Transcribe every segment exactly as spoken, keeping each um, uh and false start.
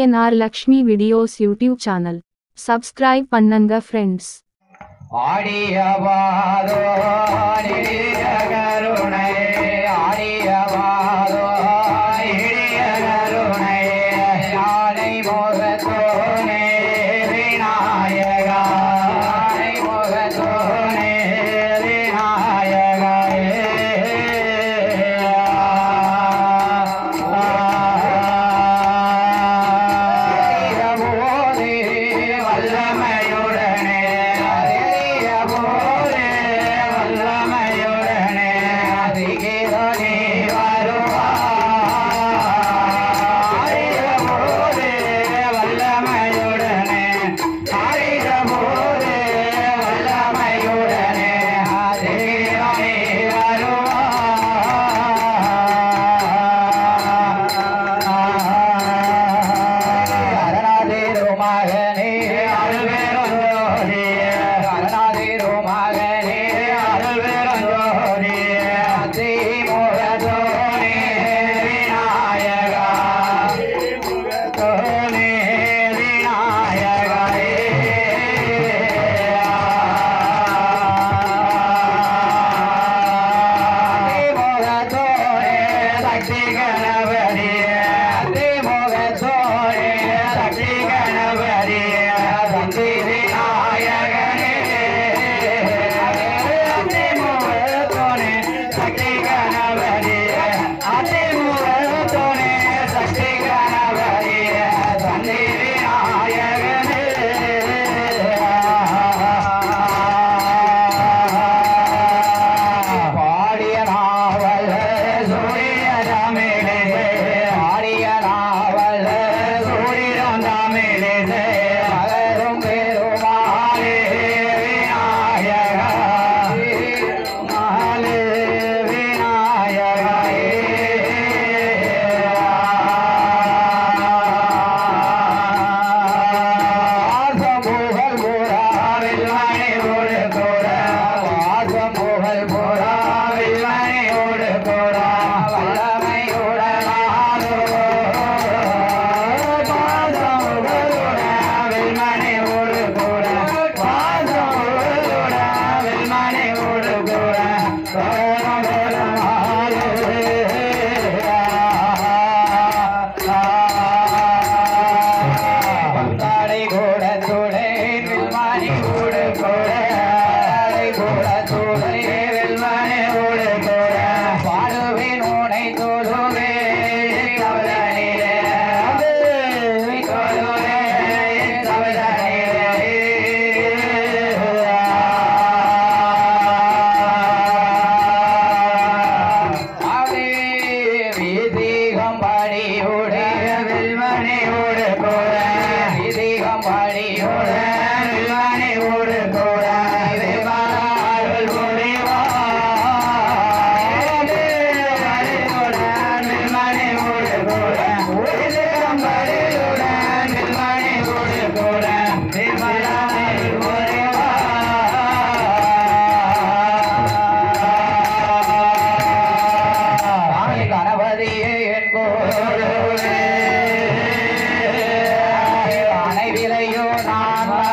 INR Lakshmi videos YouTube channel subscribe பண்ணுங்க friends. ஆடியவாதோ நிறிய கருணை ஆடியவாதோ நிறிய கருணை யானை மோகத்தோனே விநாயகா யானை மோகத்தோனே விநாயகா வல்லமையுடனே வல்லமையுடனே அதிகே அனைவிலையோ நான்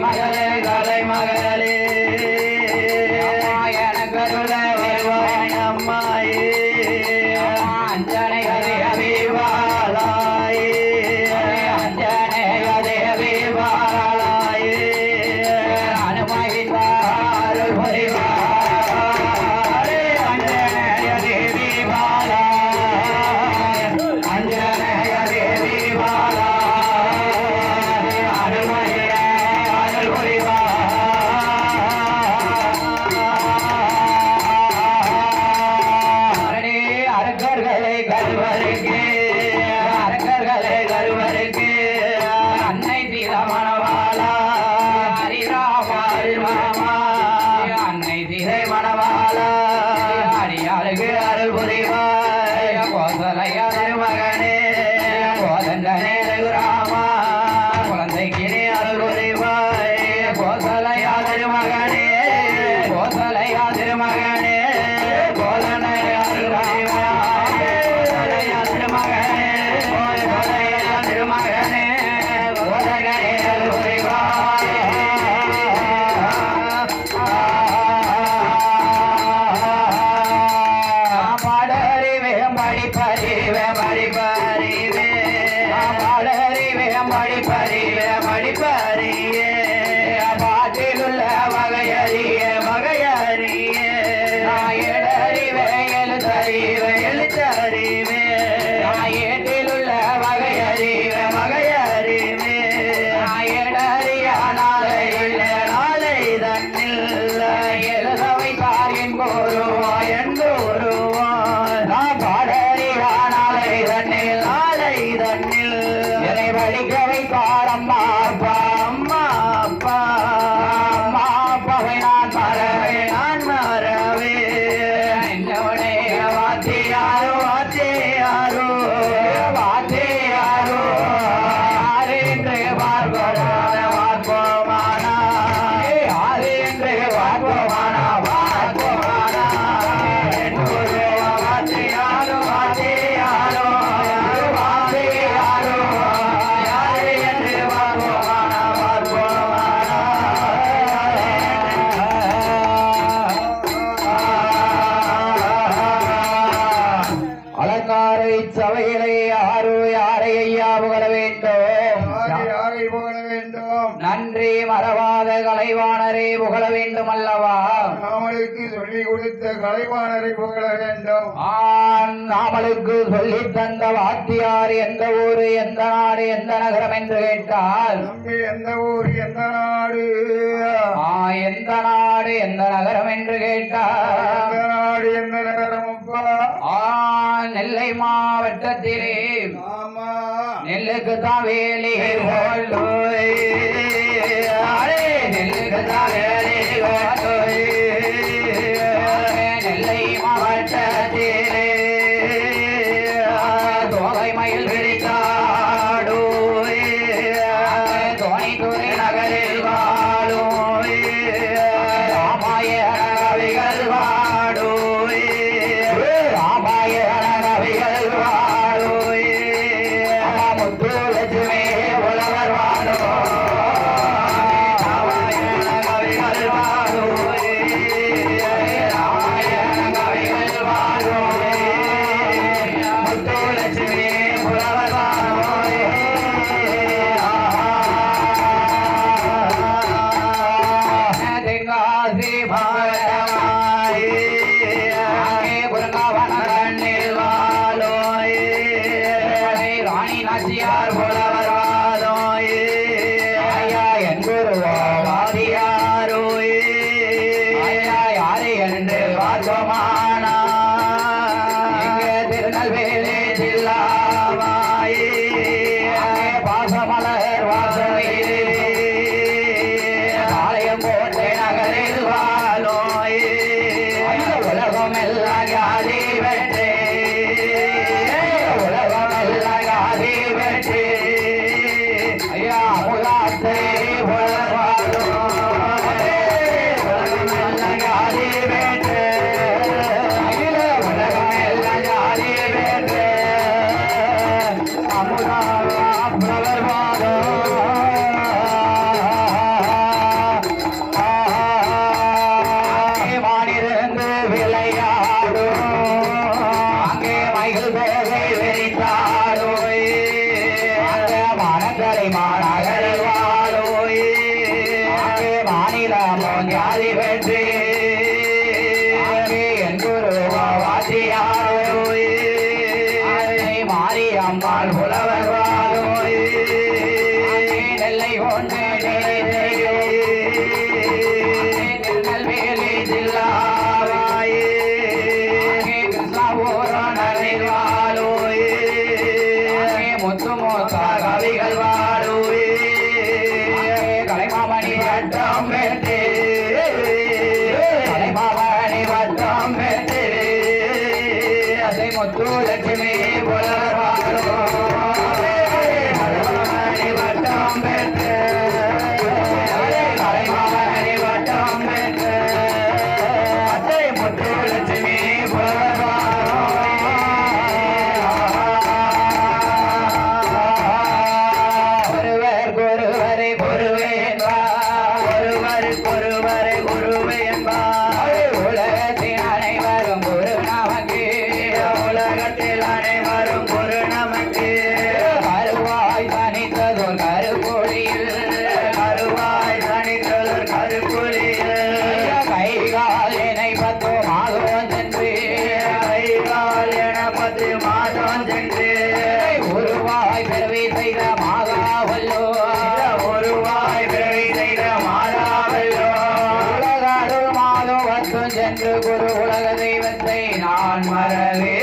மகளே கலை மகளே அம்மாயே அஞ்சனை கதை வாழாயே அஞ்சனை கதை வாழாயே அனுமதித்தார் புரிவாரே அஞ்சனைய தேவி வாழாயே அஞ்சனைய தேவி வாழாயே அனுமதிய அருள் புரிவார் அரக்கர்களை கருவருக்கு அரக்கர்களை கருவருக்கு அன்னை திரமணவாளா ஹரிராமாரி மாமா அன்னை திரை மணவாளா ஹரியாளுக்கு அருள் புரிவாய் கோசலைய திருமகனே கோதண்டனே ரகுராமா குழந்தைக்கு அருள் புரிவாய் கோசலைய திருமகனே கோசலைய திருமகனே கோதண்டனே அருள் புரிவாய் திருமகனே திருமகனே கோதண்டனே அருள் புரிவாய் பாடறிவே படிப்பறிவே படிப்பறிவே பாடறிவே படிப்பறிவே படிப்பறியே பாட்டிலுள்ள வகையறிய வகையறிய நாயடறிவே எழுத்தறிவே எழுத்தறிவே நாயேட்டிலுள்ள வகையறிவே வகையறிவே நாயடறிய நாளை நாளை தன்னில் எழுதவை தாரின் கோருவாய் என்றோருவாய் நான் பாடறியா நாளை தன்னில் நாளை தன்னில் என்னை படிக்க வைப்பார் அம்மா அப்பா அம்மா அப்பா அம்மா அப்பாவை நான் மறவே நான் மறவே என்னுடைய வாத்தியாரோ வாத்தியாரோ வாத்தியாரோ யாரு என்று பார்ப்போமான பார்ப்போமானா யாரு என்று பார்ப்போமானா பார்ப்போமானா என்னுடைய வாத்தியாரோ வாத்தியாரோ வாத்தியாரோ யாரு என்று பார்ப்போமானா பார்ப்போமானா அலங்காரை சபையிலே யாரோ யாரை ஐயா புகழ வேண்டும் யாரை புகழ வேண்டும் நன்றி மறவாத கலைவாணரை புகழ வேண்டும் அல்லவா நாமளுக்கு சொல்லிக் கொடுத்த கலைவாணரை புகழ வேண்டும் ஆண் நாமளுக்கு சொல்லி தந்த வாத்தியார் எந்த ஊரு எந்த நாடு எந்த நகரம் என்று கேட்டால் நம்பி எந்த ஊர் எந்த நாடு ஆ எந்த நாடு எந்த நகரம் என்று கேட்டால் எந்த நாடு எந்த நகரம் அப்பா ஆ நெல்லை மாவட்டத்திலே ஆமா நெல்லுக்கு தான் வேலி கோலோய் அரே நெல்லுக்கு தான் வேலி கோலோய் நெல்லை மாவட்டத்திலே தோகை மயில் விரித்தாடோய் தோணி துறை நகரில் வாழோய் ராமாயண கவிகள் வாடோய் ராமாயண கவிகள் வாழோய் முத்து லட்சுமி உலவர் வாழோ வாழும் ஜாதி வெற்றி என் குரு வாத்தியாரோ மாறி அம்மாள் புலவர் வாழோ நெல்லை ஒன்று திருநெல்வேலி ஜில்லாவாயே கிருஷ்ணாபுரம் வாழோ முத்து மூத்த கவிகள் வாழோ கலைமாமணி வட்டம் பெற்று கலைமாமணி வட்டம் பெற்று அதை முத்து லட்சுமி புலவர் வாழோ கலைமாமணி வட்டம் பெற்று கலைமாமணி வட்டம் பெற்று அதை முத்து லட்சுமி புலவர் வாழோ ஒருவர் ஒருவரை ஒருவே என்பார் ஒருவர் ஒருவரை குருவே என்பார் உலகத்தில் அனைவரும் குரு நமக்கு உலகத்தில் அனைவரும் குரு நமக்கு கருவாய் தனித்ததோர் கருப்பொழியில் கருவாய் தனித்ததோர் கருப்பொழியில் கைகால் என பத்து மாதம் சென்று கைகால் என பத்து மாதம் சென்று உருவாய் பிறவி செய்த மாதாவல்லோ உருவாய் பிறவி செய்த மாதாவல்லோ உலகாடு மாதம் வந்து சென்று குரு உலக தெய்வத்தை நான் மறவே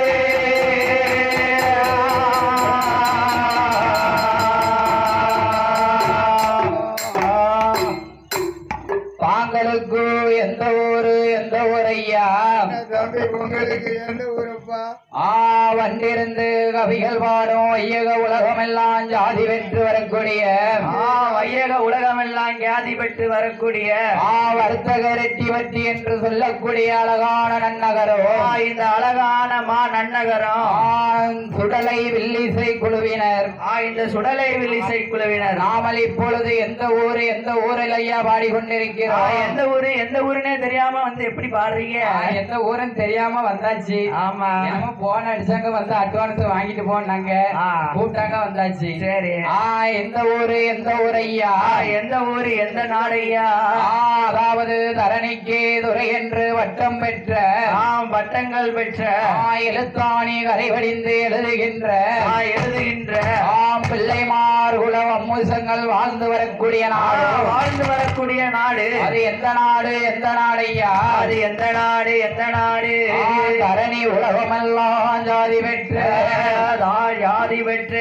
தாங்களுக்கு எந்த ஊரு எந்த ஊரையா தம்பி உங்களுக்கு எந்த ஊரப்பா ஆ வந்திருந்து கவிகள் பாடும் வையக உலகமெல்லாம் ஜாதி பெற்று வரக்கூடிய ஆ வையக உலகமெல்லாம் ஜாதி பெற்று வரக்கூடிய ஆ வர்த்தக ரெட்டி வட்டி என்று சொல்லக்கூடிய அழகான நன்னகரம் ஆ, இந்த அழகான மா நன்னகரம் ஆ, சுடலை வில்லிசை குழுவினர் ஆ, இந்த சுடலை வில்லிசை குழுவினர் நாமல் இப்பொழுது எந்த ஊரு எந்த ஊரில் ஐயா ஆ, பாடிக்கொண்டிருக்கிறோம் எந்த ஊரு எந்த ஊருன்னே தெரியாம வந்து எப்படி பாடுறீங்க ஆ, எந்த ஊருன்னு தெரியாம வந்தாச்சு ஆமா என்னமோ போன் அடிச்சாங்க வந்து அட்வான்ஸ் வாங்கிட்டு போனாங்க ஆ. கூப்பிட்டாங்க வந்தாச்சு சரி ஆ எந்த ஊரு எந்த ஊர் ஐயா ஆ, எந்த ஊரு எந்த நாடையா ஆ, அதாவது தரணிக்கு துறை என்று வட்டம் பெற்ற ஆம் பட்டங்கள் பெற்ற ஆ, எழுத்தாணி கரைவடிந்து எழுதுகின்ற ஆ, எழுதுகின்ற ஆம் பிள்ளைமார் குலம் அம்முசங்கள் வாழ்ந்து வரக்கூடிய ஆ, நாடு வாழ்ந்து வரக்கூடிய நாடு அது எந்த நாடு எந்த நாடையா அது எந்த நாடு எந்த நாடு ஆ, தரணி உலகமெல்லாம் ஜாதி பெற்ற தான் ஜாதி பெற்று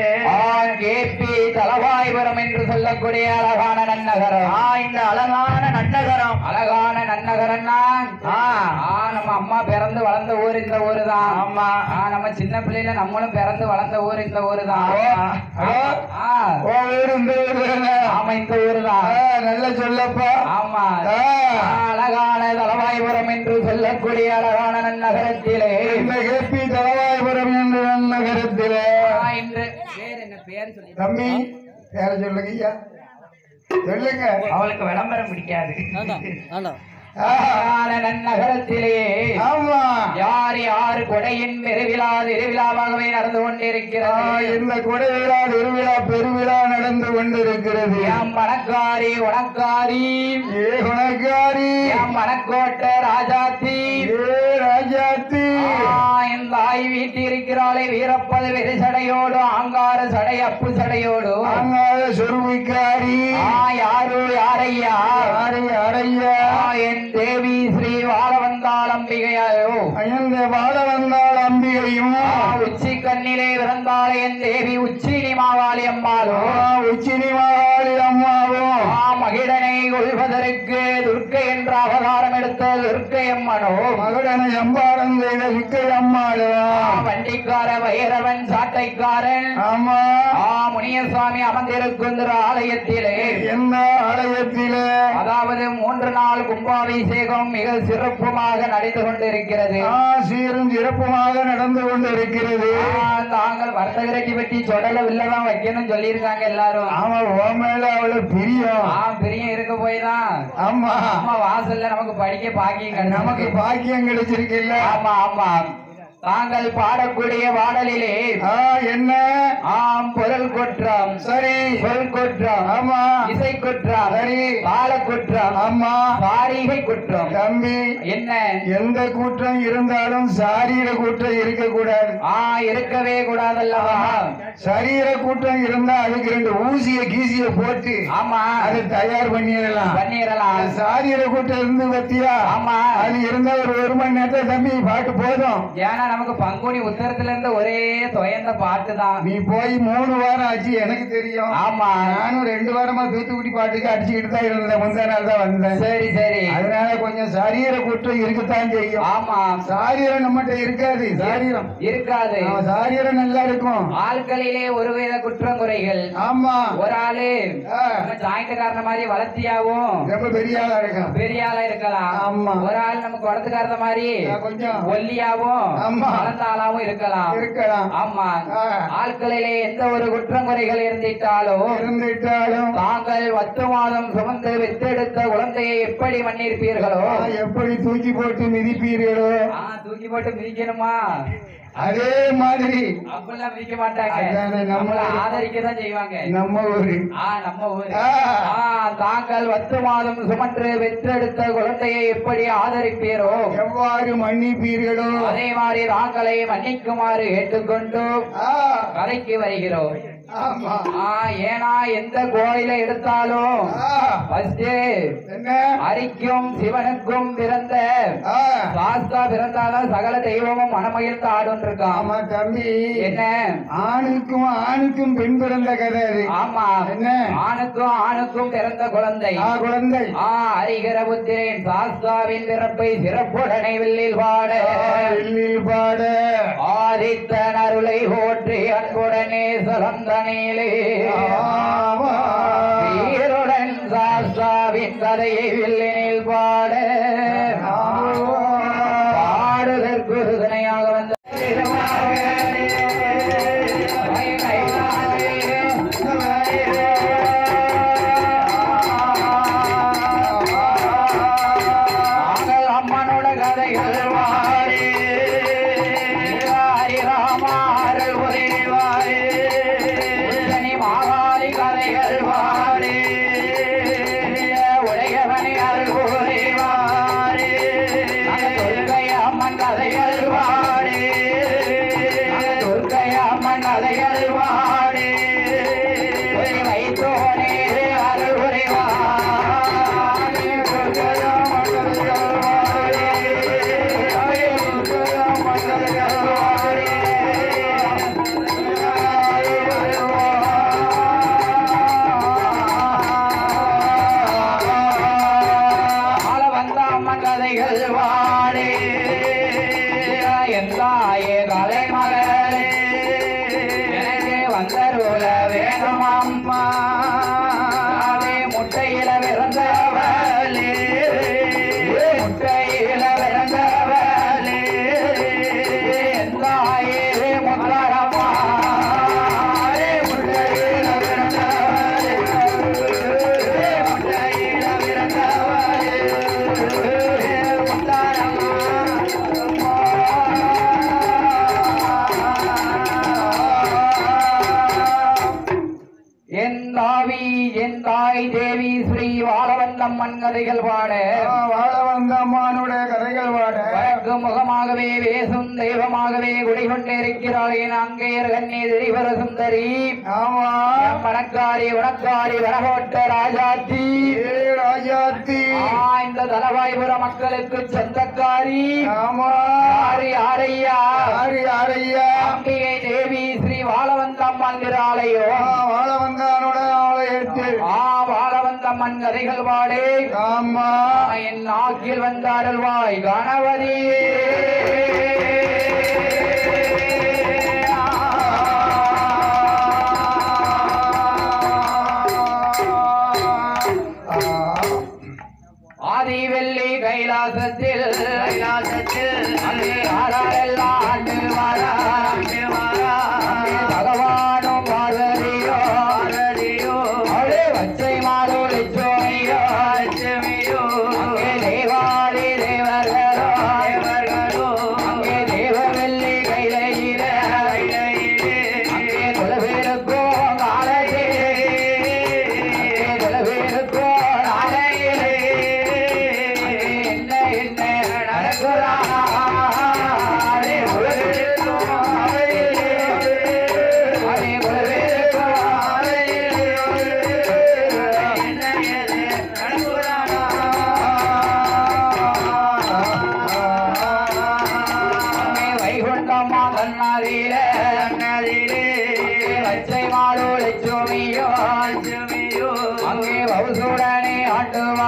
கேபி தலவாய்புரம் என்று சொல்லக்கூடிய அழகான நன்னகரம் ஆ, இந்த அழகான நன்னகரம் அழகான நன்னகரம் தான் ஆ, ஆ, நம்ம அம்மா பிறந்து வளர்ந்த ஊர் இந்த ஊரு தான் ஆமா ஆ, நம்ம சின்ன பிள்ளைல நம்மளும் பிறந்து வளர்ந்த ஊர் இந்த ஊரு தான் ஹலோ ஆ, ஓ ஊரு இந்த ஊரு தானே? ஆமா இந்த ஊரு தான் ஆ, நல்லா சொல்லப்பா ஆமா ஆ, ஆ, அழகான தலவாய்புரம் என்று சொல்லக்கூடிய அழகான நன்னகரத்திலே இந்த கேபி தலவாய்புரம் என்ற நகரத்திலே ஆ, இன்று பேர் என்ன பேர் சொல்லி தம்பி பேர சொல்லுங்க ஐயா சொல்லுங்க அவளுக்கு விளம்பரம் பிடிக்காது ஆ, அழகான நன்னகரத்திலே ஆமா யார் யார் கொடையின் பெருவிழா திருவிழாவாகவே நடந்து ஆ, கொண்டிருக்கிறது இந்த கொடைவிழா திருவிழா பெருவிழா நடந்து கொண்டிருக்கிறது எம் மணக்காரி உனக்காரி ஏ குணக்காரி எம் மணக்கோட்டை ராஜாத்தி ஏ ராஜாத்தி ஆ, இந்த ஆய் வீட்டி இருக்கிறாளே வீரப்பது வெறி சடையோடு ஆங்கார சடை அப்பு சடையோடு அங்காத சொருவிக்காரி ஆ, யாரு யாரையா யாரை அறையா ஆ, என் தேவி ஸ்ரீ வாழவந்தாள் அம்பிகையாயோ அயந்த வாழ வந்தாள் அம்பிகையும் ஆ, உச்சி கண்ணிலே பிறந்தாள் என் தேவி உச்சினி மாவாளி அம்மாளோ ஆ, உச்சினி மகாளி அம்மாவும் ஆ, மகிழனை கொள்வதற்கு துர்க்கை என்ற அவதாரம் எடுத்த துர்க்கை அம்மனோ மகடனை அம்பாரம் செய்த சுக்கை அம்மாளும் ஆ, வண்டிக்கார வைரவன் சாட்டைக்காரன் ஆமா ஆ, முனியசுவாமி அமர்ந்திருக்கின்ற ஆலயத்திலே என்ன ஆலயத்திலே அதாவது மூன்று நாள் கும்பாபிஷேகம் மிக சிறப்புமாக நடந்து கொண்டிருக்கிறது ஆ, சீரும் சிறப்புமாக நடந்து கொண்டிருக்கிறது ஆ, தாங்கள் வர்த்தகரைக்கு பற்றி சொடல வில்லதான் வைக்கணும்னு சொல்லியிருக்காங்க எல்லாரும் ஆமா உன் மேல அவ்வளவு பிரியம் ஆ பிரியம் இருக்க போய் தான் ஆமா அம்மா வாசல்ல நமக்கு படிக்க பாக்கியம் நமக்கு கிடைச்சிருக்கு. பாக்கியம் கிடைச்சிருக்குல்ல ஆமா ஆமா தாங்கள் பாடக்கூடிய பாடலிலே என்ன ஆம் பொருள் குற்றம் சரி சொல் குற்றம் ஆமா இசை குற்றம் சரி கால குற்றம் ஆமா பாரிகை குற்றம் தம்பி என்ன எந்த கூட்டம் இருந்தாலும் சாரீர கூட்டம் இருக்க கூடாது ஆ இருக்கவே கூடாதல்லவா சரீர கூட்டம் இருந்தா அதுக்கு ரெண்டு ஊசிய கீசிய போட்டு ஆமா அதை தயார் பண்ணிடலாம் பண்ணிடலாம் சாரீர கூட்டம் இருந்து பத்தியா ஆமா அது இருந்தா ஒரு ஒரு மணி நேரத்தை தம்பி பாட்டு போதும் ஏன்னா நமக்கு பங்குனி உத்தரத்துல இருந்து ஒரே தொயந்த பாட்டு தான் நீ போய் மூணு வாரம் ஆச்சு எனக்கு தெரியும் ஆமா நானும் ரெண்டு வாரமா தூத்துக்குடி பாட்டுக்கு அடிச்சுக்கிட்டு தான் இருந்தேன் முந்தா நாள் தான் வந்தேன் சரி சரி அதனால கொஞ்சம் சரீர கூட்டம் இருக்கத்தான் செய்யும் ஆமா சாரீரம் நம்மகிட்ட இருக்காது சாரீரம் இருக்காது நம்ம சாரீரம் நல்லா இருக்கும் ஆட்களிலே ஒருவித குற்றம் குறைகள் ஆமா ஒரு ஆளு ஆ. ஜாயிண்ட்காரன மாதிரி வளர்த்தியாவும் ரொம்ப பெரிய ஆளா இருக்கும் பெரிய ஆளா இருக்கலாம் ஆமா. ஒரு ஆள் நம்ம குடத்துக்காரத மாதிரி ஆ, கொஞ்சம் ஒல்லியாவும் ஆமா. வளர்ந்த ஆளாவும் இருக்கலாம் இருக்கலாம் ஆமா ஆ. ஆட்களிலே எந்த ஒரு குற்றம் குறைகள் இருந்திட்டாலும் இருந்துட்டாலும் தாங்கள் பத்து மாதம் சுமந்து வித்தெடுத்த குழந்தையை எப்படி மன்னிருப்பீர்களோ ஆ, எப்படி தூக்கி போட்டு மிதிப்பீர்களோ ஆ, தூக்கி போட்டு மிதிக்கணுமா அதே மாதிரி அப்படிலாம் மிதிக்க மாட்டாங்க அதானே நம்ம நம்மள ஊரு. ஆதரிக்கதான் செய்வாங்க நம்ம ஊரு ஆ நம்ம ஊரு ஆ. ஆ, தாங்கள் பத்து மாதம் சுமன்று பெற்றெடுத்த குழந்தையை எப்படி ஆதரிப்பீரோ எவ்வாறு மன்னிப்பீர்களோ அதே மாதிரி தாங்களை மன்னிக்குமாறு கேட்டுக்கொண்டு ஆ, கதைக்கு வருகிறோம் ஆமா ஆ, ஏன்னா எந்த கோயில எடுத்தாலும் ஆ, ஃபர்ஸ்ட் என்ன அரிக்கும் சிவனுக்கும் பிறந்த ஆ, சாஸ்தா பிறந்தாதான் சகல தெய்வமும் மனமகிழ்ந்து ஆடும் இருக்கான் ஆமா தம்பி என்ன ஆணுக்கும் ஆணுக்கும் பெண் பிறந்த கதை அது ஆமா என்ன? ஆணுக்கும் ஆணுக்கும் பிறந்த குழந்தை ஆ குழந்தை ஆ ஹரிகர புத்திரன் சாஸ்தாவின் பிறப்பை சிறப்புடனே வில்லில் பாட வில்லில் பாட ஆதித்தன் அருளை போற்றி அன்புடனே சலந்தனிலே ஆமா. வீருடன் சாஸ்தாவின் கதையை வில்லினில் பாட பாடுதற்கு துணையாக வந்த அம்மனோட கதைகள் வாரி ஹரிராமாரல் உரைவாரி சனி மாகாளி கதைகள் வாரி உடையவனை அருள் உரைவாரி துர்க்கை அம்மன் கதைகள் வாரி துர்க்கை அம்மன் கதைகள் வாரி வைத்தோனே அருள் உரைவாரி ஆள வந்த அம்மன் கதைகள் வாடே எந்தாயே கலை மகளே எனக்கு வந்தருள வேணும் அம்மா அதே முட்டையில பிறந்தவளே முட்டையில பிறந்தவளே எந்தாயே முத்தரம்மா முட்டையில பிறந்தவளே முட்டையில பிறந்தவளே என் தாவி என் தாய் தேவி ஸ்ரீ வாழவந்தம்மன் கதைகள் பாட ஆ, வாழ வந்த அம்மானுடைய கதைகள் பாட வழக்கு முகமாகவே வேசும் தெய்வமாகவே குடிகொண்டிருக்கிறாள் என் அங்கேயர் கண்ணே திரிவர சுந்தரி ஆமா என் பணக்காரி உனக்காரி வடகோட்ட ராஜாத்தி ஏ ராஜாத்தி ஆ, இந்த தலவாய்புர மக்களுக்கு சொந்தக்காரி ஆமா யாரு யாரையா யாரு யாரையா அம்பிகை தேவி ஸ்ரீ வாழவந்தம்மன் திராலயோ ஆ, வாழ வந்தானோட ஆலயத்து ஆ வாழவந்தம்மன் கதைகள் பாடே ஆமா என் நாக்கில் வந்தாருள்வாய் கணவதியே ஆதி வெள்ளி கைலாசத்தில் கைலாசத்தில் அங்கே ஆறாரெல்லாம் ஆண்டு வாரா ஆண்டு வாரா பகவானும் பார்வதியோ பார்வதியோ அவளே வச்சை மாதோ லட்சுமியோ லட்சுமியோ அங்கே தேவாதி தேவர்களோ தேவர்களோ அங்கே தேவ வெள்ளி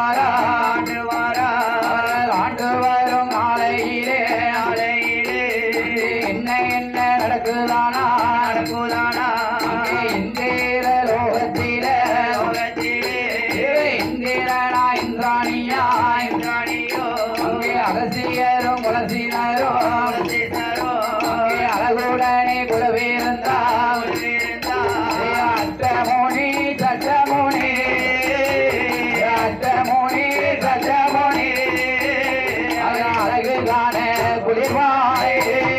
வாரா ஆண்டு வாரா ஆண்டு வரும் நாளையிலே நாளையிலே என்ன என்ன நடக்குதானா நடக்குதானா இந்திர லோகத்தில லோகத்திலே இந்திரனா இந்திராணியா இந்திராணியோ அங்கே அகசியரும் குலசினரோ சீசரோ அங்கே அழகுடனே குலவேந்தா இருந்தா அட்டமோனி சட்டமோனி அட்டமோனி சட்டமோனி அழகு காண குளிர்வாய்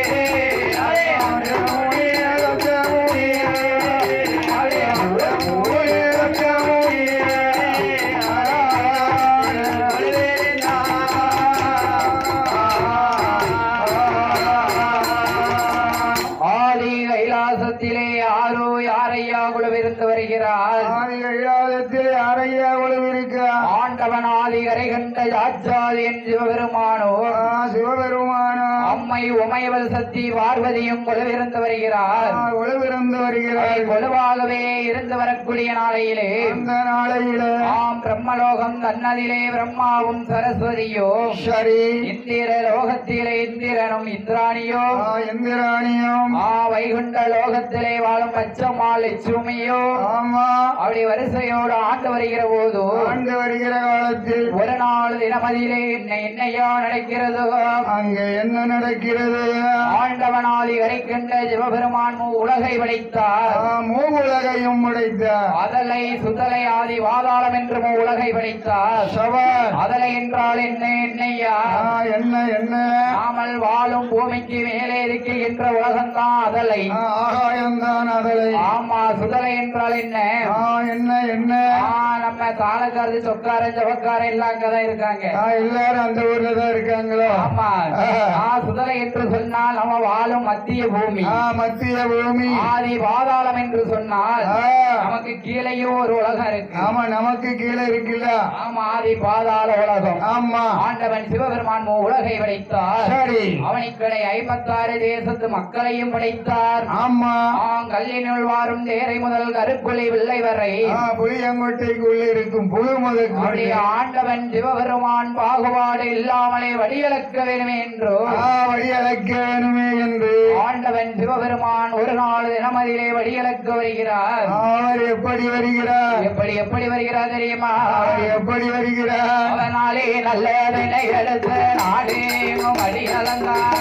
ஆதி கைலாசத்திலே யாரோ யாரையா குழுவிருந்து வருகிறார் ஆதி கைலாசத்தில் யாரையா உழவிருக்க ஆண்டவன் ஆதி கரை கண்ட யாச்சாதி என் சிவபெருமானோ சிவபெருமானா அம்மை உமையவள் சக்தி பார்வதியும் குழுவிருந்து வருகிறார் உழவிருந்து வருகிறார் கொலுவாகவே இருந்து வரக்கூடிய நாளையிலே அந்த நாளையில ஆம் பிரம்மலோகம் தன்னதிலே பிரம்மாவும் சரஸ்வதியோ சரி இந்திர லோகத்திலே இந்திரனும் இந்திராணியோ ஆ, இந்திராணியம் ஆ வைகுண்ட லோகத்திலே வாழும் பச்சம்மாள் லட்சுமியோ ஆமா அப்படி வரிசையோடு ஆண்டு வருகிற போது ஆண்டு வருகிற காலத்தில் ஒரு நாள் தினமதியிலே என்ன என்னையா நடக்கிறதோ அங்கே என்ன நடக்கிறது ஆண்டவனாதி கரை கண்ட சிவபெருமான் மூ உலகை படைத்தார் ஆ, மூவுலகையும் உடைத்தார் அதலை சுதலை ஆதி வாதாளம் என்று மூ உலகை படைத்தார் சவால் அதலை என்றால் என்ன என்னையா ஆ, என்ன என்ன நாமல் வாழும் பூமிக்கு மேலே இருக்கின்ற உலகம்தான் அதலை ஆ, ஆகாயம்தான் அதலை ஆமா சுதலை என்றால் என்ன ஆ, என்ன என்ன ஆ, நம்ம தாளக்காரது சொக்காரன் ஜவக்காரன் எல்லாம் அங்கதான் இருக்காங்க ஆ, எல்லாரும் அந்த ஊர்ல தான் இருக்காங்களோ ஆமா ஆ. ஆ, சுதலை என்று சொன்னால் நம்ம வாழும் மத்திய பூமி ஆ, மத்திய பூமி ஆதி பாதாளம் என்று சொன்னால் ஆ, நமக்கு கீழேயும் ஒரு உலகம் இருக்கு ஆமா நமக்கு கீழே இருக்குல்ல ஆமா ஆதி பாதாள உலகம் ஆமா ஆண்டவன் சிவபெருமான் மூ உலகை படைத்தார் சரி அவனிக்கடை ஐம்பத்தாறு தேசத்து மக்களையும் படைத்தார் ஆமா ஆம் கல்லினுள் வாரும் தேரை முதல் கருக்குழி வில்லை வரை ஆ, புளியங்கொட்டைக்குள்ள இருக்கும் புழு முதல் அப்படி ஆண்டவன் சிவபெருமான் பாகுபாடு இல்லாமலே வடியளக்க வேணுமே என்றோ வழி அழைக்க வேணுமே என்று ஆண்டவன் சிவபெருமான் ஒரு நாள் தினமதியிலே வடியளக்க வருகிறார் அவர் எப்படி வருகிறார் எப்படி எப்படி வருகிறார் தெரியுமா அவர் எப்படி வருகிறார் அவனாலே நல்ல வினை எடுத்து நாடேனும் அடியளந்தார்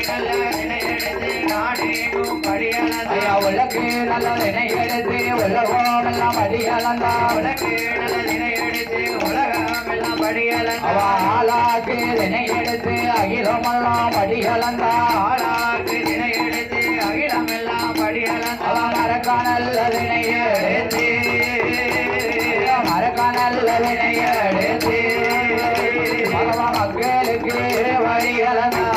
ஐயா உலகு நல்ல வினை எடுத்து உலகம் எல்லாம் அடியளந்தார் அவ ஆளாக்கு வினை எடுத்து அகிலமெல்லாம் அடியளந்தார் அவ மறக்க நல்ல வினை எடுத்து மறக்க நல்ல வினை எடுத்து பகவ மக்களுக்கு வழியளந்தார்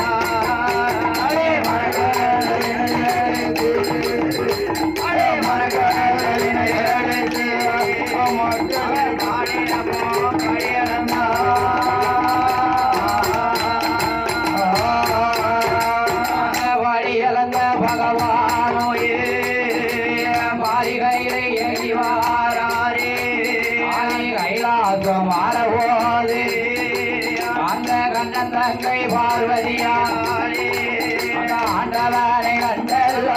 வழியளந்த பகவானோயே மாளிகையிலே ஏறிவாரே கைலாசம் ஆரவோது அந்த கண்ணன் தங்கை பார்வதியாரே அந்த ஆண்டவனை கண்டல்ல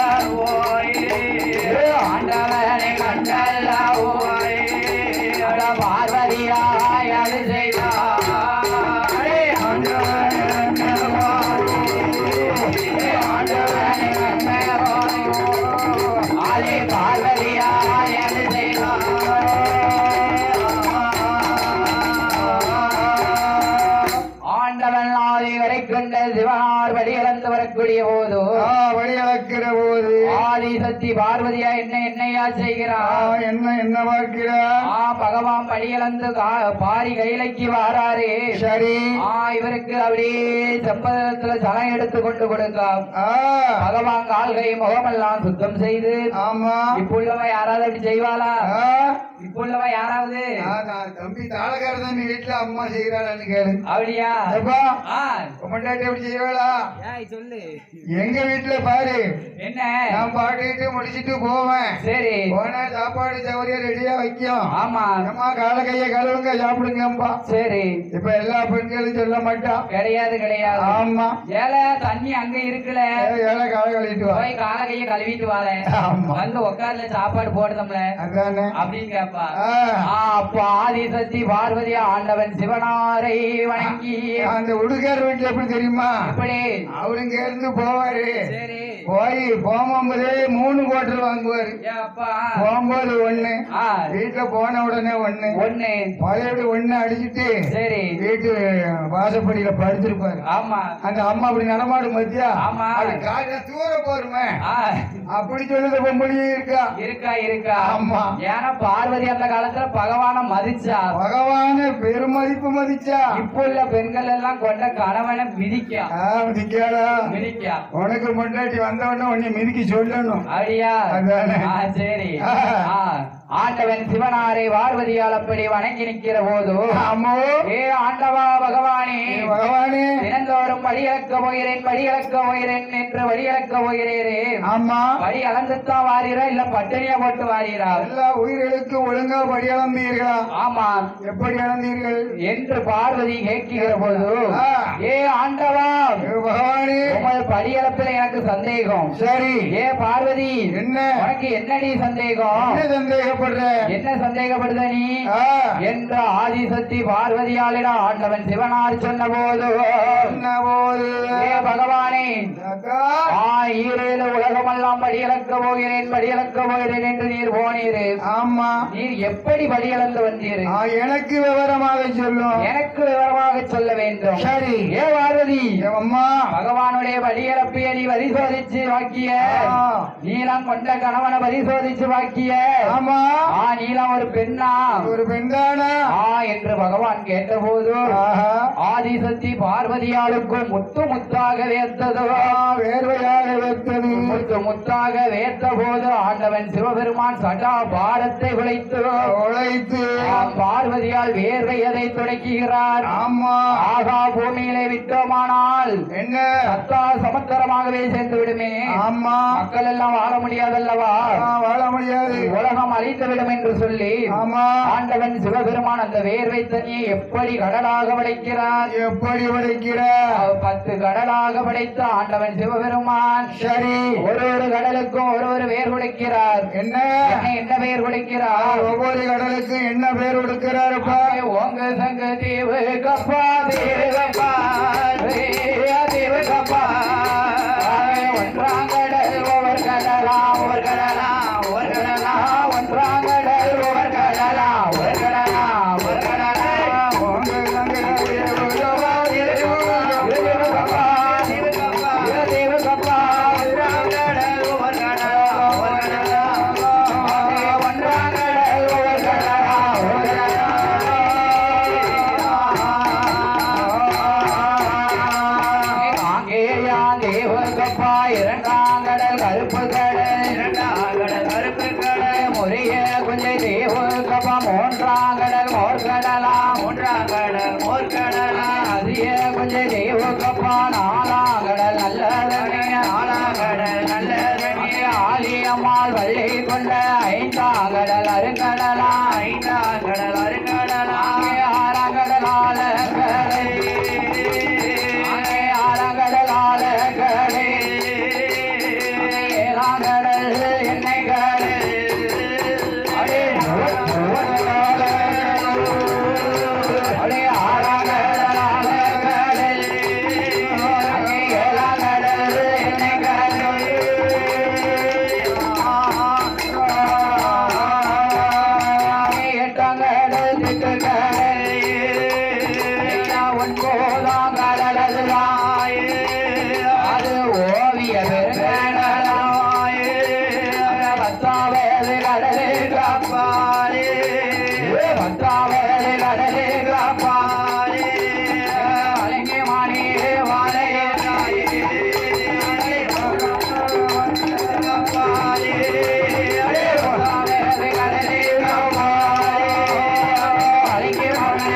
ஆண்டவனை கண்டல்ல அந்த பார்வதியாய் அது செய்தார் ஆண்டவனை கண்டவாய் ஆலே பார்வதியாய் அது செய்தார் ஆண்டவன் ஆதி வரை கண்ட சிவனார் வழியிழந்து வரக்கூடிய போது வழி அழைக்கிற போது ஆதி சக்தி பார்வதியா என்ன என்னையா ஆ, செய்கிறார் என்ன என்ன பார்க்கிறார் ஆ பகவான் வழியிழந்து கா- பாரி கைலைக்கு வாராரே சரி ஆ இவருக்கு அப்படியே செம்பதத்துல சலம் எடுத்து கொண்டு கொடுക്കാം ஆ, பகவான் கால்கை முகமெல்லாம் சுத்தம் செய்து ஆமா இப்புள்ளவ யாராவது அப்படி செய்வாளா ஆ, இப்புள்ளவ யாராவது ஆ, நான் தம்பி தாளக்காரர் தான் வீட்டுல அம்மா செய்யறான்னு கேளு அப்படியா எப்பா ஆ கொண்டாட்டி எப்படி செய்வாளா சொல்லு எங்க வீட்டுல பாரு என்ன நான் பாடிட்டு முடிச்சிட்டு போவேன் சரி சரி போனா சாப்பாடு சௌரியம் ரெடியா வைக்கும். ஆமா அம்மா கால கைய கழுவுங்க சாப்பிடுங்கப்பா. சரி இப்ப எல்லா பெண்களும் சொல்ல மாட்டான். கிடையாது கிடையாது. ஆமா ஏழை தண்ணி அங்க இருக்குல்ல, ஏழை கால கழுவிட்டு வா. போய் கால கைய கழுவிட்டு வாழ ஆமா. வந்து உட்கார்ல சாப்பாடு போடுதோம்ல அதானே அப்படின்னு கேப்பா. ஆ. அப்ப ஆதிசக்தி பார்வதி ஆண்டவன் சிவனாரை வணங்கி அந்த உடுக்கார் வீட்டுல எப்படி தெரியுமா, இப்படி அவருங்க இருந்து போவாரு. சரி போய் போகும்போதே மூணு கோட்டர் வாங்குவாரு. ஏப்பா போகும்போது ஒண்ணு, ஆ வீட்டுல போன உடனே ஒண்ணு, ஒண்ணு பழையபடி ஒண்ணு அடிச்சுட்டு சரி வீட்டு வாசப்படியில படுத்திருப்பாரு. ஆமா அந்த அம்மா அப்படி நடமாடும் மத்தியா ஆமா. அது காட்டுல தூர போருமே ஆ அப்படி சொல்லுது பொம்பளையும் இருக்கா. இருக்கா இருக்கா. ஆமா. ஏன்னா பார்வதி அந்த காலத்துல பகவான மதிச்சா, பகவான பெருமதிப்பு மதிச்சா. இப்ப உள்ள பெண்கள் எல்லாம் கொண்ட கணவனை மிதிக்கா ஆ, மிதிக்காடா. மிதிக்கா. உனக்கு முன்னாடி வந்தவன உன்னை மிதிக்க சொல்லணும். அப்படியா? அதானே. ஆ, சரி. ஆ. ஆ, ஆண்டவன் சிவனாரை பார்வதியால் அப்படி வணங்கி நிற்கிற போது ஆமோ ஏ ஆண்டவா பகவானே, ஏ பகவானே, தினந்தோறும் வழியளக்க போகிறேன் வழியளக்க போகிறேன் என்று வழியளக்க போகிறேரே. ஆமா, வழி அளந்துத்தான் வாரீரா இல்ல பட்டினியா போட்டு வாரீரா? எல்லா உயிர்களுக்கு ஒழுங்கா படி அளந்தீர்களா? ஆமா. எப்படி அளந்தீர்கள் என்று பார்வதி கேட்கிற போது ஆ. ஏ ஆண்டவா ஏ பகவானே, உங்கள் படியளப்பில் எனக்கு சந்தேகம். சரி ஏ பார்வதி என்ன உனக்கு என்னடி சந்தேகம்? என்ன சந்தேகப்படுற? என்ன சந்தேகப்படுத நீ ஆ, என்ற ஆதிசக்தி பார்வதியாளிடம் ஆண்டவன் சிவனார் சொன்ன போது என்ன போது? ஏ பகவானே, அக்கா, ஆ ஈரேழு உலகமெல்லாம் படியளக்க போகிறேன் படியளக்க போகிறேன் என்று நீர் போனீரு. ஆமா, நீர் எப்படி படியளந்து வந்தீர்? ஆ, எனக்கு விவரமாக சொல்லும். எனக்கு விவரமாக சொல்ல வேண்டும். சரி ஏ பார்வதி, ஏ அம்மா, பகவானுடைய படியளப்பைய நீ பரிசோதிச்சு வாக்கிய, ஆ. நீலாம் கொண்ட கணவனை பரிசோதிச்சு வாக்கிய, ஆமா, ஆ நீலாம் ஒரு பெண்ணா? ஒரு பெண்தானா? ஆ என்று பகவான் கேட்டபோது ஆஹா, ஆதிசக்தி பார்வதியாளுக்கும் முத்து முத்தாக வேர்த்ததோ. ஆ, வேர்வையாக வைத்தது. முத்து முத்தாக வேர்த்த போது ஆண்டவன் சிவபெருமான் சடா பாரத்தை உழைத்து உழைத்து ஆம், பார்வதியால் வேர்வையதை துடைக்குகிறார். ஆமா, ஆகா பூமியிலே விட்டோமானால் என்ன? சத்தா சமுத்திரமாகவே சேர்ந்து விடுமே, ஆமா, மக்கள் எல்லாம் வாழ முடியாதல்லவா, ஆ, வாழ முடியாது. உலகம் அழித்து விடும் என்று சொல்லி ஆமா, ஆண்டவன் சிவபெருமான் அந்த வேர்வை தண்ணியை எப்படி கடலாக படைக்கிறார்? எப்படி உடைக்கிற? பத்து கடலாக படைத்த ஆண்டவன் சிவபெருமான் சரி ஒரு ஒரு கடலுக்கும் ஒரு ஒரு வேர் உடைக்கிறார். என்ன? என்ன என்ன வேர் உடைக்கிறார்? ஒவ்வொரு கடலுக்கு என்ன பேர் கொடுக்கிறாருப்பா? ஓங்க சங்க தேவ கப்பா தேவப்பா தேவ கப்பா ஒன்றாங்கடல் ஒவ்வொரு கடலா ஒரு கடலா ஒரு கடலா ஒன்றாங்கடல் ஒவ்வொரு கடலா ஒரு கடலா ஒரு கடலா உங்க சங்க தேவ கப்பா தேவ கப்பா தேவ கப்பா ஒன்றாங்கடல் ஒவ்வொரு கடலா ஒரு கடலா ஒன்றாங்கடல் ஒவ்வொரு கடலா ஒரு கடலா தேவகப்பா இரண்டாங்கடல் கருப்பு கடல் இரண்டாங்கடல் கருப்பு கடல் முறைய குஞ்சை தேவகப்பா மூன்றாங்கடல் மோர்கடலா மூன்றாங்கடல் மோர்கடலா அதிய குஞ்சை தேவகப்பா நாலாங்கடல் நல்லதனே நாலாங்கடல் நல்லதனே ஆலியம்மாள் வள்ளி கொண்ட ஐந்தாங்கடல் அருங்கடலா ஐந்தாங்கடல் அருங்கடலா ஆறாங்கடலால அது ஓவிய பெருங்கடலாய் பத்தாவேது கடலே காப்பாரே பத்தாவேது கடலே காப்பாரே அலங்கி மாணி வாழையே காப்பாரே பத்தாவேது கடலே காப்பாரே அலங்கி மாணி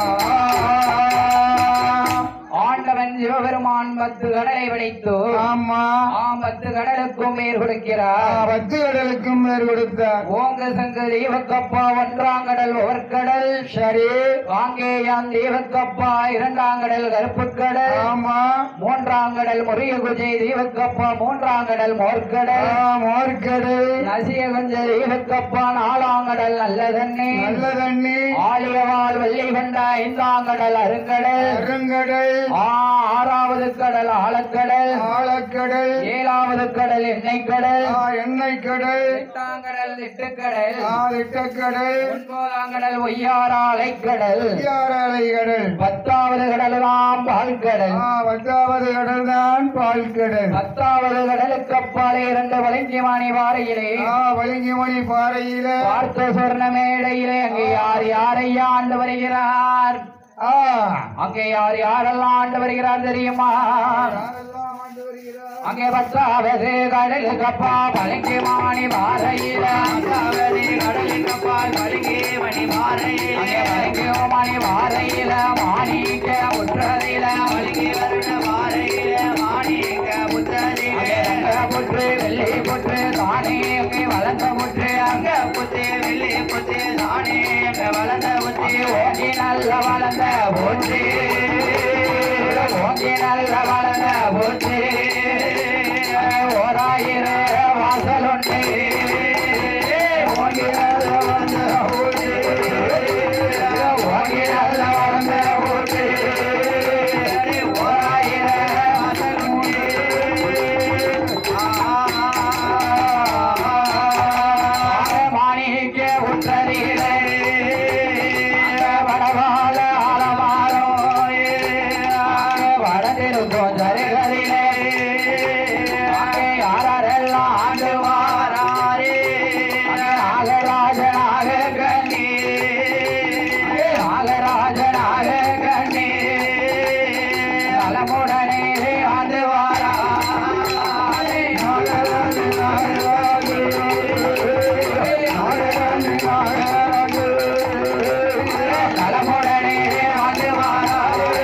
ஆண்டவன் சிவபெருமான் பத்து கடலை படைத்து ஆமா, கடலுக்கும் மேல் கொடுக்கிறார் பத்து கடலுக்கும் மேல் கொடுத்தார் ஓங்க சங்க தெய்வக்கப்பா ஒன்றாம் கடல் ஒவ்வொருக்கடல் சரி காங்கேயான் தெய்வக்கப்பா இரண்டாம் கடல் கருப்பு கடல் ஆமா மூன்றாம் கடல் முறிய குஜை தெய்வக்கப்பா மூன்றாம் கடல் மோர்க்கடல் மோர்க்கடல் நசிய கொஞ்ச தெய்வக்கப்பா நாலாம் கடல் நல்ல தண்ணி நல்ல தண்ணி ஆலியவாள் வெள்ளி கொண்ட ஐந்தாம் கடல் அருங்கடல் அருங்கடல் ஆறாவது கடல் ஆழக்கடல் ஆழக்கடல் ஏழாவது கடல் எண்ணெய் கடல் எண்ணெய் கடல் எட்டாம் கடல் திட்டுக்கடல் திட்டக்கடல் ஒன்பதாம் கடல் ஒய்யாரா அலைக்கடல் அலைக்கடல் பத்தாவது கடல் தான் பால்கடல் பத்தாவது கடல் தான் பால்கடல் பத்தாவது கடலுக்கு அப்பாலே இரண்டு வலிங்கிமானி வாரையிலே வலிங்கிமணி பாறையில பார்த்த சொர்ண மேடையிலே அங்கே யார் யாரையா ஆண்டு வருகிறார் அங்கே யார் யாரெல்லாம் ஆண்டு வருகிறார் தெரியுமா அங்கே பத்தாவது கடலுக்கப்பா பலிங்கி மணி பாறையில கடலுக்கப்பா பலிங்கி மணி பாறையில பலிங்கி மணி பாறையில மாணிக்க புற்றதில பலிங்கி வருட பாறையில மாணிக்க புற்றதில புற்று வெள்ளி புற்று தானே அங்கே வளர்ந்த புற்று அங்க புத்து வெள்ளி புத்து தானே அங்க வளர்ந்த புத்து ஓங்கி நல்ல வளர்ந்த புற்று ஓங்கி நல்ல வளர்ந்த புற்று ஓராயிர வாசல் உண்டு ஓங்கி நல்ல வளர்ந்த புற்று ஓங்கி நல்ல வளர்ந்த புற்று ஓராயிர வாசல் உண்டு மாணிக்க உற்றதிலே வடவாள ஆலமாரோ வடதிருக்கும் ஜருகதிலே யாரெல்லாம் ஆண்டு வாராரே நாகராஜனாக கண்ணி நாகராஜனாக கண்ணி நலமுடனே ஆண்டு வாராரே நலமுடனே ஆண்டு வாராரே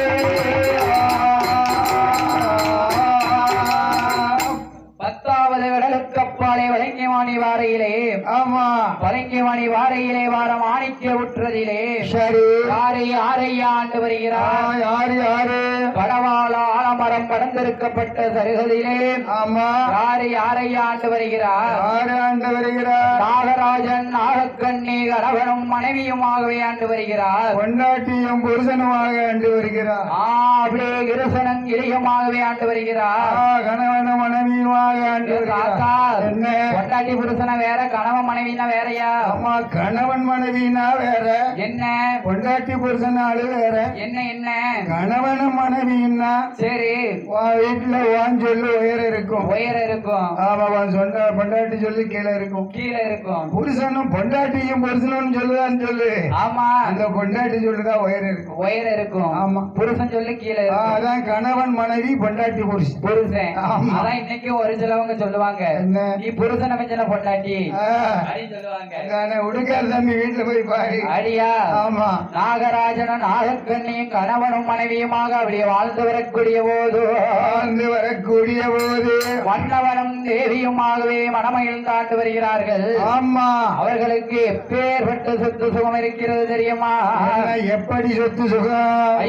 பத்தாவது கடலுக்கப்பாலே வலங்கிவாணி வாரையிலே ஆமா வலங்கிவாணி வாரையிலே வார மாணிக்க உற்றதிலே சரி யாரை யாரையா ஆண்டு வருகிறார் யாரு யாரு படவாள ஆலமரம் கடந்திருக்கப்பட்ட சருகதிலே ஆமா யாரு யாரையா ஆண்டு வருகிறார் யாரு ஆண்டு வருகிறார் நாகராஜன் நாகக்கண்ணி கணவனும் மனைவியுமாகவே ஆண்டு வருகிறார் பொண்டாட்டியும் புருஷனுமாக ஆண்டு வருகிறார் ஆ அப்படியே கிருசனன் இளையமாகவே ஆண்டு வருகிறார் கணவனும் மனைவியுமாக ஆண்டு தாத்தா என்ன பொண்டாட்டி புருஷனா வேற கணவன் மனைவினா வேறயா ஆமா கணவன் மனைவினா வேற என்ன பொண்டாட்டி புருஷனாலு வேற என்ன என்ன கணவனும் மனைவின்னா சரி வீட்டுல வான் சொல்லு உயர இருக்கும் உயர இருக்கும் ஆமா வான் சொன்ன பொண்டாட்டி சொல்லி கீழே இருக்கும் கீழே இருக்கும் புருஷனும் பொண்டாட்டியும் புருஷனும் சொல்லுதான்னு சொல்லு ஆமா அந்த பொண்டாட்டி சொல்லுதான் உயர இருக்கும் உயர இருக்கும் ஆமா புருஷன் சொல்லி கீழே இருக்கும் அதான் கணவன் மனைவி பொண்டாட்டி புருஷன் புருஷன் ஆமா. அதான் இன்னைக்கு ஒரு சிலவங்க சொல்லுவாங்க என்ன? நீ புருஷனை மிஞ்சின பொண்டாட்டி ஆ, அப்படின்னு சொல்லுவாங்க அதானே உடுக்கார் தம்பி வீட்டுல போய் பாரு அடியா ஆமா நாகராஜனும் நாகக்கண்ணியும் கணவனும் மனைவியுமாக அப்படியே வாழ்ந்து வரக்கூடிய போது வாழ்ந்து வரக்கூடிய போது மன்னவனும் தேவியுமாகவே மனமகிழ்ந்தாண்டு வருகிறார்கள் ஆமா அவர்களுக்கு எப்பேற்பட்ட சொத்து சுகம் இருக்கிறது தெரியுமா ஆனா எப்படி சொத்து சுகம்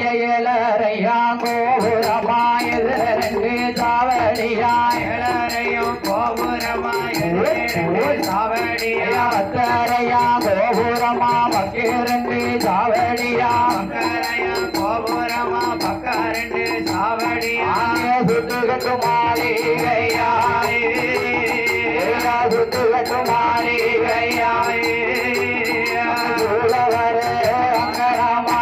ஐயலரையாங்கோபுரமாயது சாவடியாயலரையும் கோபுரமாயா கோபுரமா பக்கிரண்டு சாவடியா கோபுரமா பக்கரண்டு சாவடியா சுத்து கட்டு மாளிகையாய் சுத்து கட்டு மாளிகையாய் அங்கரமா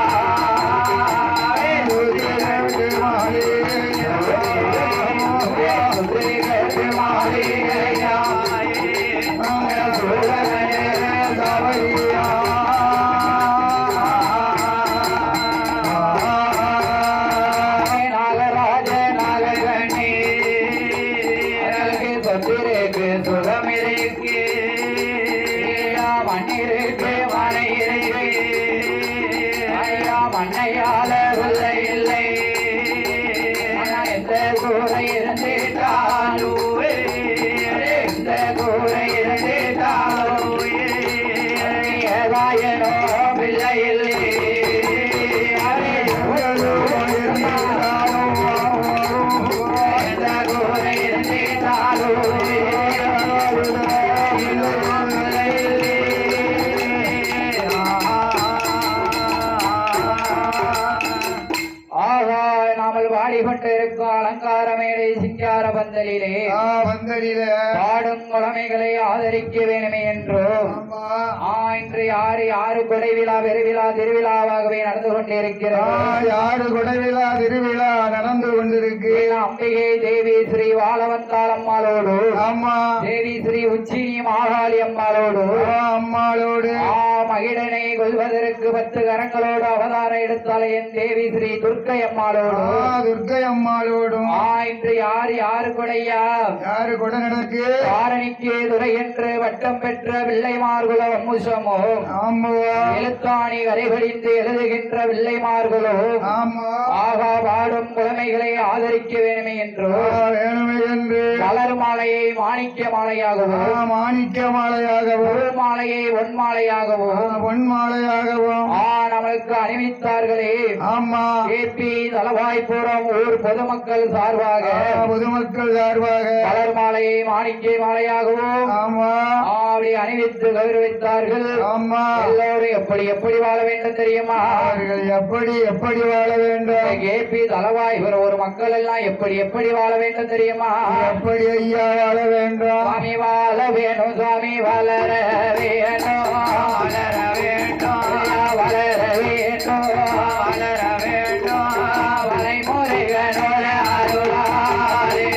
நாகராஜ நாககணி சொத்திருக்கு சுகமிருக்கு மண்ணிருக்கு மழை இருக்கு ஐயா மண்ணையால இல்லை இல்லை எந்த சூறை இருந்துட்டாலும் தாயனோ பிள்ளையில்லை பாடிக்கொண்டிருக்கும் அலங்கார மேடை சிங்கார பந்தலிலே பந்தலிலே பாடும் குழமைகளை ஆதரிக்க வேணுமே என்றும் இன்று யாரு யாரு கொடை விழா பெருவிழா திருவிழாவாகவே நடந்து கொண்டிருக்கிறது யாரு கொடை விழா திருவிழா நடந்து கொண்டிருக்கு அம்பிகை தேவி ஸ்ரீ வாழவந்தாள் அம்மாளோடு ஆமா தேவி ஸ்ரீ உச்சினி மாகாளி அம்மாளோடு அம்மாளோடு மகிழனை கொள்வதற்கு பத்து கரங்களோடு அவதாரம் எடுத்தாலே என் தேவி ஸ்ரீ துர்க்கை அம்மாளோடு துர்க்கை அம்மாளோடும் இன்று யாரு யாரு கொடையா யாரு கொடை நடக்கு காரணிக்கு துறை என்று வட்டம் பெற்ற பிள்ளைமார்குல வம்முசமோ எழுத்தாணி வரைகளிந்து எழுதுகின்ற பிள்ளைமார்களோ ஆகா பாடும் புலமைகளை ஆதரிக்க வேணுமே என்றோ வேணுமே என்று மலர் மாலையை மாணிக்க மாலையாகவும் மாணிக்க மாலையாகவும் மாலையை ஒன் மாலையாகவும் பொன் மாலையாகவும் ஆ நமக்கு அணிவித்தார்களே ஆமா கேபி தலவாய்ப்புறம் ஊர் பொதுமக்கள் சார்பாக பொதுமக்கள் சார்பாக மலர் மாலையை மாணிக்க மாலையாகவும் ஆமா அப்படி அணிவித்து கௌரவித்தார்கள் ஆமா எல்லோரும் எப்படி எப்படி வாழ வேண்டும் தெரியுமா அவர்கள் எப்படி எப்படி வாழ வேண்டும் கேபி தலவாய் ஒரு மக்கள் எல்லாம் எப்படி எப்படி வாழ வேண்டும் தெரியுமா எப்படி ஐயா வாழ வேண்டும் சுவாமி வாழ வேணும் சுவாமி வளர வேணும் வளர வேண்டும் வளர வேண்டும் வளர வேண்டும் வளைமுறைகளோட அருளாரே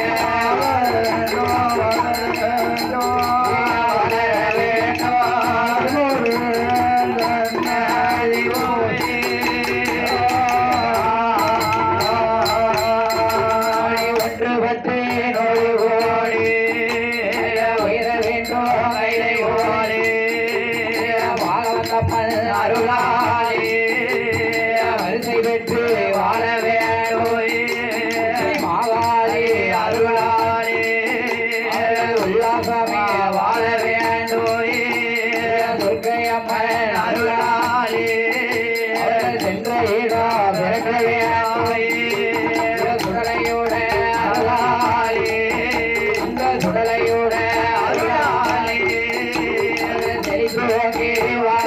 அருளாலே வரிசை பெற்று வாழ வேண்டும் மாவாளி அருளாலே உல்லாசமே வாழ வேண்டும் துர்க்கையம்மன் அருளாலே சென்ற இடம் பிறக்க வேண்டும் சுடலையோட அருளாலே அந்த சுடலையோட அருளாலே செழிப்போக்கி வாழ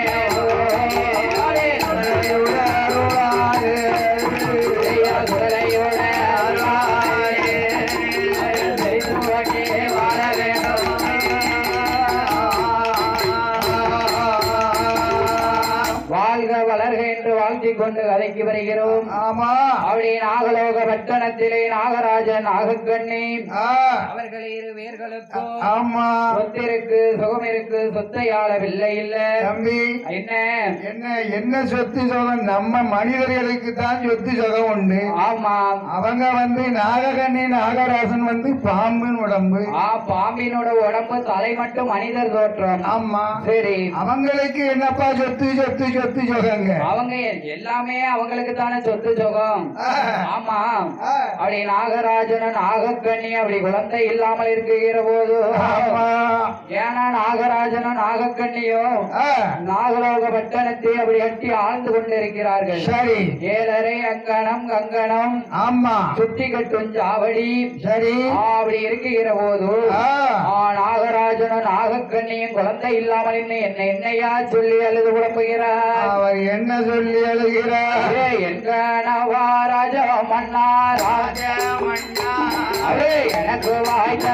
வாழ்த்திக் கொண்டு கதைக்கு வருகிறோம். ஆமா அவளே நாகலோக பட்டணத்திலே நாகராஜன் நாகக்கண்ணி அவர்கள் இரு பேர்களுக்கும் ஆமா சொத்திருக்கு சுகம் இருக்கு சொத்தையாளவில்லை இல்ல தம்பி. என்ன என்ன என்ன சொத்து சுகம்? நம்ம மனிதர்களுக்கு தான் சொத்து சுகம் உண்டு. ஆமா அவங்க வந்து நாகக்கண்ணி நாகராசன் வந்து பாம்பின் உடம்பு. ஆ பாம்பினோட உடம்பு தலை மட்டும் மனிதர் தோற்றம். ஆமா சரி அவங்களுக்கு என்னப்பா சொத்து சொத்து சொத்து சுகங்க? அவங்க எல்லாமே அவங்களுக்கு தானே சொத்து சுகம். ஆமா அப்படி நாகராஜனும் நாகக்கண்ணி அப்படி குழந்தை இல்லாமல் இருக்கிற போது ஏன்னா நாகராஜனும் நாகக்கண்ணியும் நாகலோக பட்டணத்தை அப்படி கட்டி ஆழ்ந்து கொண்டிருக்கிறார்கள். சரி ஏழரை அங்கனம் கங்கணம் ஆமா சுத்தி கட்டும் சாவடி சரி அப்படி இருக்கிற போது நாகராஜனும் நாகக்கண்ணியும் குழந்தை இல்லாமல் இன்னும் என்ன என்னையா சொல்லி அழுது குழப்புகிறார். அவர் என்ன சொல்லி அழுகிறார்? ராஜ மன்னா ராஜ மன்னா அரே எனக்கு வாய்த்த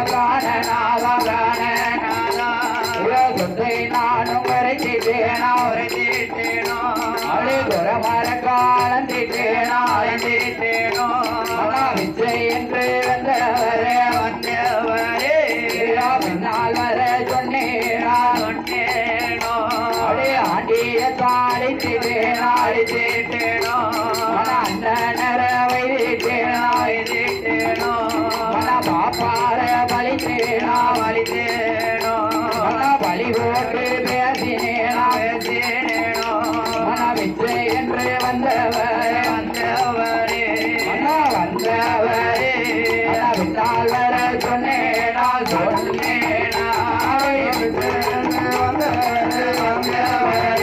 பிராணநாதை நானும் வரைச்சிட்டேனா வரைச்சிட்டேனோ அழே குரமர காலந்திட்டேனா அழைந்திட்டேனோ விச்சை என்று வந்தவரே வந்தவரே பின்னால் வர சொன்னேனா சொன்னேனோ அடே ஆண்டிய தாளித்தேனா அழித்தேனோ அண்ணனர வைத்தேனா வைத்தேனோ பாப்பார பலித்தேனா பலித்தேனோ பலி போட்டு பேசினேனா பேசினேனோ விச்சை என்று வந்தவர் வந்தவரே வந்தவரே பின்னால் வர சொன்னேனா சொன்னேனா வந்தவரே வந்தவரே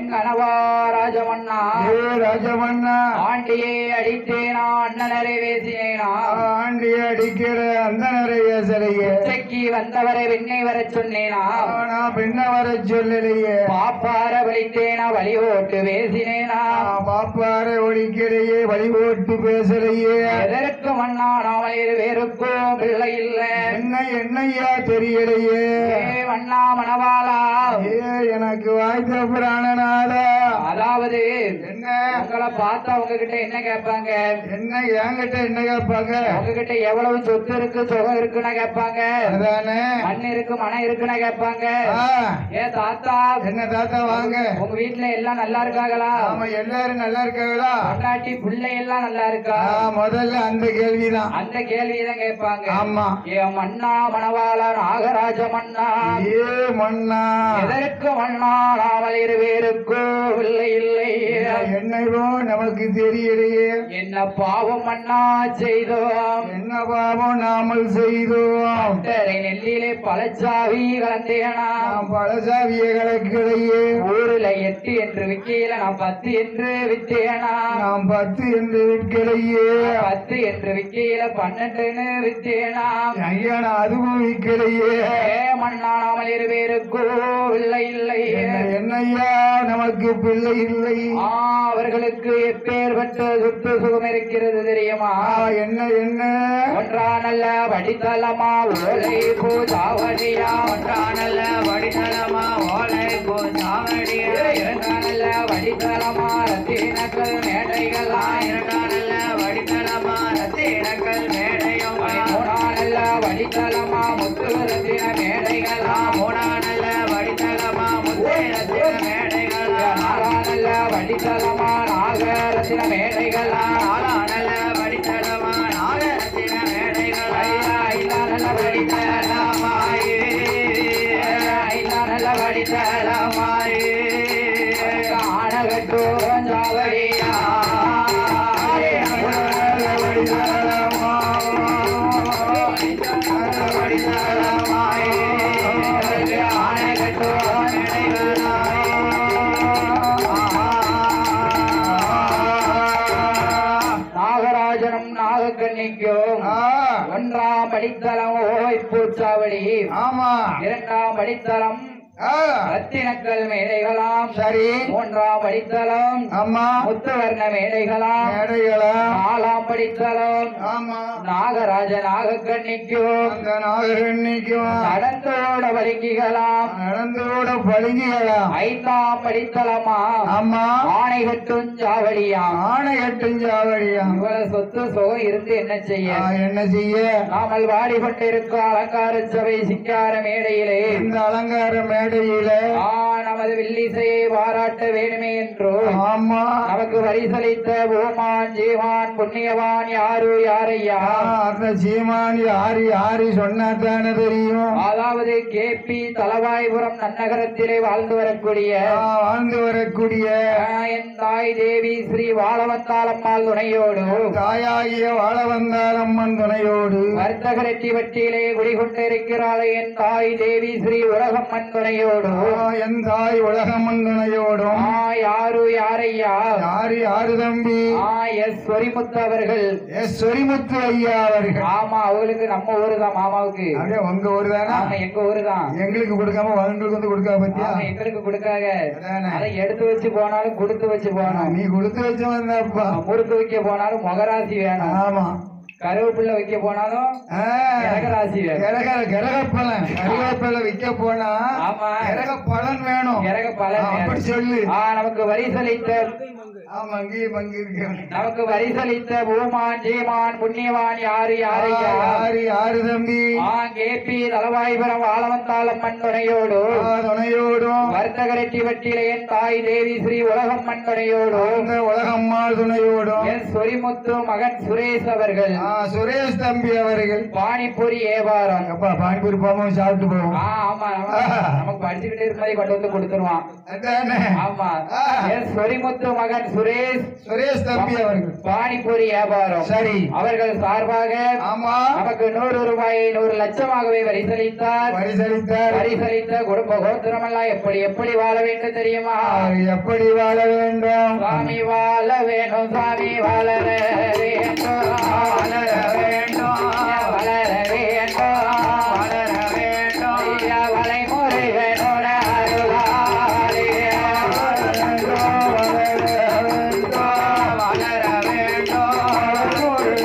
என் கனவா ராஜமன்னா ஏ ராஜமன்னா ஆண்டியை அடித்தேனா அண்ணனரை பேசினேனா ஆண்டிய அடிக்கிற அந்த நிறைய சிலையே உச்சைக்கு வந்தவரை வெண்ணை வர சொன்னேனா நான் பின்ன வர சொல்லலையே பாப்பார வலித்தேனா வழி ஓட்டு பேசினேனா பாப்பாரை ஒழிக்கலையே வழி ஓட்டு பேசலையே எதற்கு மன்னா நாமல் இரு பேருக்கும் பிள்ளை இல்ல என்ன என்னையா தெரியலையே ஏ மன்னா மணவாளா ஏ எனக்கு வாய்த்த பிராணனால அதாவது என்ன உங்களை பார்த்தா உங்ககிட்ட என்ன கேட்பாங்க என்ன என்கிட்ட என்ன கேட்பாங்க உங்ககிட்ட எவ்வளவு சொத்து இருக்கு சுகம் இருக்குன்னு கேட்பாங்க அதானே மண் இருக்கு மனம் இருக்குன்னு கேட்பாங்க ஆ, ஏ தாத்தா என்ன தாத்தா வாங்க உங்க வீட்டுல எல்லாம் நல்லா இருக்காங்களா ஆமா எல்லாரும் நல்லா இருக்காங்களா பொண்டாட்டி பிள்ளை எல்லாம் நல்லா இருக்கா ஆ, முதல்ல அந்த கேள்விதான் அந்த கேள்விதான் கேட்பாங்க ஆமா ஏ மன்னா மணவாள நாகராஜ மன்னா ஏ மண்ணா எதற்கு மன்னா நாமல் இரு பேருக்கோ இல்லை இல்லை என்னவோ நமக்கு தெரியலையே என்ன பாவம் மன்னா செய்தோம் என்ன பாவம் நாமல் செய்தோம் பட்டறை நெல்லிலே பழச்சாவி கலந்தேனா நாம் பழசாவிய கலக்கலையே ஊருல எட்டு என்று விக்கையில நான் பத்து என்று வித்தேனா நாம் பத்து என்று விற்கலையே பத்து என்று விக்கையில பன்னெண்டுன்னு வித்தேனா ஐயா நான் அதுவும் விற்கலையே ஏ மண்ணானாமல் இரு பேருக்கோ இல்லை இல்லை என்னையா நமக்கு பிள்ளை இல்லை ஆ, அவர்களுக்கு எப்பேற்பட்ட சொத்து சுகம் இருக்கிறது தெரியுமா ஆ, என்ன என்ன ஒன்றா நல்ல வடித்தலமா ஓலை பூஜாவடியா ஒன்றா நல்ல வடித்தலமா ஓலை பூஜாவடியா இரண்டா நல்ல வடித்தலமா ரத்தினக்கல் மேடைகளா இரண்டா நல்ல வடித்தலமா ரத்தினக்கல் மேடையும் மூணா நல்ல வடித்தலமா முத்து ரத்தின மேடைகளா மூணா நல்ல வடித்தலமா முத்து ரத்தின மேடைகளா நாலா நல்ல வடித்தலமா நாகரத்தின மேடைகளா நாலா நல்ல வடித்தலமா நாகரத்தின மேடைகளா ஐயா நல்ல வடித்தலமாயே ஐயா நல்ல வடித்தலமாயே ஆனகட்டோ ஜாவடியா நாகராஜனும் நாகக்கண்ணிக்கும் ஆ, ஒன்றாம் படித்தளம் ஓய் பூச்சாவடி ஆமா இரண்டாம் படித்தளம் ஆ, ரத்தினக்கல் மேடைகளாம் சரி மூன்றாம் படித்தளம் ஆமா முத்துவர்ண மேடைகளாம் மேடைகளா நாலாம் படித்தளம் ஆமா நாகராஜ நாகக்கண்ணிக்கும் அந்த நாகரண்ணிக்கும் நடந்தோட வலிங்கிகளாம் நடந்தோட பழுகிகளா ஐந்தாம் படித்தளமா ஆமா ஆணை கட்டும் சாவடியாம் ஆணை எட்டுஞ்சாவடியா இவ்வளவு சொத்து சுகம் இருந்து என்ன செய்ய என்ன செய்ய நாமல் வாடிப்பட்டிருக்கும் அலங்கார சபை சிங்கார மேடையிலே இந்த அலங்கார மேடையில ஆ, நமது வில்லிசையை பாராட்ட வேணுமே என்றோ ஆமா நமக்கு வரிசலித்த பூமான் ஜீவான் புண்ணியவான் யாரு யாரையா ஆ, அந்த சீமான் யாரு யாரு சொன்னா தானே தெரியும் அதாவது கே பி தலவாய்புரம் நன்னகரத்திலே வாழ்ந்து வரக்கூடிய ஆ, வாழ்ந்து வரக்கூடிய ஆ, என் தாய் தேவி ஸ்ரீ வாழவந்தாளம்மாள் துணையோடு தாயாகிய வாழ வந்தார் அம்மன் துணையோடு வர்த்தகரெட்டி வட்டியிலே குடிகொண்டிருக்கிறாள் என் தாய் தேவி ஸ்ரீ உலகம்மன் துணையோடு ஆ, என் தாய் உலகம்மன் துணையோடும் ஆ, யாரு யாரையா யாரு யாரு தம்பி ஆ, எஸ் சொரிமுத்து அவர்கள் எஸ் சொரிமுத்து ஐயா அவர்கள் ஆமா அவங்களுக்கு நம்ம ஊரு தான் மாமாவுக்கு அப்படியே உங்க ஊரு தானே ஆமா எங்க ஊரு தான் எங்களுக்கு கொடுக்காம அவங்களுக்கு வந்து கொடுக்காம பத்தியா ஆமா, எங்களுக்கு கொடுக்காக அதானே. அதை எடுத்து வச்சு போனாலும் கொடுத்து வச்சு போகணும் நீ கொடுத்து வச்சு வந்தப்பா முறுக்கு வைக்க போனாலும் முகராசி வேணும் ஆமா கருவேப்பிள்ளை வைக்க போனாலும் ஆ, கடகராசி வேணும் கிரக கிரகப்பழம் கருவேப்பிலை விற்க போனா ஆமா கிரக பலன் வேணும் கிரக பலன் ஆ, அப்படி வேணும். சொல்லு ஆ, நமக்கு வரிசலித்த ஆமா அங்கேயும் பங்கு இருக்கு நமக்கு வரிசலித்த பூமான் ஜீமான் புண்ணியவான் யாரு யாரையா யாரு யாரு தம்பி ஆ, கே பி தலவாய்புரம் வாழவந்தாளம்மன் துணையோடு ஆ, துணையோடும் வர்த்தகரெட்டி வட்டியிலேன் தாய் தேவி ஸ்ரீ உலகம்மன் துணையோடு அந்த உலகம்மாள் துணையோடும் எஸ் சொரிமுத்து மகன் சுரேஷ் அவர்கள் ஆ, சுரேஷ் தம்பி அவர்கள் பானிபூரி வியாபாரம். அப்பா பானிபூரி போவோம், சாப்பிட்டு போவோம். ஆமா நமக்கு படிச்சுக்கிட்டே இருக்கும்போதே கொண்டு வந்து கொடுத்துருவான். ஆமா எஸ் சொரிமுத்து மகன் சுரேஷ் சுரேஷ் தம்பி அவர்கள் பானிபூரி வியாபாரம். சரி அவர்கள் சார்பாக ஆமா நமக்கு நூறு ரூபாயை நூறு லட்சமாகவே வரிசளித்தார். பரிசளித்தார். பரிசளித்த குடும்ப கோத்திரம் எல்லாம் எப்படி எப்படி வாழ வேண்டும் தெரியுமா? எப்படி வாழ வேண்டும்? சாமி வாழ வேண்டும், சாமி வளர வேண்டும், வளர வேண்டும், வளர வேண்டும், வளர வேண்டும். வளைமுறைகளோட அருளாளே வளர வேண்டும், வளர வேண்டும்.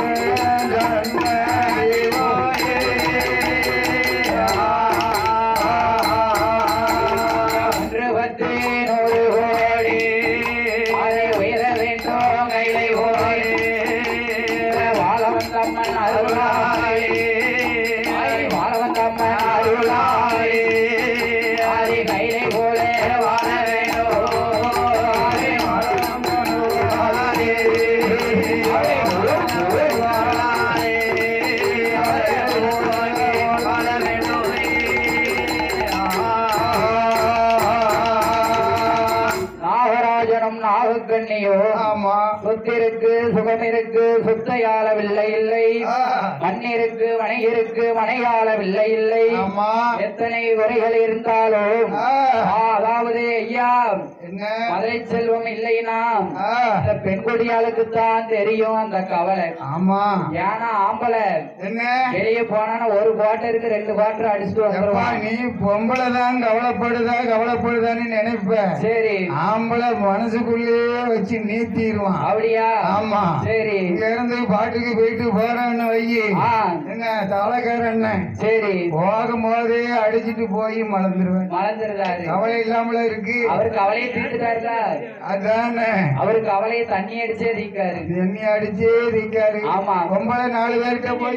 ஒன்று பத்து நூறு கோடி அதை உயர வேண்டும் கைலை ஓடி வாழவந்தம்மன் அருளாளே வாழவந்தம்மன் அருளாளே அதை கைலை போல வாழ வேண்டும். நாகராஜனும் நாகக்கண்ணியோ ஆமா சொத்திருக்கு சுகமிருக்கு சொத்தையாளவில்லை இல்லை, மண்ணிற்கு மனையிருக்கு மனையாளவில்லை இல்லை. ஆமா எத்தனை குறைகள் இருந்தாலும் அதாவது ஐயா என்ன மதுரை செல்வம் இல்லைன்னா அந்த பெண்கொடியாளுக்கு தான் தெரியும் அந்த கவலை. ஆமா ஏன்னா ஆம்பளை என்ன வெளியே போனா ஒரு குவார்டருக்கு ரெண்டு குவார்டர் அடிச்சுட்டு வந்துருவான். நீ பொம்பளை தான் கவலைப்படுதா கவலைப்படுதான்னு நினைப்ப. சரி ஆம்பளை மனசுக்குள்ளேயே வச்சு நீத்திடுவான். அப்படியா? ஆமா சரி இங்க இருந்து பாட்டுக்கு போயிட்டு போறான்னு வையி என்ன தலைக்காரன் சரி போகும் போதே அடிச்சிட்டு போய் மலர்ந்துருவேன். மலர்ந்துருந்தாரு. கவலை இல்லாமல இருக்கு. அவரு கவலையை தீர்த்துட்டாருல. அதானே அவரு கவலையை தண்ணி அடிச்சே தீக்காரு. தண்ணி அடிச்சே தீக்காரு. ஆமா பொம்பளை நாலு பேர்கிட்ட போய்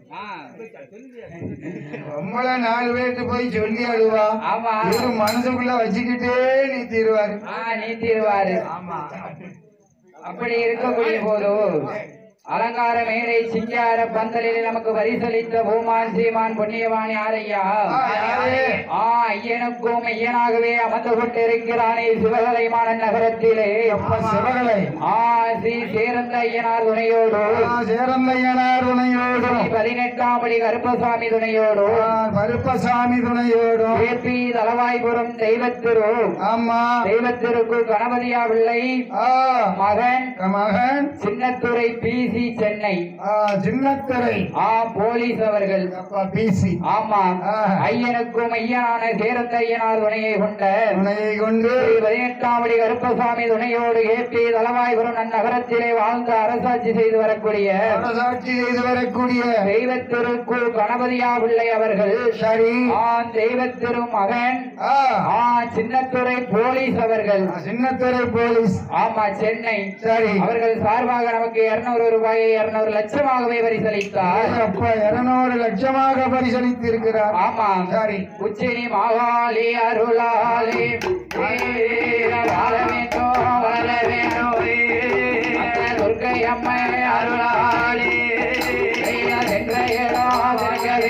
பொம்பளை நாலு பேர்கிட்ட போய் சொல்லி அழுவா. ஆமா இவரு மனசுக்குள்ள வச்சுக்கிட்டே நீ தீருவாரு. நீ தீருவாரு. அப்படி இருக்கக்கூடிய போது அலங்கார மேடை சிங்கார பந்தலில் நமக்கு பரிசளித்த பூமான் சீமான் புண்ணியவான் யாரையா? ஆ ஐயனுக்கும் ஐயனாகவே அமர்ந்து கொண்டிருக்கிறானே சிவகலை மாநன் நகரத்திலே. சிவகலை ஆ ஸ்ரீ சேரந்த ஐயனார் துணையோடு சேரந்த ஐயனார் துணையோடு பதினெட்டாம் படி கருப்பசாமி துணையோடு கருப்பசாமி துணையோடு ஏபி தலவாய்புரம் தெய்வத்திரு ஆமா தெய்வத்திற்கு கணபதியா பிள்ளை மகன் மகன் சின்னத்துறை பிசி சென்னை சின்னத்துறை ஆ போலீஸ் அவர்கள் பிசி. ஆமா ஐயனுக்கும் ஐயனான சேரந்த ஐயனார் துணையை கொண்ட துணையை கொண்டு பதினெட்டாம் படி கருப்பசாமி துணையோடு ஏபி தலவாய்புரம் நன்னகரத்திலே வாழ்ந்து அரசாட்சி செய்து வரக்கூடிய அரசாட்சி செய்து வரக்கூடிய தெய்வத்திற்கு கணபதியா பிள்ளை அவர்கள் சரி தெய்வத்திரு மகன் சின்னத்துறை போலீஸ் அவர்கள் சின்னத்துறை போலீஸ் ஆமா சென்னை சரி அவர்கள் சார்பாக நமக்கு இருநூறு ரூபாயை இருநூறு லட்சமாகவே பரிசளித்தார். அப்ப இருநூறு லட்சமாக பரிசளித்து இருக்கிறார். ஆமா சரி உச்சினி மாகாளி அருளாளி வாழ வேண்டும் வளர வேண்டும் துர்க்கை அம்மை அருளாளி சென்ற இடம்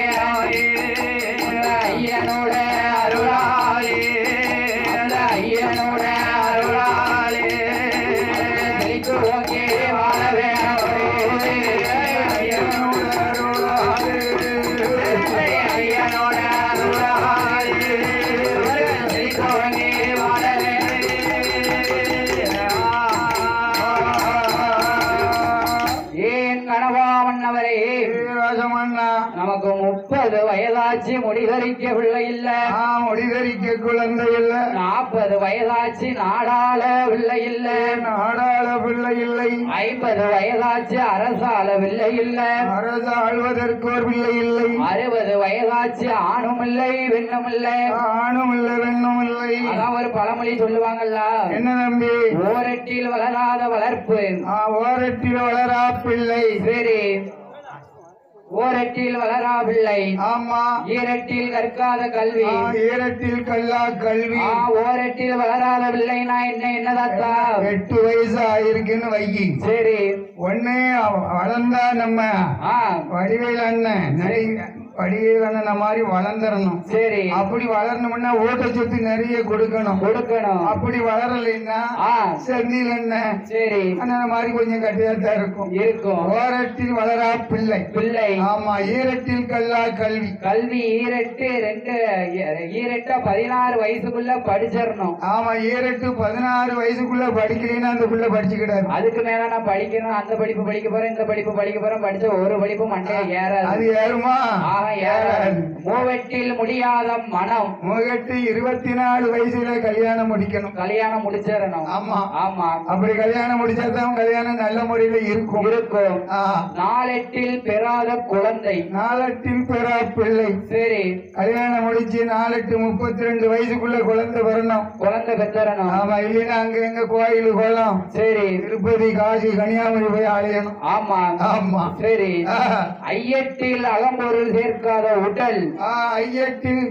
ஐயனோட அருளாளி அந்த ஐயனோட அருளாளி ஓகே வாழ வேண்டும் ஐயனோட அருளாளி வாழ ஏன் கனவா மன்னவரே நமக்கு முப்பது வயதாச்சு முடிதரிக்க பிள்ளை இல்ல முடிதரிக்க குழந்தை இல்ல. நாற்பது வயதாச்சு நாடாள பிள்ளை இல்ல நாடாள பிள்ளை இல்லை. ஐம்பது வயதாச்சு அரசாள பிள்ளை இல்ல அரசு ஆழ்வதற்கு ஒரு பிள்ளை இல்லை. அறுபது வயதாச்சு ஆணும் இல்லை பெண்ணும் இல்லை ஆணும் இல்லை பெண்ணும் இல்லை. அதான் ஒரு பழமொழி சொல்லுவாங்கல்ல என்ன தம்பி? ஓரட்டில் வளராத வளர்ப்பு ஓரட்டில் வளரா பிள்ளை. சரி ஓரட்டில் வளரா பிள்ளை ஆமா ஈரட்டில் கற்காத கல்வி ஆ, ஈரட்டில் கல்லா கல்வி ஆ, ஓரட்டில் வளராத பிள்ளைனா என்ன என்னதாத்தா எட்டு வயசு ஆயிருக்குன்னு வைகி சரி ஒண்ணே அவ- வளர்ந்தா நம்ம ஆ வடிவேல் அண்ணன் நிறைய வடிவேல் அண்ணன் மாதிரி வளர்ந்துடணும் சரி அப்படி வளரணும்னா ஊட்டச்சத்து நிறைய கொடுக்கணும் கொடுக்கணும் அப்படி வளரலைன்னா ஆ செந்தில் அண்ணன் சரி அண்ணன் மாதிரி கொஞ்சம் கட்டியாத்தான் இருக்கும் இருக்கும் ஓரட்டில் வளரா பிள்ளை பிள்ளை ஆமா ஈரட்டில் கல்லா கல்வி கல்வி ஈரெட்டு ரெண்டு ஈரெட்டா பதினாறு வயசுக்குள்ள படிச்சிடணும் ஆமா ஈரட்டு பதினாறு வயசுக்குள்ள படிக்கலைன்னா அந்த புள்ள படிச்சுக்கிடாது அதுக்கு மேல நான் படிக்கணும் அந்த படிப்பு படிக்க போறேன் இந்த படிப்பு படிக்க போறேன் படிச்ச ஒரு படிப்பு மண்டையில ஏறாது அது ஏறுமா ஆக ஏறாது மூவெட்டில் முடியாத மனம் முகட்டு இருபத்தி நாலு வயசுல கல்யாணம் முடிக்கணும் கல்யாணம் முடிச்சிடணும் ஆமா ஆமா அப்படி கல்யாணம் முடிச்சாதான் கல்யாணம் நல்ல முறையில இருக்கும் இருக்கும் ஆ. நாளெட்டில் பெறாத குழந்தை நாலட்டில் பெறா பிள்ளை சரி கல்யாணம் முடிச்சு நாலெட்டு முப்பத்தி ரெண்டு வயசுக்குள்ள குழந்தை வரணும் குழந்தை பெற்றரணும் ஆமா இல்லைன்னா அங்க எங்க கோயில் கோலம் சரி திருப்பதி காசி கன்னியாகுமரி போய் அலையணும் ஆமா ஆமா சரி ஆ. ஐயத்தில் அகம்பொருள் சேர்க்காத உடல் ஆ, ஐயட்டில்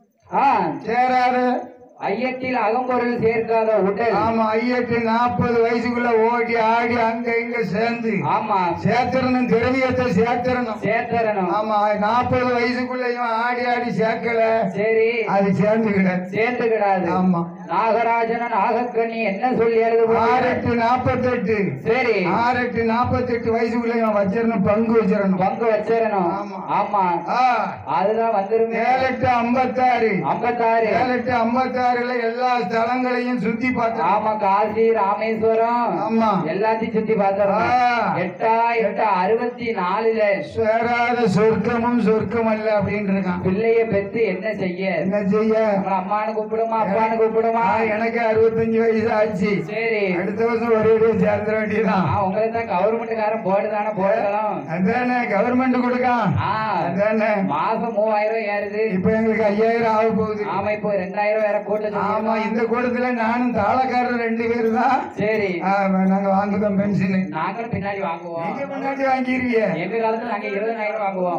ஆ சேராத ஐயத்தில் அகம்பொருள் சேர்க்காத உடல் ஆமா ஐயட்டு நாற்பது வயசுக்குள்ள ஓடி ஆடி அங்க இங்க சேர்ந்து ஆமா சேர்த்தரணும் திரவியத்தை சேர்த்தரணும் சேர்த்தரணும் ஆமா நாற்பது வயசுக்குள்ள இவன் ஆடி ஆடி சேர்க்கல சரி அது சேர்ந்துக்கிடாது சேர்ந்துக்கிடாது ஆமா நாகராஜன நாகக்கண்ணி என்ன சொல்லி எழுது ஆறெட்டு நாற்பத்தெட்டு சரி ஆறெட்டு நாற்பத்தெட்டு வயசுக்குள்ள இவன் வச்சிடணும் பங்கு வச்சிடணும் பங்கு வச்சிடணும் ஆமா. ஆமா ஆ, அதுதான் வந்துருமே ஏழெட்டு ஐம்பத்தாறு ஐம்பத்தாறு ஏழெட்டு ஐம்பத்தாறுல எல்லா ஸ்தலங்களையும் சுத்தி பார்த்தோம் ஆமா காசி ராமேஸ்வரம் ஆமா எல்லாத்தையும் சுத்தி பார்த்தோம் ஆ. எட்டா எட்டு அறுபத்தி நாலுல சேராத சொர்க்கமும் சொர்க்கம் அல்ல அப்படின்னு இருக்கான் பிள்ளைய பெற்று என்ன செய்ய என்ன செய்ய நம்மள அம்மானு கூப்பிடுமா அப்பான்னு கூப்பிடுமா ஆ, எனக்கு அறுபத்தஞ்சு வயசு ஆச்சு சரி அடுத்த வருஷம் ஒரே சேர்ந்துட வேண்டியதான் உங்களுக்கு தான் கவர்மெண்ட்காரன் போடுதானே போடலாம் அதானே கவர்மெண்ட் கொடுக்கான் ஆ அதானே மாசம் மூவாயிரம் ஏறுது இப்ப எங்களுக்கு ஐயாயிரம் ஆக போகுது ஆமா இப்போ ரெண்டாயிரம் வேற கூட்ட ஆமா இந்த கூட்டத்துல நானும் தாளக்காரர் ரெண்டு பேரு தான் சரி நாங்க வாங்குதோம் பென்ஷன் நாங்களும் பின்னாடி வாங்குவோம் நீங்க முன்னாடி வாங்கிருவீங்க எங்க காலத்துல நாங்க இருபதாயிரம் வாங்குவோம்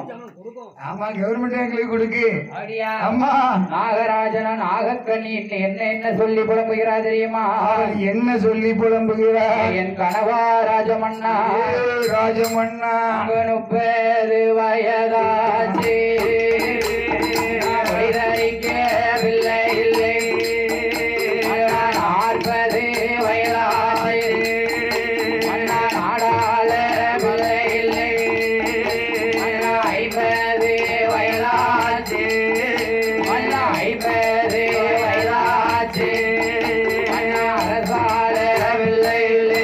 ஆமா கவர்மெண்ட் எங்களுக்கு கொடுக்கு அப்படியா ஆமா நாகராஜனா நாகக்கண்ணி இன்னும் என்ன என்ன சொல்லி புலம்புகிறா தெரியுமா அவள் என்ன சொல்லி புலம்புகிறார் என் கனவா ராஜமன்னா ஏய், ராஜமன்னா முப்பது வயதாச்சு வைதறிக்க பிள்ளை இல்லை நாற்பது வயதாச்சு அண்ணா நாடாள பிள்ளை இல்லை அண்ணா ஐம்பது வயதாச்சு அண்ணா ஐம்பது வயதாச்சு அண்ணா அரசாள பிள்ளை இல்லை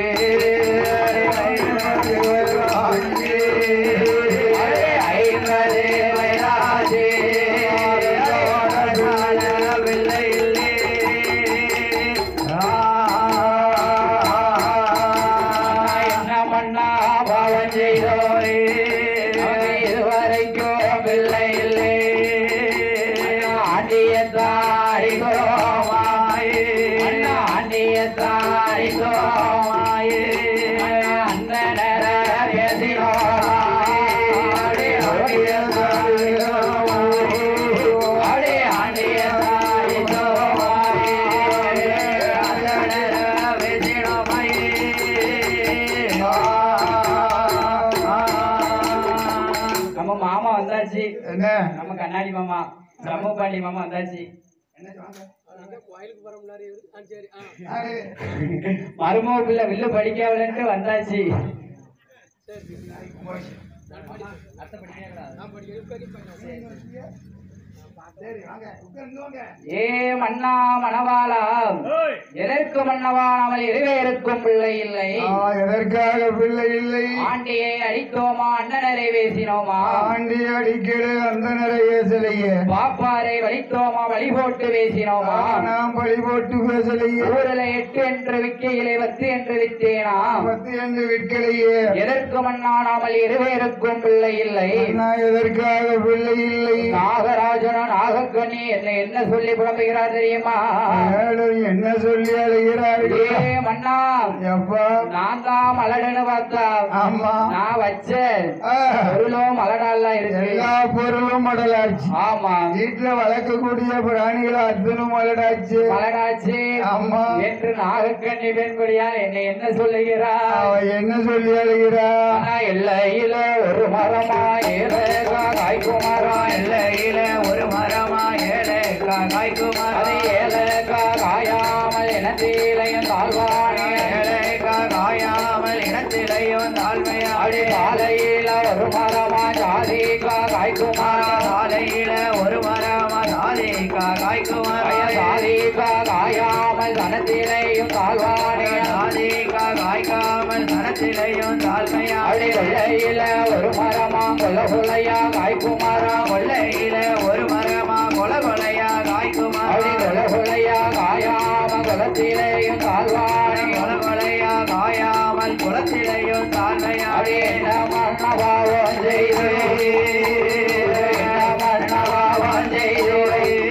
ஐம்பது வயதாச்சு பிள்ளை இல்லை என்ன மண்ணா பாவம் செய்தோரே இதுவரைக்கும் பிள்ளை இல்லை ஆண்டிய தாரி கோமாயே ஆண்டிய தாரி கோமாயே அந்த நேர பேசினோமாயே ஆண்டிய தாரி கோமாயே ஆண்டிய தாரி கோமாயே அந்த நேர பேசினோமாயே நம்ம மாமா வந்தாச்சு என்ன நம்ம கண்ணாடி மாமா நம்ம பாண்டி மாமா வந்தாச்சு யாரு? மருமகுள்ள வில்லு படிக்காவலன்ட்டு வந்தாச்சு சரி வாங்க உட்கார்ந்து வாங்க. ஏ மன்னா மணவாளா எதற்கு மன்னவானாமல் இருவே இருக்கும் பிள்ளை இல்லை ஆ, எதற்காக பிள்ளை இல்லை ஆண்டியை அடித்தோமா அண்ணனரை பேசினோமா ஆண்டி அடிக்கடு அந்த நிறைய சிலையே பாப்பாரை வலித்தோமா வழி போட்டு பேசினோமா நாம் பழி போட்டு பேசலையே ஊரில் எட்டு என்று விக்கையிலே பத்து என்று வித்தேனா பத்து என்று விற்கலையே எதற்கு மண்ணானாமல் இருவே இருக்கும் பிள்ளை இல்லை நான் எதற்காக பிள்ளை இல்லை நாகராஜனா நாகக்கண்ணி என்ன என்ன சொல்லி புலம்புகிறார் தெரியுமா? மேலும் என்ன சொல்லி அழுகிறார்கள்? ஏ மன்னா, எப்பா நான் தான் மலடுன்னு பார்த்தா ஆமா நான் வச்ச ஆ, பொருளும் மலடால இருக்கு. எல்லா பொருளும் மடலாச்சு. ஆமா, வீட்டுல வளர்க்கக்கூடிய பிராணிகள் அத்தனும் மலடாச்சு. மலடாச்சு ஆமா என்று நாகக்கண்ணி பெண்படியால் என்னை என்ன சொல்லுகிறார்? அவ என்ன சொல்லி அழுகிறா? ஆனா எல்லையில ஒரு மரமா ஏழேகா காய்க்கும் மரம், எல்லையில ஒரு மரமா ஏழேகா காய்க்கும் மரம், அது ஏழேகா காயாமல் இனத்திலையும் தாழ்வானே, ஏழேகா காயாமல் இனத்திலையும் தாழ்மையா, அடி சாலையில ஒரு மரமா ஜாதிகா காய்க்கும் மரம், சாலையில ஒரு மரமா ஜாதிகா காய்க்கும் மரம், ஜாதிகா காயாமல் தனத்திலையும் தாழ்வானே, ஜாதிகா காய்க்காமல் தனத்திலையும் தாழ்மையா, அடி கொள்ளையில ஒரு மரமா கொல்ல கொள்ளையா காய்க்கும் மரம், கொள்ளையில ஒரு மரமா கொல கொலையா காய்க்கும் மரம், அடி கொல கொலையா காயாம குலத்திலையும் தாழ்வானே, கொல கொலையா காயாமல் குலத்திலையும் தாழ்மையா, அடி என்ன மன்னபாவம் செய்து என்ன மன்னபாவம் செய்து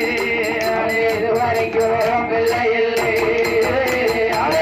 இதுவரைக்கும் பிள்ளை இல்லை, அடே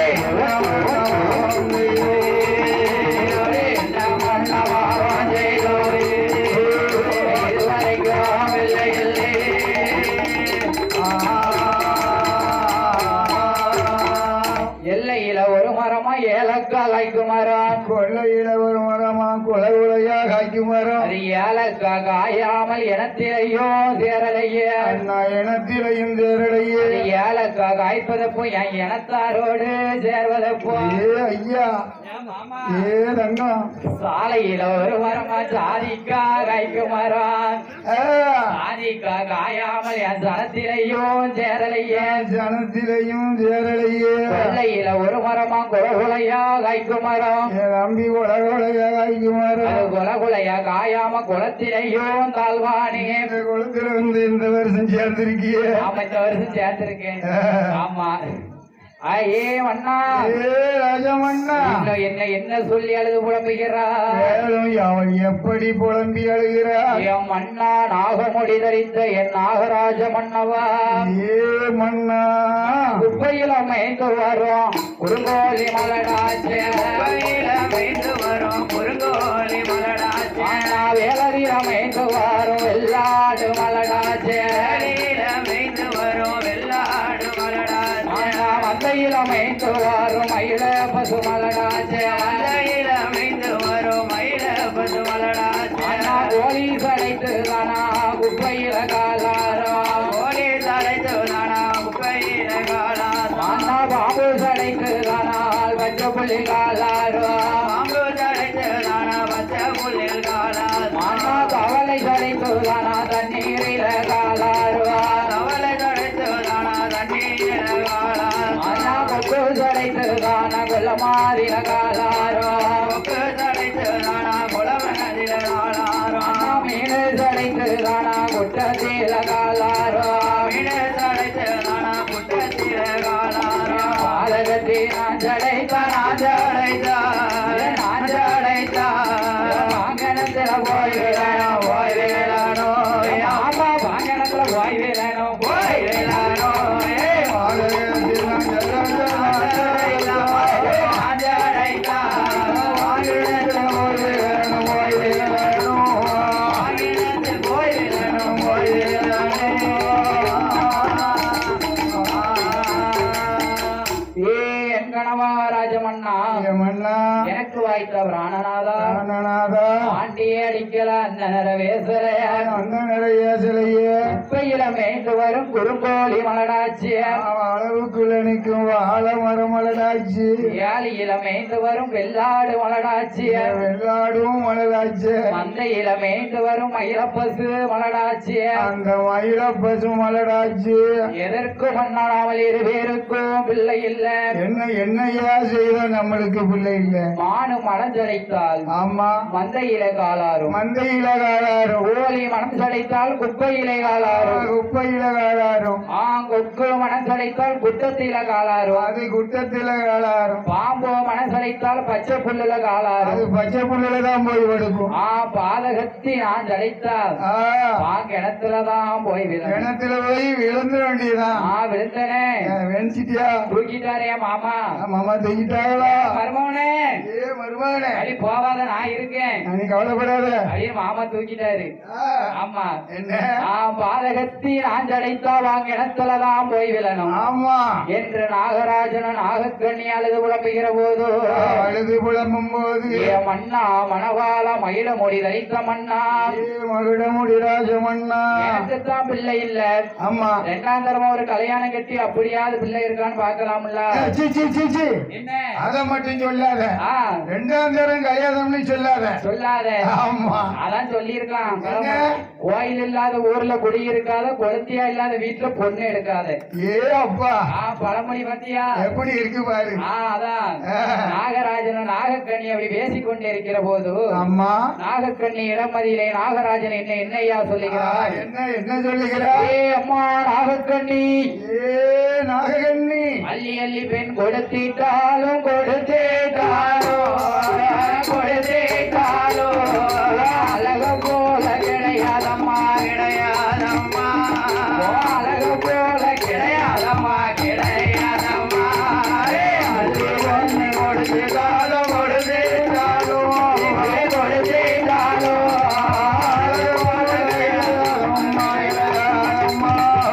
எல்லையில ஒரு மரமா ஏலக்காய் காய்க்கும் மரம், கொள்ளையில ஒரு மரமா கொலை கொலையா காய்க்கும் மரம், அது ஏலக்காய் காயாமல் இனத்திலையோ சேரலையே, அண்ணா இனத்திலையும் தேரடையே. அது ஏலக்காய் காய்ப்பதப்போ என் இனத்தாரோடு சேர்வதப்போ, ஏ ஐயா ஏ தங்கம் சாலையில ஒரு மரமா சாதிக்கா காய்க்கும் மரம், ஆ, சாதிக்கா காயாமல் என் சனத்திலையும் சேரலையே, ஜனத்திலையும் தேரடையே. கொள்ளையில ஒரு மரமா குலகுலையா காய்க்கும் மரம், என் தம்பி கொலை கொலையா காய்க்கும் அது மரம். குலகுலையா காயாம குளத்திலையும் தாழ்வானே, இந்த குளத்துல வந்து இந்த வருஷம் சேர்ந்திருக்கிய. ஆமா இந்த வருஷம் சேர்த்திருக்கேன். ஆமா ஏ அண்ணா, ஏ ராஜமண்ணா, இன்னும் என்ன என்ன சொல்லி அழுது புலம்புகிறார்? மேலும் அவன் எப்படி புலம்பி அழுகிறார்? என் மன்னா நாகமொழி தரித்த என் நாகராஜ மன்னவா, ஏ மண்ணா, குப்பையில் அமைந்து வரும் குறுங்கோலி மலடாச்சே, குப்பையில் அமைந்து வரும் குறுங்கோலி மலடாச்சே, வேலரில் அமைந்து வரும் வெள்ளாடு மலடாச்சே, அமைந்து வரும் வெள்ளாடு மலடாச்சே, மந்தையில் அமைந்து வரும் மயில பசு மலடாச்சே, மந்தையில் அமைந்து வரும் மயில பசு மலடாச்சே, கோழி சடைத்து தானா குப்பையில காலாரோ, கோழி சடைத்து தானா குப்பையில காலாரோ, அண்ணா பாம்பு சடைத்து தானால் பச்சை புள்ளி காலாரோ, பாம்பு சடைத்து தானா பச்சை புள்ளி காலாரோ, அண்ணா கவலை சடைத்து தானா தண்ணீரில காலாரோ, கவலை சடைத்து தானா தண்ணீரில காலாரோ, அண்ணா கொக்கு சடைத்து தானா கொல்ல மாதிர காலாரோ, கொக்கு சடைத்து தானா கொலவனதில காலாரோ, அண்ணா மீன் சடைத்து தானா குட்டத்தில காலாரோ, மீன் சடைத்து தானா குட்டத்தில காலாரோ, பாலகத்தி நான் சடைத்தா நான் சடைத்தா நான் சடைத்தா வாங்கனத்துல போய் வேணோ போய் வேணோ, ஆமா வாங்கனத்துல போய் வேணோ போய் வேணோ, பாலகத்தில் நான் ஜலஜலா நான் சடைத்தா வாங்கிடத்துல போய் வேணும் போய் வேணும் வாங்கினத்தில் போய் வேணோ போய் வேணோ. ஏ என் கணவா ராஜமன்னா, ஏ மண்ணா, எனக்கு வாய்த்த பிராணநாதா, நானநாதா, ஆண்டியே அடிக்கல அந்த வேசலைய, அந்த நிறைய சிலையே குப்பையில மேய்ந்து வரும் குறுங்கோழி மலடாச்சிய, அளவுக்குள்ள நிற்கும் வாழ மரம் மலடாச்சு. ஏலியில மேய்ந்து வரும் வெள்ளாடு மலடாச்சிய, வெள்ளாடும் மலடாச்சு. மந்தையில மேய்ந்து வரும் மயிலப்பசு மலடாச்சிய, அந்த மயில பசு மலடாச்சு. எதற்கு மன்னாமல் இரு பேருக்கும் பிள்ளை இல்ல, என்ன என்னையா செய்த நம்மளுக்கு பிள்ளை இல்ல. மானு மனம் சடைத்தால் ஆமா மந்தையில காலாரும், மந்தையில காலாரும், கோழி மனம் சடைத்தால் குப்பையிலே காலாரும், குப்பையில காலாரும், ஆ கொக்கு மனம் சடைத்தால் குட்டத்தில காலாரும், அது குட்டத்தில காலாரும், பாம்போ மன மனசு அழைத்தால் பச்சை புல்லுல காலாறு அது பச்சை புல்லுல தான் போய் படுக்கும். ஆ பாதகத்தி நான் ஜடைத்தால் ஆ, ஆ கிணத்துலதான் போய் விழுந்தேன். கிணத்துல போய் விழுந்துட வேண்டியதுதான். ஆ விழுந்தனே வெணிச்சிட்டியா? தூக்கிட்டாரே மாமா மாமா தூக்கிட்டாங்களா? மருமவனே ஏ மருமகனே, அடி போவாத நான் இருக்கேன் நீ கவலைப்படாத. அப்படின்னு மாமா தூக்கிட்டாரு. ஆ, ஆமா என்ன? ஆ பாதகத்தி நான் ஜடைத்தா வாங்க இடத்துலதான் போய் விழணும் ஆமா, என்று நாகராஜனும் நாகக்கண்ணி அழுது புலம்புகிற போது அழுது புலம்பும் போது ஏ மன்னா மணவாள மயில மொழி தைத்த மன்னா மகுடமுடி ராஜமன்னா. எனக்குத்தான் பிள்ளை இல்ல. ஆமா, ரெண்டாம் தரமா ஒரு கல்யாணம் கட்டி அப்படியாவது பிள்ளை இருக்கான்னு பாக்கலாம்ல. சி, சி, சி, சி. என்ன அத மட்டும் சொல்லாத. ஆ ரெண்டாம் தரம் கல்யாணம்னு சொல்லாத. சொல்லாத. ஆமா, அதான் சொல்லியிருக்கான். என்ன? கோயில் இல்லாத ஊர்ல குடி இருக்காத, கொளுத்தியா இல்லாத வீட்டுல பொண்ணு எடுக்காத. ஏ அப்பா, ஆ பழமொழி பத்தியா? எப்படி இருக்கு பாரு. ஆ அதான் ஆ. நாகராஜனும் நாகக்கண்ணி அப்படி பேசிக் கொண்டே இருக்கிற போது அம்மா, நாகக்கண்ணி இடமதியிலே நாகராஜன் என்ன என்னையா ஆ, சொல்லுகிறார்? என்ன என்ன சொல்லுகிறா? ஏ அம்மா நாகக்கண்ணி, ஏ நாககண்ணி, அள்ளி அள்ளி பெண் கொடுத்திட்டாலும் கொடுத்திட்டாலும் கொடுத்திட்டாலும் அழக போல கிடையாதம்மா கிடையாதம்மா அழக போல கிடையாதம்மா கிடையாதம்மா அள்ளி ஒண்ணு கொடுத்திட்டாலும் கொடுத்திட்டாலும் கொடுத்திட்டாலும் அழக போல கிடையாதம்மா கிடையாதம்மா.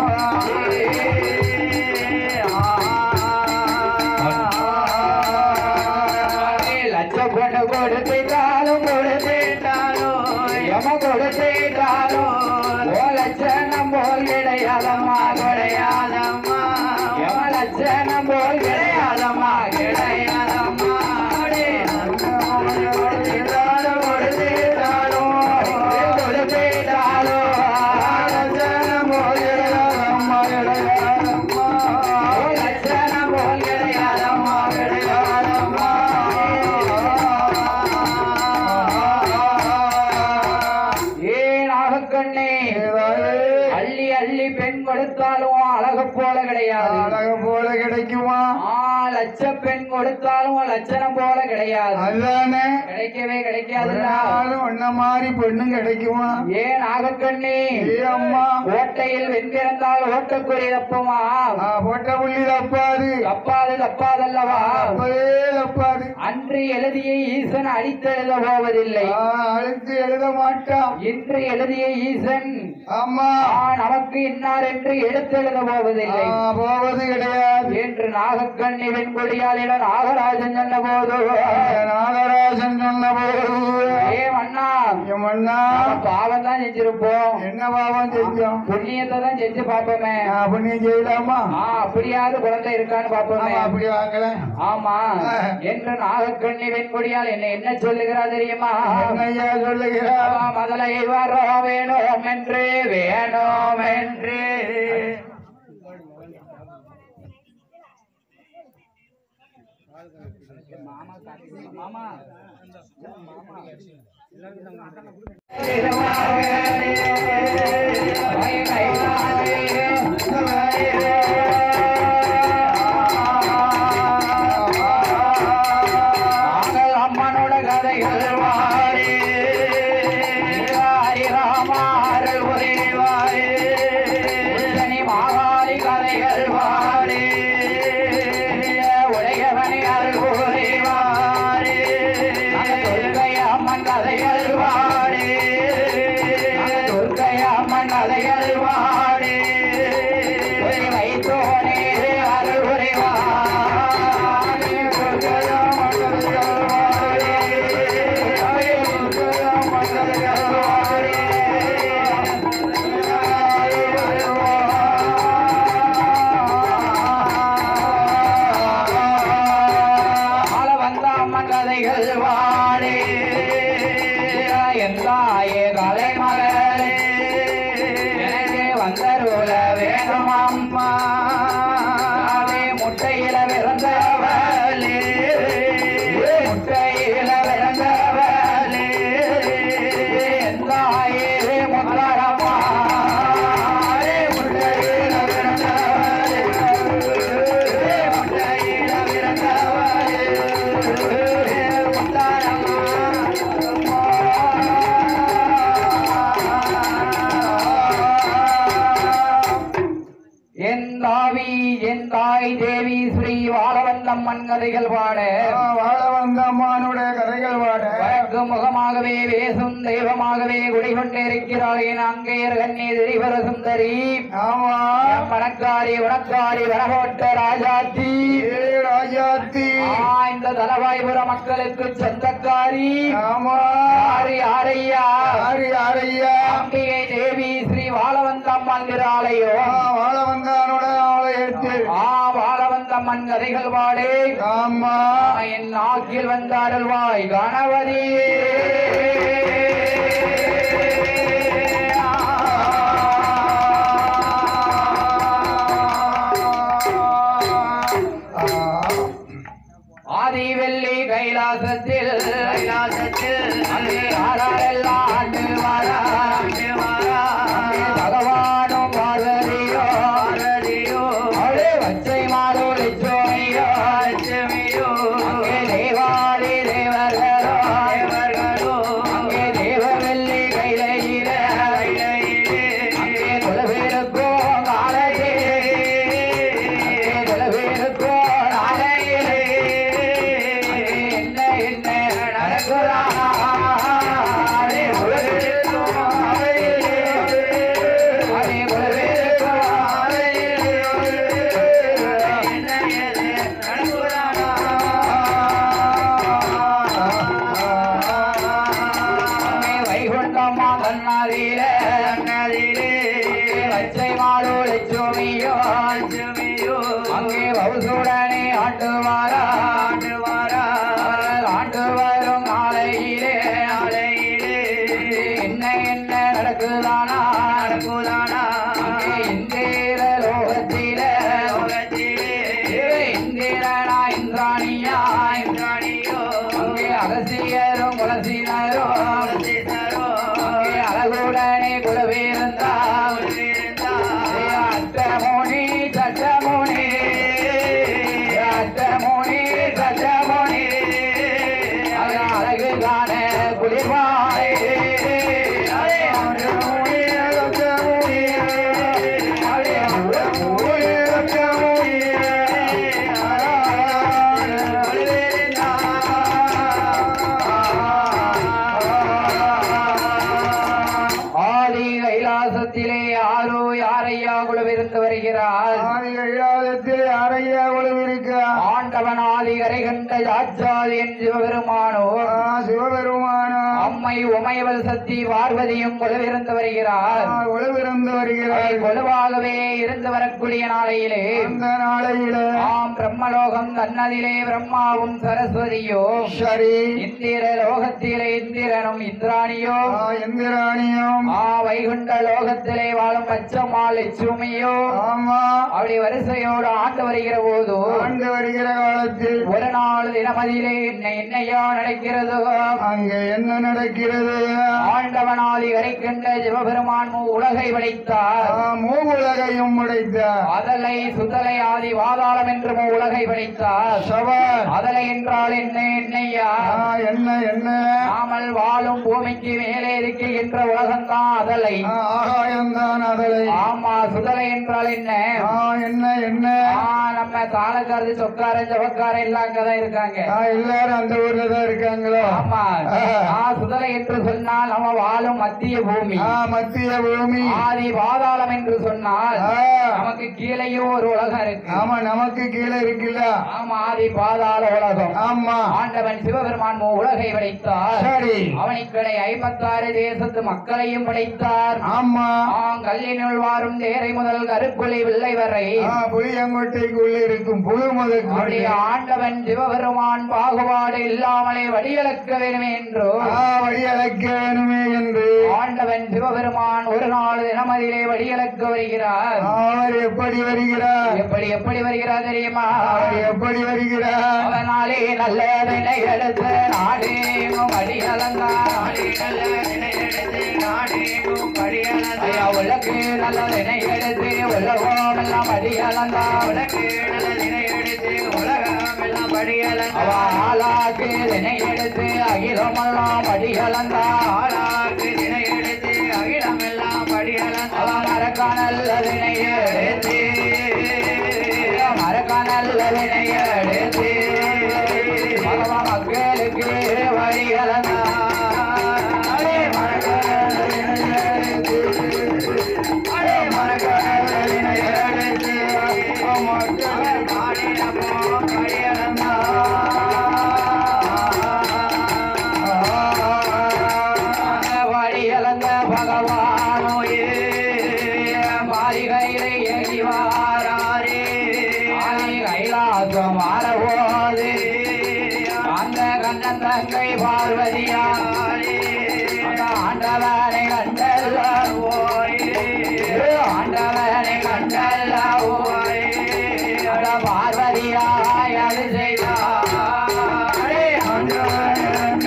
லட்ச பொண்ணு கொடுத்தாலும் கொடுத்தாலும் எம கொடுத்தாலும் ஓ லட்சணம் போல் கிடையாதம்மா கிடையாதம்மா எம லட்சணம் போல் கிடையாதம்மா கிடையாதம்மா கொடுத்தாலும் கொடுத்தாலும் கொடுத்தாலும் லட்சணம் போல் கிடையாதம்மா கிடையாதம்மா ஓ லட்சணம் போல் கிடையாதம்மா கிடையாதம்மா. ஏ நாகக்கண்ணே, அள்ளி அள்ளி பெண் கொடுத்தாலும் அழக போல கிடையாது. அழக போல கிடைக்குமா? ஆ லட்ச பெண் கொடுத்தாலும் லட்சணம் போல கிடையாது. அதுதானே, கிடைக்கவே ஒரு கிடைக்காதுல்ல. நாளும் ஒன்ன மாதிரி பெண்ணும் கிடைக்குமா? ஏ நாகக்கண்ணே, ஏ அம்மா, ஓட்டையில் வெண்பிறந்தால் ஓட்டக்குறி தப்புமா? ஆ, பொட்ட புள்ளி தப்பாது. தப்பாது தப்பாதல்லவா? தப்பவே தப்பாது. அன்று எழுதிய ஈசன் அடித்தெழுத போவதில்லை. ஆ, அழுத்து எழுத மாட்டான். இன்று எழுதிய ஈசன் ஆமா, ஆ, நமக்கு இன்னார் என்று எடுத்தெழுத ஆ, போவதில்லை போவது கிடையாது. என்று நாகக்கண்ணி வெண்கொடியாளிட நாகராஜன் சொன்ன போது நாகராஜன் சொன்ன போது ஏ மன்னா, என் மன்னா, பாவம் தான் செஞ்சிருப்போம், என்ன பாவம் செஞ்சோம்? புண்ணியத்தை தான் செஞ்சு பார்ப்போமே. ஆ, புண்ணியம் செய்யலாமா? ஆ அப்படியாவது குழந்தை இருக்கான்னு பார்ப்போமே. ஆமா, அப்படி வாங்கல. ஆமா என்று நாகக்கண்ணி வெண்கொடியால் என்ன என்ன சொல்லுகிறா தெரியுமா? என்னையா சொல்லுகிறா? முதலை வரோம் வேணும் என்று வேணும் என்று அம்மனோட கதைகள் வாரி ராமாறு உரைவாரி மாவாரி கதைகள் வாரி உடையவனை அருள் உரைவாரி துர்கை அம்மன் கதைகள் வாரி துர்கை அம்மன் கதைகள் வாரி வைத்தோனே அருள் உரைவாரி துர்கை அம்மன் கதைகள் வாரி துர்கை அம்மன் கதைகள் வாரி ஆள வந்த அம்மன் கதைகள் வாடி எந்தாயே கலை மகளே எனக்கு வந்தருள வேணும் அம்மா முட்டையில பிறந்தவளே முட்டையில பிறந்தவளே எந்தாயே முத்தரம்மா முட்டையில பிறந்தவளே முட்டையில பிறந்தவளே அம்மன் கதைகள் பாட வாழ வந்த அம்மானுடைய கதைகள் பாட வழக்கு முகமாகவே வேசும் தெய்வமாகவே குடிகொண்டிருக்கிறாளே அங்கேயர் கண்ணி திரிவர சுந்தரி ஆமா பணக்காரி உனக்காரி வரகோட்ட ராஜாத்தி ராஜாத்தி இந்த தலவாய்புர மக்களுக்கு சொந்தக்காரி ஆமா யாரு யாரையா யாரு யாரையா அம்பிகை தேவி ஸ்ரீ வாழவந்தம்மன் திராலயோ வாழ வந்தானோட ஆலயத்தில் ஆ வாழவந்தம்மன் கதைகள் பாடே ஆமா என் நாக்கில் வந்தாருள்வாய் கணபதியே ஆதி வெள்ளி கைலாசத்தில் கைலாசத்தில் ஆறாரெல்லாம் ஆண்டு வாரா ஆண்டு வாரா பகவானும் பார்வதியோ பார்வதியோ அவளே வச்சை மாதோ லட்சுமியோ லட்சுமியோ அங்கே தேவாதி தேவர்களோ தேவர்களோ அங்கே தேவ வெள்ளி கைலையில கைலையிலே அங்கே குலவேருக்கோ காலையிலே அங்கே குலவேருக்கோ நாளையிலே என்ன என்ன நடக்குதா அதே குலவேருக்கோ நாளையிலே அதே குலவேருக்கோ நாளையிலே என்ன என்ன நடக்குதா அங்கே வைகுண்டம்மா கண்ணாதியிலே கண்ணாதியிலே வச்சை மாடு லட்சுமியோ லட்சுமியோ அங்கே வவுசுடனே ஆண்டு வாரா ஆண்டு வாரா ஆண்டு வரும் நாளையிலே நாளையிலே என்ன என்ன நடக்குதானா நடக்குதானா அங்கே இந்திர லோகத்திலே லோகத்திலே இந்திரனா இந்திராணியா இந்திராணியோ அங்கே அகசியரும் குலசினரோ குலசினரோ அங்கே அழகுடனே குலவேருந்தா குலவேருந்தா அட்டமோனி சட்டமோனி அட்டமோனி சட்டமோனி அழகு காண குளிர்வாய் ஆதி கைலாசத்திலே யாரோ யாரையா குழுவிருந்து வருகிறார் ஆதி கைலாசத்தில் யாரையா உழவிருக்கா ஆண்டவன் ஆதி கரை கண்ட யாச்சாதி என் சிவபெருமானோ சிவபெருமானா அம்மை உமையவள் சக்தி பார்வதியும் குழுவிருந்து வருகிறார் உழவிருந்து வருகிறார் கொலுவாகவே இருந்து வரக்கூடிய நாளையிலே அந்த நாளையில ஆம் பிரம்மலோகம் தன்னதிலே பிரம்மாவும் சரஸ்வதியோ சரி இந்திர லோகத்திலே இந்திரனும் இந்திராணியோ ஆ, இந்திராணியம் ஆ வைகுண்ட லோகத்திலே வாழும் பச்சம்மாள் லட்சுமியோ ஆமா அப்படி வரிசையோடு ஆண்டு வருகிற போது ஆண்டு வருகிற காலத்தில் ஒரு நாள் தினமதியிலே என்ன என்னையா நடக்கிறதோ அங்கே என்ன நடக்கிறது ஆண்டவனாதி கரைக்கின்ற சிவபெருமான் மூ உலகை படைத்தார் ஆ, மூவுலகையும் உடைத்தார் அதலை சுதலை ஆதி வாதாளம் என்று மூ உலகை படைத்தார் சவர் அதலை என்றால் என்ன என்னையா ஆ, என்ன என்ன நாமல் வாழும் பூமிக்கு மேலே இருக்கின்ற உலகம்தான் அதலை ஆ, ஆகாயம்தான் அதலை ஆமா சுதலை என்றால் என்ன ஆ, என்ன என்ன ஆ, நம்ம தாளக்காரது சொக்காரன் ஜவக்காரன் எல்லாம் அங்கதான் இருக்காங்க ஆ, எல்லாரும் அந்த ஊர்ல தான் இருக்காங்களோ ஆமா ஆ. ஆ, சுதலை என்று சொன்னால் நம்ம வாழும் மத்திய பூமி ஆ, மத்திய பூமி ஆதி பாதாளம் என்று சொன்னால் ஆ, நமக்கு கீழேயும் ஒரு உலகம் இருக்கு ஆமா நமக்கு கீழே இருக்குல்ல ஆமா ஆதி பாதாள உலகம் ஆமா ஆண்டவன் சிவபெருமான் மூ உலகை படைத்தார் சரி அவனுக்கடை ஐம்பத்தாறு தேசத்து மக்களையும் படைத்தார் ஆமா ஆங் கல்லினுள் வாரும் தேரை முதல் கருக்குழி வில்லை வரை ஆ, புளியங்கொட்டைக்குள்ள இருக்கும் புழு முதல் அப்படி ஆண்டவன் சிவபெருமான் பாகுபாடு இல்லாமலே வழியளக்க வேணுமே என்றோ வழியழைக்க வேணுமே என்று ஆண்டவன் சிவபெருமான் ஒரு நாள் தினமதியிலே வழியளக்க வருகிறார் அவர் எப்படி வருகிறார் எப்படி எப்படி வருகிறார் தெரியுமா அவர் எப்படி வருகிறார் அவனாலே நல்ல வினை எடுத்து நாடேங்கும் அடியலந்தான் ஐயா உலகு நல்ல வினை எடுத்து உலகம் எல்லாம் அடியலந்தான் அவன் ஆளாக்கு வினை எடுத்து அகிலமெல்லாம் அடியலந்தான் அவன் மறக்க நல்ல வினை எடுத்து மறக்க நல்ல வினை எடுத்து பகவான் மக்களுக்கு வழி அடே மரக்கடலினை எடுத்து மக்களை பாடினமோ வழியலந்தா வழியலந்த பகவானோயே மாளிகையிலே ஏறி வாராரே கைலாசம் மாறபோது அந்த கண்ணன் தங்கை பார்வதியாரே ஆண்டவனை கண்டல்ல ஓயே ஆண்டவனை கண்டல்ல ஓயே பார்வதியாய் அது செய்தாரே ஆண்டவனை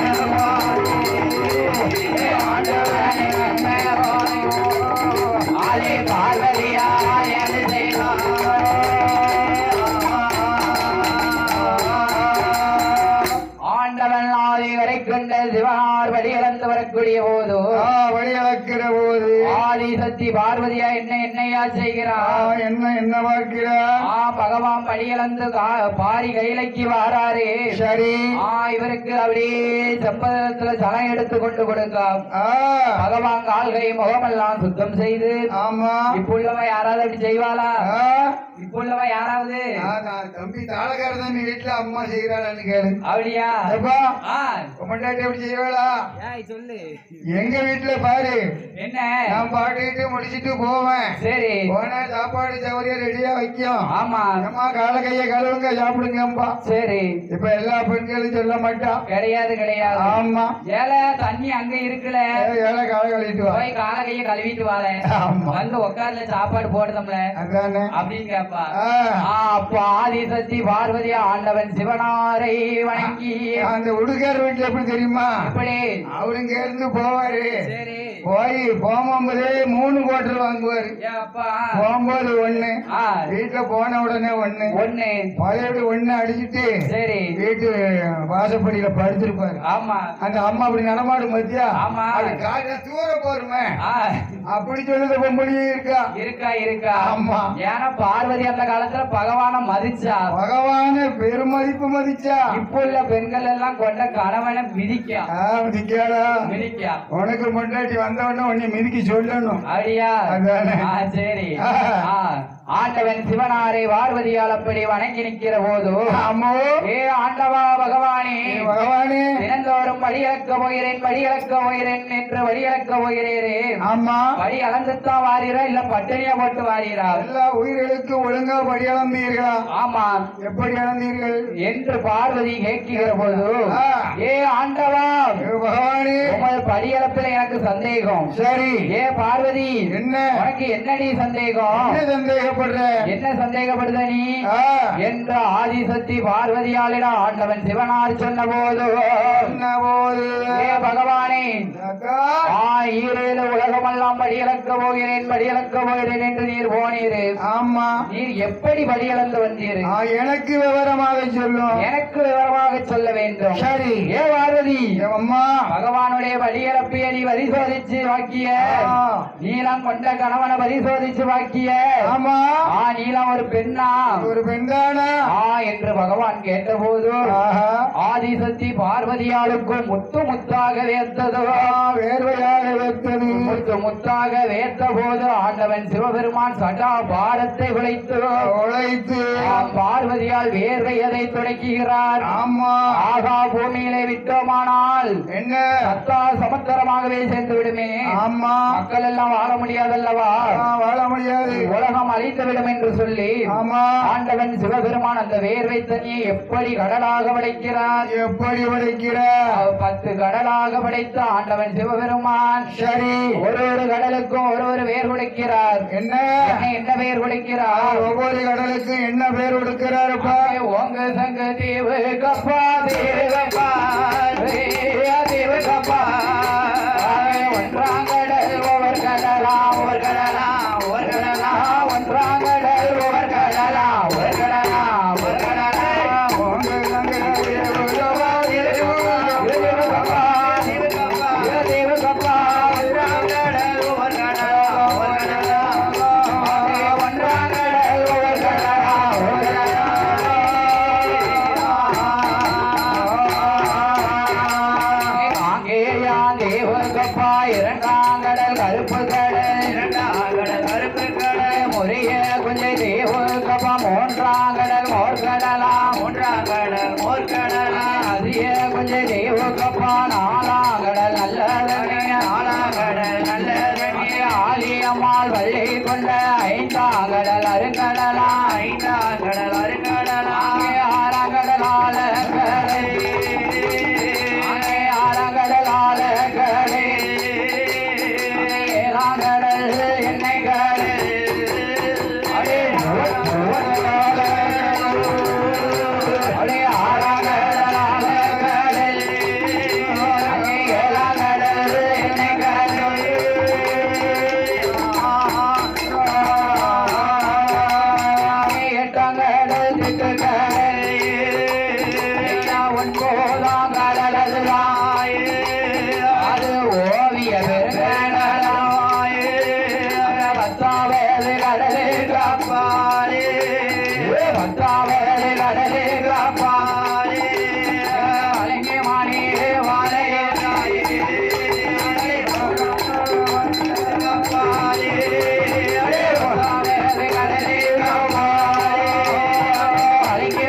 ஆண்டவனை கண்டோய் ஆலே பார்வதியாய் அது செய்தார் ஆண்டவன் ஆதிவரை கொண்ட சிவனார் வழியிழந்து வரக்கூடிய போது வழியளக்கிற போது ஆதி சக்தி பார்வதியா என்ன என்னையா செய்கிறார் என்ன என்ன பார்க்கிறார் ஆ பகவான் வழியிழந்து பாரி கைலைக்கு வாராரு சரி ஆ இவருக்கு அப்படியே செம்பதத்துல சனம் எடுத்து கொண்டு கொடுക്കാം பகவான் கால்கை முகமெல்லாம் சுத்தம் செய்து ஆமா இப்ப உள்ளவ யாராவது அப்படி செய்வாளா இப்ப உள்ளவ யாராவது தம்பி தாளக்காரதான் வீட்டுல அம்மா செய்கிறான்னு கேளு அப்படியா பொண்டாட்டி எப்படி செய்வாளா சொல்லு எங்க வீட்டுல பாரு என்ன நான் பாடிட்டு முடிச்சிட்டு போவேன் சரி போனா சாப்பாடு சௌரியம் ரெடியா வைக்கும் ஆமா அம்மா கால கைய கழுவுங்க சாப்பிடுங்கப்பா சரி இப்ப எல்லா பெண்களும் சொல்ல மாட்டான் கிடையாது கிடையாது ஆமா ஏழை தண்ணி அங்க இருக்குல்ல ஏழை கால கழுவிட்டு வா போய் கால கைய கழுவிட்டு வாழ ஆமா வந்து உட்கார்ல சாப்பாடு போடுதோம்ல அதானே அப்படின்னு கேப்பா ஆ. அப்ப ஆதிசக்தி பார்வதி ஆண்டவன் சிவனாரை வணங்கி அந்த உடுக்கார் வீட்டுல எப்படி தெரியுமா இப்படி அவருங்க இருந்து போவாரு சரி போய் போகும்போதே மூணு கோட்டர் வாங்குவாரு ஏப்பா போகும்போது ஒண்ணு ஆ. வீட்டுல போன உடனே ஒண்ணு ஒண்ணு பழையபடி ஒண்ணு அடிச்சுட்டு சரி வீட்டு வாசப்படியில படுத்திருப்பாரு ஆமா அந்த அம்மா அப்படி நடமாடும் மத்தியா ஆமா. அது காட்ட தூர போருமே ஆ. அப்படி சொல்லுத பொம்பளையும் இருக்கா இருக்கா இருக்கா ஆமா. ஏன்னா பார்வதி அந்த காலத்துல பகவான மதிச்சா பகவான பெருமதிப்பு மதிச்சா இப்ப உள்ள பெண்கள் எல்லாம் கொண்ட கணவனை மிதிக்கா ஆ, மிதிக்காடா மிதிக்கா உனக்கு முன்னாடி வந்தவொடனே உன்னை மிதிக்க சொல்லணும் அப்படியா அதானே. ஆ, சரி ஆ. ஆ. ஆண்டவன் சிவனாரை பார்வதியால் அப்படி வணங்கி நிற்கிற போது ஆமோ ஏ ஆண்டவா பகவானே ஏ பகவானே தினந்தோறும் வழியிழக்க போகிறேன் வழியிழக்க போகிறேன் என்று வழியிழக்க போகிறேரே ஆமா வழி அளந்துத்தான் வாரீரா இல்ல பட்டினியா போட்டு வாரீரா எல்லா உயிர்களுக்கு ஒழுங்கா படி அளந்தீர்களா ஆமா எப்படி அளந்தீர்கள் என்று பார்வதி கேட்கிற போது ஆ. ஏ ஆண்டவா ஏ பகவானே உங்கள் படியளப்பில் எனக்கு சந்தேகம் சரி ஏ பார்வதி என்ன உனக்கு என்னடி சந்தேகம் என்ன சந்தேகப்படுற என்ன சந்தேகப்படுத நீ ஆ, என்று ஆதிசக்தி பார்வதியாளிடம் ஆண்டவன் சிவனார் சொன்ன போது என்ன போது ஏ பகவானே அக்கா, ஆ ஈரேழு உலகமெல்லாம் படியளக்க போகிறேன் படியளக்க போகிறேன் என்று நீர் போனீர் ஆமா நீர் எப்படி படியளந்து வந்தீர் ஆ, எனக்கு விவரமாக சொல்லும் எனக்கு விவரமாக சொல்ல வேண்டும் சரி ஏ பார்வதி ஏ அம்மா பகவானுடைய வழியளப்பிய நீ பரிசோதிச்சு வாக்கிய ஆ. நீலம் கொண்ட கணவனை பரிசோதிச்சு வாக்கிய ஆமா ஆ நீலம் ஒரு பெண்ணா ஒரு பெண்தானா ஆ என்று பகவான் கேட்டபோது ஆஹா, ஆதிசக்தி பார்வதியாளுக்கும் முத்து முத்தாக வேர்த்ததோ ஆ, வேர்வையாக வைத்தது முத்து முத்தாக வேர்த்த போது ஆண்டவன் சிவபெருமான் சடா பாரத்தை உழைத்து உழைத்து பார்வதியால் வேர்வை எதை துடைக்குகிறார் ஆமா ஆகா பூமியிலே விட்டோமானால் என்ன சத்தா சமுத்திரமாகவே சேர்ந்து விடுமே ஆமா மக்கள் எல்லாம் வாழ முடியாதல்லவா ஆ, வாழ முடியாது உலகம் அழித்து விடும் என்று சொல்லி ஆமா ஆண்டவன் சிவபெருமான் அந்த வேர்வை தண்ணியை எப்படி கடலாக படைக்கிறார் எப்படி உடைக்கிற பத்து கடலாக படைத்த ஆண்டவன் சிவபெருமான் சரி ஒரு ஒரு கடலுக்கும் ஒரு ஒரு வேர் குடைக்கிறார் என்ன என்ன என்ன வேர் குடைக்கிறார் ஒவ்வொரு கடலுக்கு என்ன பேர் கொடுக்கிறாருப்பா ஓங்க சங்க தேவு கப்பா தேவு கப்பா தேவு கப்பா ஒன்றாங்கடல் ஒவ்வொரு கடலா ஒவ்வொரு கடலா ஒவ்வொரு கடலா ஒன்றாங்கடல் ஒவ்வொரு கடலா ஒரு கடலா ஒரு கடலா உங்க தங்க தேவு கப்பா தேவு கப்பா ஒன்றாங்கடல் ஒவ்வொரு கடலா ஒவ்வொரு கடலா ஒன்றாங்கடல் ஒவ்வொரு கடலா ஒரு கடலா நசிய கொஞ்சம் தெய்வக்கப்பா நாலாங்கடல் நல்லதனே நாலாங்கடல் நல்லதனே ஆலியம்மாள் வள்ளி கொண்ட ஐந்தாங்கடல் அருங்கடலா ஐந்தாங்கடல் அருங்கடலா ஆறாங்கடலால கடை ஆறாங்கடலால கடை ஏழாங்கடல் எண்ணெய் கடல் அடே அடே ஆறாங்கடலால கடல் ஏழாங்கடல் எண்ணெய் கடல் எட்டாங்கடல் திக்கு கடல் ஒன்பதாம் கடல் அதுதாய் அது ஓவிய பெருங்கடலாய் பத்தாவது கடலில் காப்பாரே பத்தாவது கடலில் காப்பாரே அலங்கி மாணி வாழையே காப்பாரே பத்தாவது கடலில் காப்பாரே அலங்கி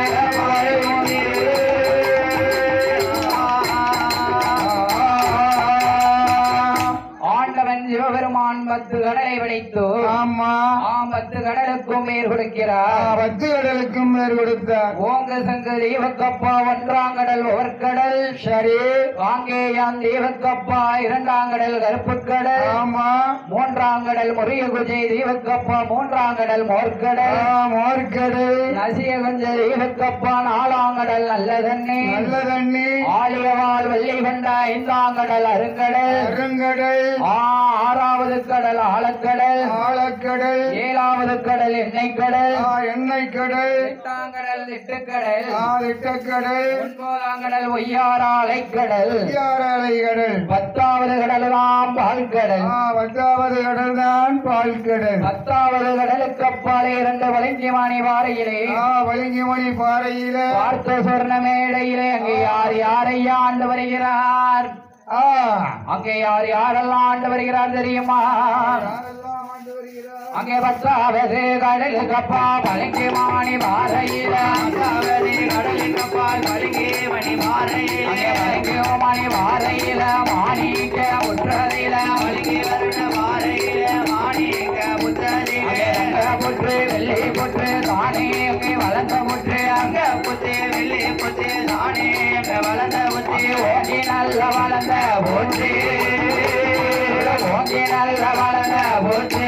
ஆண்டவன் சிவபெருமான் பத்து கடலை படைத்து ஆமா ஆம் பத்து கடலுக்கும் மேல் கொடுக்கிறார் பத்து கடலுக்கும் மேல் கொடுத்தார். ஓங்க சங்க தெய்வக்கப்பா ஒன்றாம் கடல் ஒவ்வொருக்கடல் சரி காங்கேயான் தெய்வக்கப்பா இரண்டாம் கடல் கருப்புக்கடல் ஆமா மூன்றாம் கடல் முறிய குஜை தெய்வக்கப்பா மூன்றாம் கடல் மோர்க்கடல் மோர்க்கடல் நசிய கஞ்ச தெய்வக்கப்பா நாலாம் கடல் நல்ல தண்ணி நல்ல தண்ணி ஆலியவாள் வெள்ளி கொண்ட ஐந்தாம் கடல் அருங்கடல் அருங்கடல் ஆ, ஆறாவது கடல் ஆழக்கடல் ஆழக்கடல் ஏழாவது கடல் எண்ணெய் கடல் ஆ, எண்ணெய் கடல் எட்டாம் கடல் திட்டுக்கடல் ஆ, திட்டக்கடல் ஒன்பதாம் கடல் ஒய்யார அலைக்கடல் அலை கடல் பத்தாவது கடலாம் பால்கடல் ஆ, பத்தாவது கடல் தான் பால் கடல் பத்தாவது கடலுக்கு அப்பாலே இரண்டு வளைஞ்சிமானி வாரையிலே ஆ, வலிங்கிமணி பாறையில பார்த்த சொர்ண மேடையிலே அங்கே யார் யாரையா ஆண்டு வருகிறார் ஆ, அங்கே யார் யாரெல்லாம் ஆண்டு வருகிறார் தெரியுமா யாரெல்லாம் ஆண்டு வருகிறார்? அங்கே பத்தாவது கடலுக்கப்பா பழங்கி மாணி பாறையில பத்தாவது கடலுக்கப்பால் பழங்கி மணி பாறையில அங்கே பழங்கி மணி பாறையில மாணிக்க முற்றதில பழங்கி வருட பாறையில மாணிக்க முற்றதில புற்று வெள்ளி புற்று தானே அங்கே வளர்ந்த புற்று அங்க புத்து வெள்ளி புத்து தானே அங்க வளர்ந்த புத்து ஓங்கி நல்ல வளர்ந்த புற்று ஓங்கி நல்ல வளர்ந்த புற்று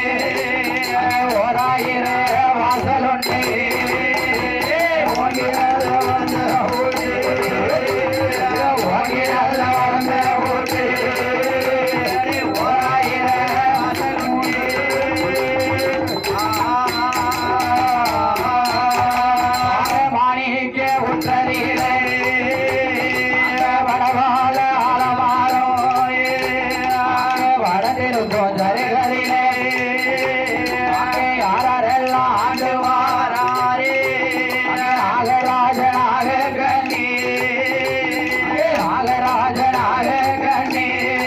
ஓராயிர வாசல் ஒன்று ஓங்கி நல்ல வளர்ந்த புற்று ஓங்கி நல்ல வளர்ந்த புற்று ஓராயிர வாசல் ஒன்று மாணிக்க உற்றதிலே வடவாள ஆலமாரோ வடதிருக்கும் தருகளிலே யாரெல்லாம் ஆண்டு வாராரே நாகராஜனாக கண்ணி நாகராஜனாக கண்ணி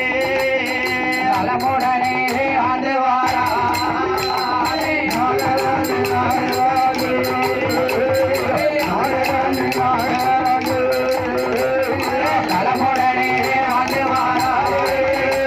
நலமுடனே ஆண்டு வாராரே நலமுடனே ஆண்டு வாராரே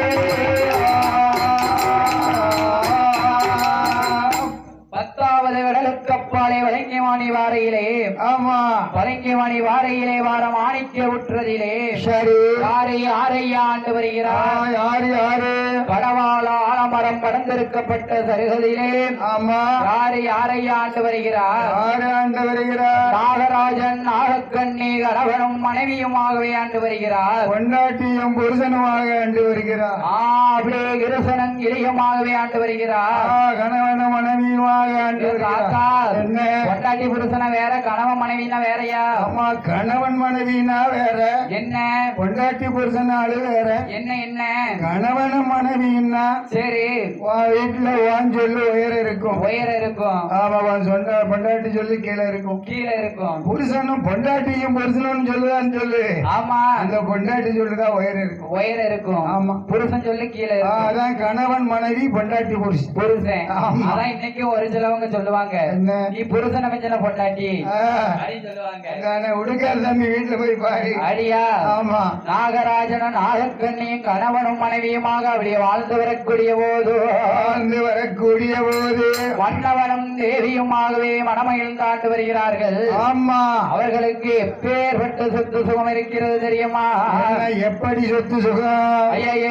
பத்தாவது கடலுக்கப்பாலே வலங்கிவாணி வாரையிலே ஆமா வலங்கிவாணி வாரையிலே வார மாணிக்க உற்றதிலே சரி யாரை யாரையா ஆண்டு ஆ, வருகிறார் யாரு யாரு படவாள ஆலமரம் படர்ந்திருக்கப்பட்ட சருகதிலே ஆமா யாரை யாரையா ஆண்டு வருகிறார் யாரு ஆண்டு வருகிறார்? நாகராஜன் நாகக்கண்ணி கணவனும் மனைவியுமாகவே ஆண்டு வருகிறார் பொண்டாட்டியும் புருஷனுமாக ஆண்டு வருகிறார். ஆ அப்படியே கிருசனன் இளையமாகவே ஆண்டு ஆ, வருகிறார் கணவனும் மனைவியுமாக ஆண்டு தாத்தா வருகிறார். என்ன பொண்டாட்டி புருஷனை வேற கணவன் மனைவினா வேறயா ஆமா கணவன் மனைவினா வேற என்ன பொண்டாட்டி புருஷன் ஆளு வேற என்ன என்ன கணவனும் மனைவி மனைவின்னா சரி உன் வீட்டுல வான் சொல்லு உயரம் இருக்கும். உயரம் இருக்கும். ஆமா, உன் சொந்த பொண்டாட்டி சொல்லு கீழே இருக்கும். கீழே இருக்கும். புருஷனும் பொண்டாட்டியும் புருஷனும் சொல்லுதான்னு சொல்லு. ஆமா, அந்த பொண்டாட்டி சொல்லுதான் உயரம் இருக்கும். உயரம் இருக்கும். ஆமா, புருஷன் சொல்லு கீழே இருக்கும். அதான் கணவன் மனைவி பொண்டாட்டி புருஷன். புருஷன். ஆமா. அதான் இன்னைக்கு ஒரு சிலவங்க சொல்லுவாங்க, என்ன நீ புருஷனை வச்சன பொண்டாட்டி ஆ, அப்படின்னு சொல்லுவாங்க. அதானே, உடுக்கார் தம்பி வீட்டுல போய் பாரு. அடியா, ஆமா, நாகராஜனும் நாகக்கண்ணியும் கணவனும் மனைவியுமாக அப்படியே வாழ்ந்து வரக்கூடிய போது வாழ்ந்து வரக்கூடிய போது மன்னவனும் தேவியுமாகவே மனமகிழ்ந்து ஆண்டு வருகிறார்கள். ஆமா, அவர்களுக்கு எப்பேற்பட்ட சொத்து சுகம் இருக்கிறது தெரியுமா? ஆனா, எப்படி சொத்து சுகம்?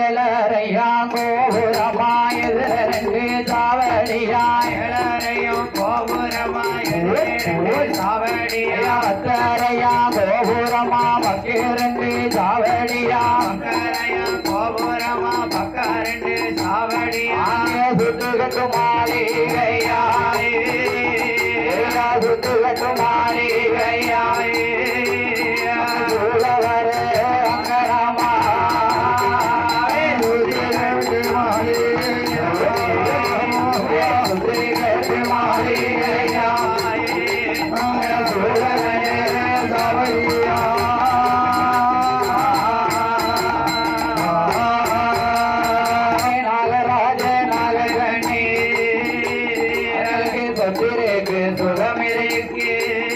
ஐயலரையாங்கோபுரமாயது சாவடியாயலரையும் கோபுரமாயரையா கோபுரமா பக்கிரண்டு சாவடியா கோபுரமா பக்கரண்டு சாவடியா சுத்து கட்டு மாளிகையாய் சுத்து கட்டு மாளிகையாய் அங்கரமா நாகராஜ நாககணி சொத்திருக்கு சுகமிருக்கு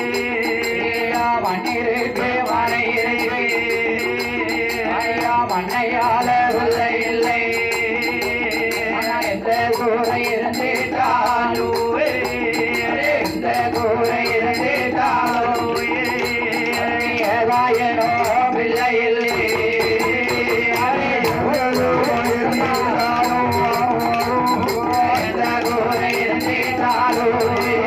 மண்ணிருக்கு மழை இருக்கு ஐயா மண்ணையால இல்லை இல்லை எந்த கூரை இருந்துட்டாலும் எந்த கூரை இருந்துட்டாலும் ஏதாயனோ பிள்ளை இல்லை எந்த கூரை இருந்துட்டாலும்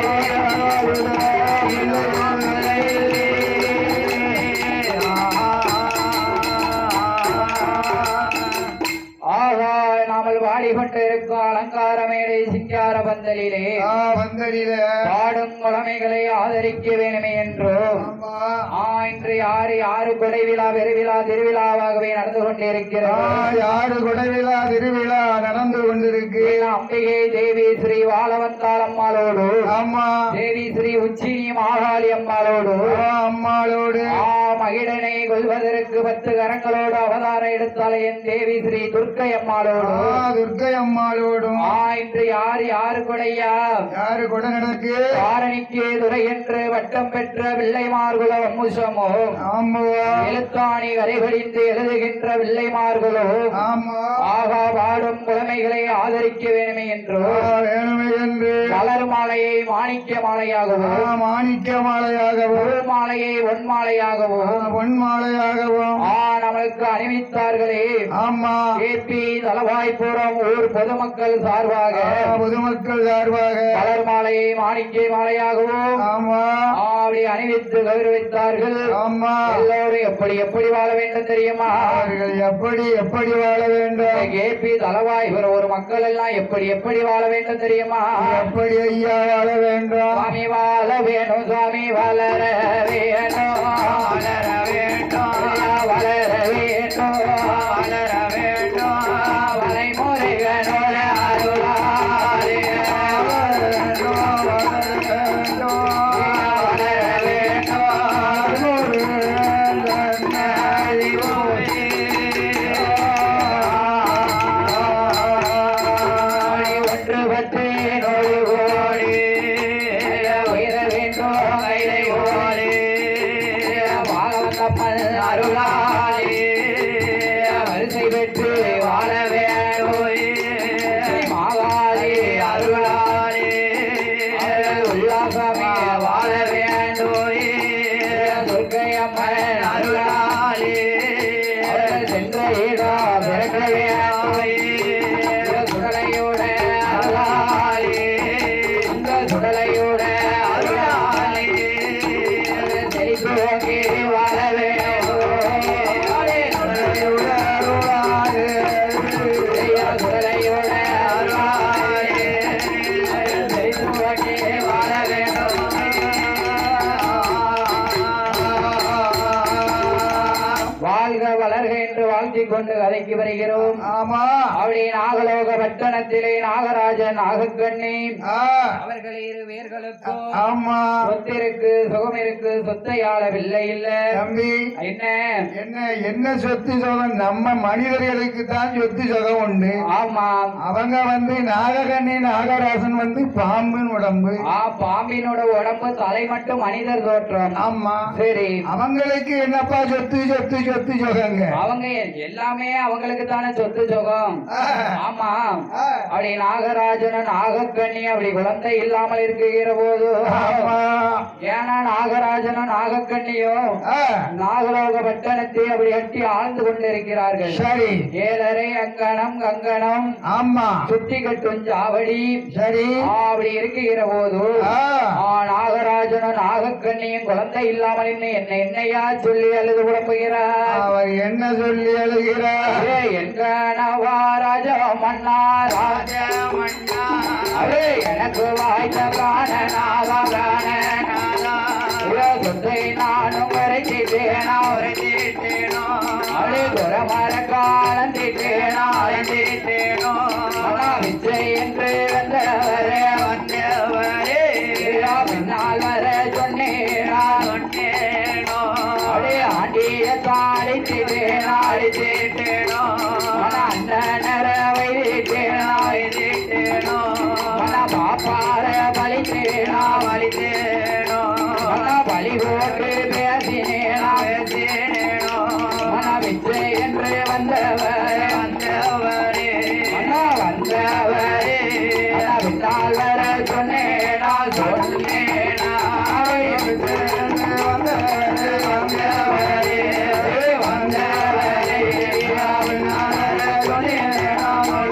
ஆகா நாமல் வாடிப்பட்டு இருக்கும் அலங்கார மேடை சிங்கார பந்தலிலே வந்தடியில பாடும் குழமைகளை ஆதரிக்க வேணுமே என்றும் ஆ இன்று யாரு யாரு கொடை விழா பெருவிழா திருவிழாவாகவே நடந்து கொண்டிருக்கிறது. யாரு கொடைவிழா திருவிழா நடந்து கொண்டிருக்கு. அம்பிகை தேவி ஸ்ரீ வாழவந்தாள் அம்மாளோடு ஆமா, தேவி ஸ்ரீ உச்சினி மாகாளி அம்மாளோடு அம்மாளோடு ஆ மகிழனை கொள்வதற்கு பத்து கரங்களோடு அவதாரம் எடுத்தாள் என் தேவி ஸ்ரீ துர்க்கை அம்மாளோடு துர்க்கை அம்மாளோடும் ஆ இன்று யாரு யாரு கொடையா யாரு கொடை நடக்கு? காரணிக்கு துறை என்று வட்டம் பெற்ற பிள்ளைமார்குல வம்முசமோ ஆமா, எழுத்தாணி வரைபடிந்து எழுதுகின்ற பிள்ளைமார்களோ ஆமா, ஆகா பாடும் புலமைகளை ஆதரிக்க வேணுமே என்றோ வேணுமே என்று மலர் மாலையை மாணிக்க மாலையாகவும் மாணிக்க மாலையாகவும் ஒரு மாலையை ஒன் மாலையாகவும் பொன் மாலையாகவும் ஆ நமக்கு அணிவித்தார்களே. ஆமா, ஏபி தலவாய்ப்புறம் ஊர் பொதுமக்கள் சார்பாக பொதுமக்கள் சார்பாக மலர் மாலையை மாணிக்க மாலையாகவும் ஆமா, அப்படி அணிவித்து கௌரவித்தார்கள். ஆமா, எல்லோரும் எப்படி எப்படி வாழ வேண்டும் தெரியுமா? அவர்கள் எப்படி எப்படி வாழ வேண்டும்? ஏபி தலவாய் ஒரு மக்கள் எல்லாம் எப்படி எப்படி வாழ வேண்டும் தெரியுமா? எப்படி ஐயா வாழ வேண்டும்? சுவாமி வாழ வேணும், சுவாமி வளர வேணும், வளர வேண்டும், வளர வேண்டும், வளர வேண்டும், வளை முருகனோட அருளாலே வளர வேண்டும், வளர வேண்டும். ஒன்று பத்து நூறு கோடி உயர வேண்டும் கைலை ஓடி வாழவந்தப்பன் அருளாலே வரிசை பெற்று வாழ வேண்டும் மாவாதி அருளாலே உல்லாசமே வாழ வேண்டும் துர்க்கையம்மன் அருளாலே சென்ற இடம் பிறக்க வேண்டும் சுடலையோட அருளாலே இந்த சுடலையோட அருளாலே செழிப்போக்கி வாழ வேண்டும் வாழ்க வளர்க என்று வாழ்த்திக் கொண்டு கதைக்கு வருகிறோம். ஆமா அப்படி நாகலோக பட்டணத்திலே நாகராஜன் நாகக்கண்ணி ஆ, அவர்கள் இரு வேர்களுக்கும் ஆமா சொத்திருக்கு சுகம் இருக்கு சொத்தை ஆளவில்லை இல்ல தம்பி என்ன என்ன என்ன சொத்து சுகம் நம்ம மனிதர்களுக்கு தான் சொத்து சுகம் உண்டு. ஆமாம் அவங்க வந்து நாககண்ணி நாகராசன் வந்து பாம்பின் உடம்பு. ஆ பாம்பினோட உடம்பு தலை மட்டும் மனிதர் தோற்றம். ஆமா சரி அவங்களுக்கு என்னப்பா சொத்து சொத்து சொத்து சுகங்க. அவங்க எல்லாமே அவங்களுக்கு தானே சொத்து சுகம். ஆ, ஆமா ஆ, அப்படி நாகராஜனும் நாகக்கண்ணி அப்படி குழந்தை இல்லாமல் இருக்கிற போது ஆமா ஏன்னா நாகராஜனும் நாகக்கண்ணியும் ஆ, நாகலோக பட்டணத்தை அப்படி கட்டி ஆழ்ந்து கொண்டிருக்கிறார்கள். சரி ஏழரை அங்கனம் கங்கணம் ஆமா சுத்தி கட்டும் சாவடி சரி ஆ, அப்படி இருக்கிற போது ஆ, ஆ, நாகராஜனும் நாகக்கண்ணியும் குழந்தை இல்லாமல் இன்னும் என்ன என்னையா சொல்லி அழுது குழம்புகிறார். அவர் என்ன சொல்லி எழுகிறார். அரே எங்கனவா ராஜ மன்னா ராஜ மன்னா அரே எனக்கு வாய்த்த பிராணநாத பிராணநாதா சொத்தை நானும் வரைச்சிட்டேனா வரைச்சிட்டேனோ அரே துரமர காலம் திட்டேனா திட்டேனோ விச்சை என்று வந்தவரே வந்தவரே பின்னால் வர சொன்னேனா சொன்னேனோ அரே ஆண்டிய தாளி திட்டேனா திட்டேனோ அண்ணனர வைத்தேனா வைத்தேனோ பாப்பார பலித்தேனா பலித்தேனோ பலி போட்டு பேசினேனா பேசினேனோ விச்சை என்று வந்தவரே வந்தவரே வந்தவரே பின்னால் வர சொன்னேனா சொன்னேனா வந்தவரே வந்தவரே வந்தவரே சொன்னேனா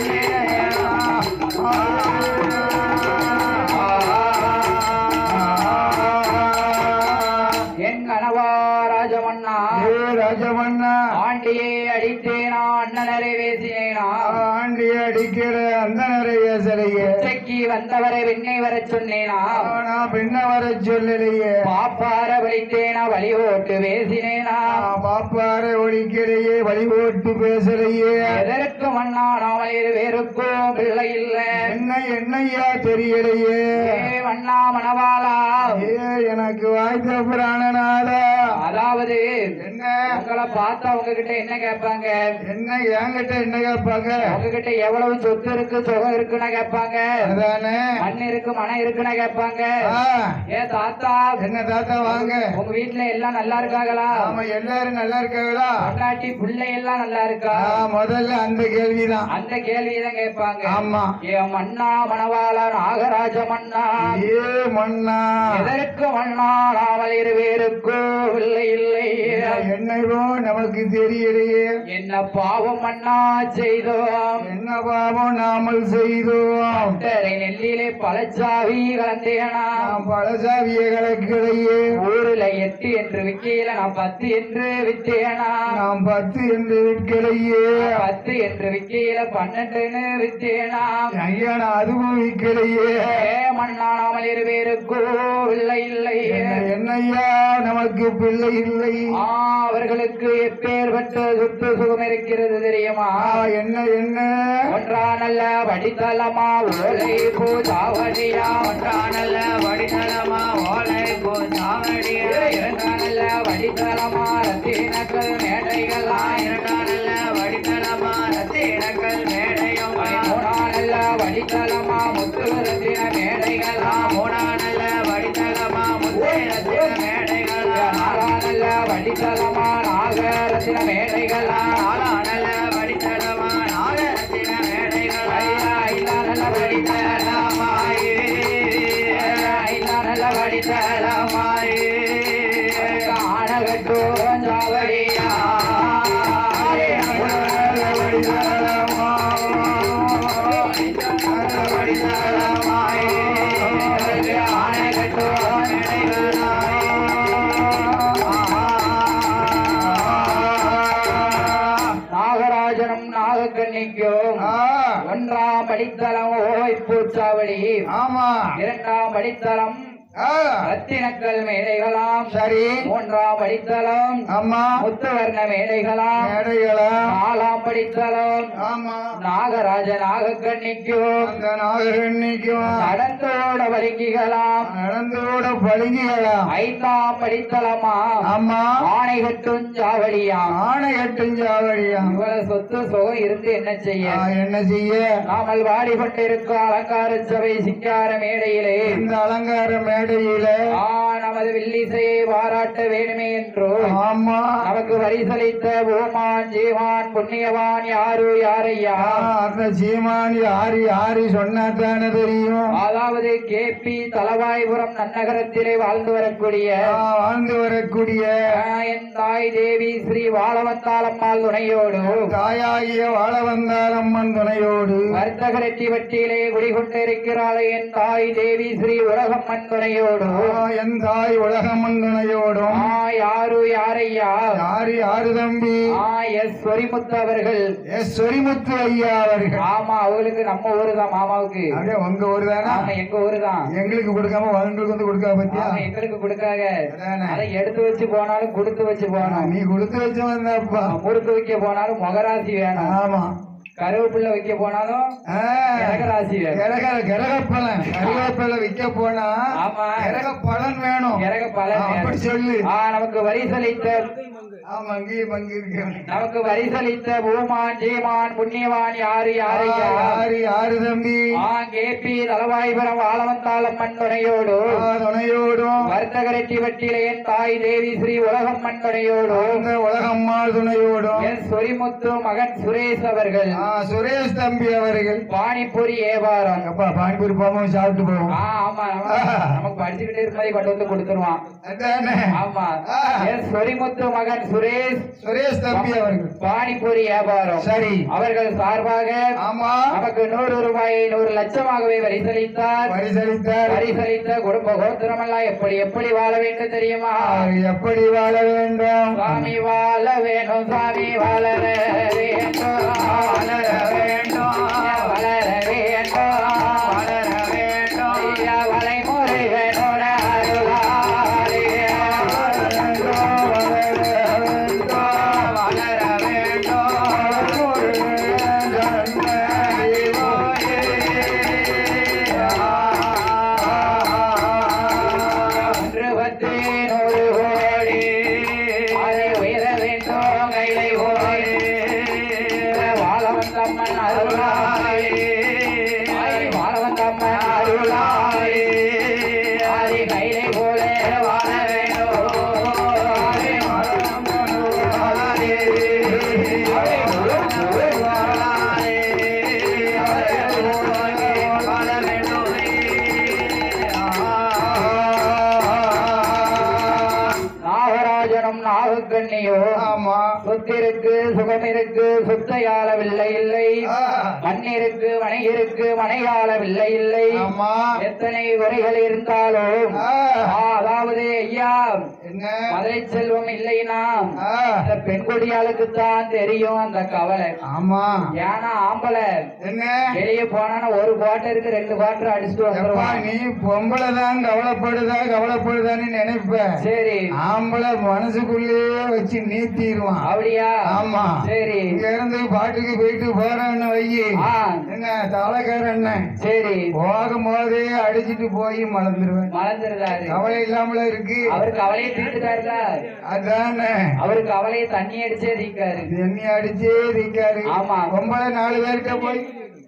என் கனவா ராஜமன்னா ஏ ராஜமன்னா ஆண்டியை அடித்தேனா அண்ணனரை பேசினேனா ஆண்டி அடிக்கிற அந்த நிறைய சிலையே இச்சைக்கு வந்தவரை வெண்ணை வர சொன்னேனா ஆனா பின்ன வர சொல்லலையே. பாப்பார வலித்தேனா வழி ஓட்டு பேசினேனா பாப்பார ஒழிக்கலையே வழி ஓட்டு பேசலையே. எதற்கு மன்னா நாமல் இரு வேறுக்கும் பிள்ளை இல்ல என்ன என்னையா தெரியலையே. ஏ மன்னா மணவாளா ஏ எனக்கு வாய்த்த பிராணநாதா. அதாவது என்ன உங்களை பார்த்தா உங்ககிட்ட என்ன கேட்பாங்க என்ன என்கிட்ட என்ன கேட்பாங்க. உங்ககிட்ட எவ்வளவு சொத்து இருக்கு சுகம் இருக்குன்னு கேட்பாங்க. அதானே மண் இருக்கு மனம் இருக்குன்னு கேட்பாங்க. ஆ, ஏ தாத்தா என்ன தாத்தா வாங்க. உங்க வீட்டுல எல்லாம் நல்லா இருக்காங்களா ஆமா எல்லாரும் நல்லா இருக்காங்களா. பொண்டாட்டி பிள்ளை எல்லாம் நல்லா இருக்கா ஆ, முதல்ல அந்த கேள்விதான். அந்த கேள்விதான் கேட்பாங்க. ஆமா ஏ மன்னா மணவாளா நாகராஜ மன்னா ஏ மன்னா எதற்கு மன்னா நாமல் இருவேருக்கு இல்லை இல்லை என்னவோ நமக்கு தெரியலையே. என்ன பாவம் மன்னா செய்தோம் என்ன பாவம் நாமல் செய்தோம். அட்டரை நெல்லிலே பழச்சாவி கலந்தேனா நாம் பழசாவிய கலக்கலையே. ஊருல எட்டு என்று விக்கையில நான் பத்து என்று வித்தேனா நாம் பத்து என்று விற்கலையே. பத்து என்று விக்கையில பன்னெண்டுன்னு வித்தேனா ஐயா நான் அதுவும் விற்கலையே. ஏ மன்னா நாமல் இருவேருக்கோ இல்லை இல்லை என்ன- என்னய்யா நமக்கு பிள்ளை இல்லை. ஆ, அவர்களுக்கு எப்பேற்பட்ட சொத்து சுகம் இருக்கிறது தெரியுமா ஆ, என்ன என்ன ஒன்றா நல்ல வடித்தலமா ஓலை பூஜாவடியா ஒன்றா நல்ல வடித்தலமா ஓலை பூஜாவடியா இரண்டா நல்ல வடித்தலமா ரத்தினக்கல் மேடைகளா இரண்டா நல்ல வடித்தலமா ரத்தினக்கல் மேடையும் மூணா நல்ல வடித்தலமா முத்து ரத்தின மேடைகளா மூணா நல்ல வடித்தலமா முத்து ரத்தின மேடைகளா நாலா நல்ல வடித்தலமா நாகரத்தின மேடைகளா நாலா நல்ல வடித்தலமா நாகரத்தின மேடைகளா ஐயா நல்ல வடித்தலமாயே ஐயா நல்ல வடித்தலமாயே ஆனகட்டோம் ஜாவடியா நாகராஜனும் நாகக்கண்ணிக்கும் ஆ, ஒன்றாம் படித்தளம் ஓய் பூச்சாவடி ஆமா இரண்டாம் படித்தளம் ரத்தினக்கல் மேடைகளாம் சரி மூன்றாம் படித்தளம் ஆமா முத்துவர்ண மேடைகளாம் மேடைகளா நாலாம் படித்தளம் ஆமா நாகராஜ நாகக்கண்ணிக்கும் அந்த நாகரண்ணிக்கும் நடந்தோட வலிக்கிகளாம் நடந்தோட பழுங்கிகளா ஐந்தாம் படித்தளமா ஆமா ஆணை கட்டும் சாவடியாம் ஆணை கட்டும் சாவடியா இவ்வளவு சொத்து சுகம் இருந்து என்ன செய்ய என்ன செய்ய நாமல் வாடிக்கொண்டிருக்கும் அலங்கார சபை சிங்கார மேடையிலே இந்த அலங்கார மேடையில ஆ நமது வில்லிசையை பாராட்ட வேணுமே என்றோ ஆமா நமக்கு வரிசலித்த பூமான் ஜீவான் புண்ணியவான் யாரு யாரையா அந்த சீமான் யாரு யாரு சொன்னா தானே தெரியும் அதாவது கே பி தலவாய்புரம் நன்னகரத்திலே வாழ்ந்து வரக்கூடிய வாழ்ந்து வரக்கூடிய என் தாய் தேவி ஸ்ரீ வாழவந்தாளம்மாள் துணையோடு தாயாகிய வாழ வந்தால் அம்மன் துணையோடு வர்த்தகரட்டி வட்டியிலே குடிகொண்டிருக்கிறாளே என் தாய் தேவி ஸ்ரீ உலகம்மன் துணையோடு என் தாய் உலகம்மன் துணையோடும் யாரு யாரையா யாரு யாரு தம்பி எஸ் சொரிமுத்து அவர்கள் எஸ் சொரிமுத்து ஐயா அவர்கள் ஆமா அவங்களுக்கு நம்ம ஊரு தான் மாமாவுக்கு அப்படியே உங்க ஊரு தானா எங்க ஊரு தான் எங்களுக்கு கொடுக்காம அவங்களுக்கு வந்து கொடுக்காம பத்தியா எங்களுக்கு கொடுக்காக அதை எடுத்து வச்சு போனாலும் கொடுத்து வச்சு போனோம் நீ கொடுத்து வச்சு வந்தப்பா முறுக்கு வைக்க போனாலும் முகராசி வேணும் ஆமா கருவேப்பிள்ளை வைக்க போனாலும் கிரகராசி வேணும் கிரகப்பழம் கருவேப்பிள்ளை வைக்க போனா ஆமா கிரகப்பழம் வேணும் கிரகப்பழம் அப்படி சொல்லு நமக்கு வரிசலித்த நமக்கு வரிசலித்த பூமான் ஜீமான் புண்ணியவான் யாரு யாரையா யாரு யாரு தம்பி கே பி தலவாய்புரம் வாழவந்தாளம்மன் துணையோடு துணையோடும் வர்த்தகரட்டி வட்டியிலே தாய் தேவி ஸ்ரீ உலகம்மன் துணையோடும் உலகம்மாள் துணையோடும் என் சொரிமுத்து மகன் சுரேஷ் அவர்கள் சுரேஷ் தம்பி அவர்கள் பானிபூரி வியாபாரம் அப்பா பானிபூரி போவோம் சாப்பிட்டு போவோம் ஆமா நமக்கு படிச்சுக்கிட்டே இருப்பதை கொண்டு வந்து கொடுத்துருவான் ஆமா என் சொரிமுத்து மகன் சுரேஷ் சுரேஷ் தம்பி அவர்கள் பானிபூரி வியாபாரம் சரி அவர்கள் சார்பாக ஆமா நமக்கு நூறு ரூபாயை நூறு லட்சமாகவே வரிசலித்தார் வரிசலித்தார் வரிசலித்த குடும்ப கோத்திரம் எல்லாம் எப்படி எப்படி வாழ வேண்டும் தெரியுமா எப்படி வாழ வேண்டும் சாமி வாழ வேணும் சாமி வளர வேண்டும் வளர வேண்டும் வளர வேண்டும் வளர வேண்டும் வளை முருகனோட அருளாலே நாகக்கண்ணியோ ஆமா சொத்திருக்கு சுகம் இருக்கு சொத்தையாளவில்லை இல்லை மண்ணிற்கு மனையிருக்கு மனையாளவில்லை இல்லை எத்தனை குறைகள் இருந்தாலும் அதாவது ஐயா மதுரை செல்வம் இல்லைன்னா அந்த பெண் கொடியாளுக்கு தான் தெரியும் அந்த கவலை ஆமா ஏன்னா ஆம்பளை என்ன வெளியே போனா ஒரு குவார்டருக்கு ரெண்டு குவார்டர் அடிச்சுட்டு வந்துருவான் நீ பொம்பளை தான் கவலைப்படுதா கவலைப்படுதான்னு நினைப்ப சரி ஆம்பளை மனசுக்குள்ளேயே வச்சு நீத்திடுவான் அப்படியா ஆமா சரி இங்க இருந்து பாட்டுக்கு போயிட்டு போறான்னு வையி என்ன தலைக்கார அண்ணன் சரி போகும் போதே அடிச்சுட்டு போய் மலர்ந்துருவேன் மலர்ந்துருதாரு கவலை இல்லாமல இருக்கு அவரு கவலையை தீட்டுதாருல அதானே அவரு கவலையை தண்ணி அடிச்சே தீக்காரு தண்ணி அடிச்சே தீக்காரு ஆமா பொம்பளை நாலு பேர்கிட்ட போய்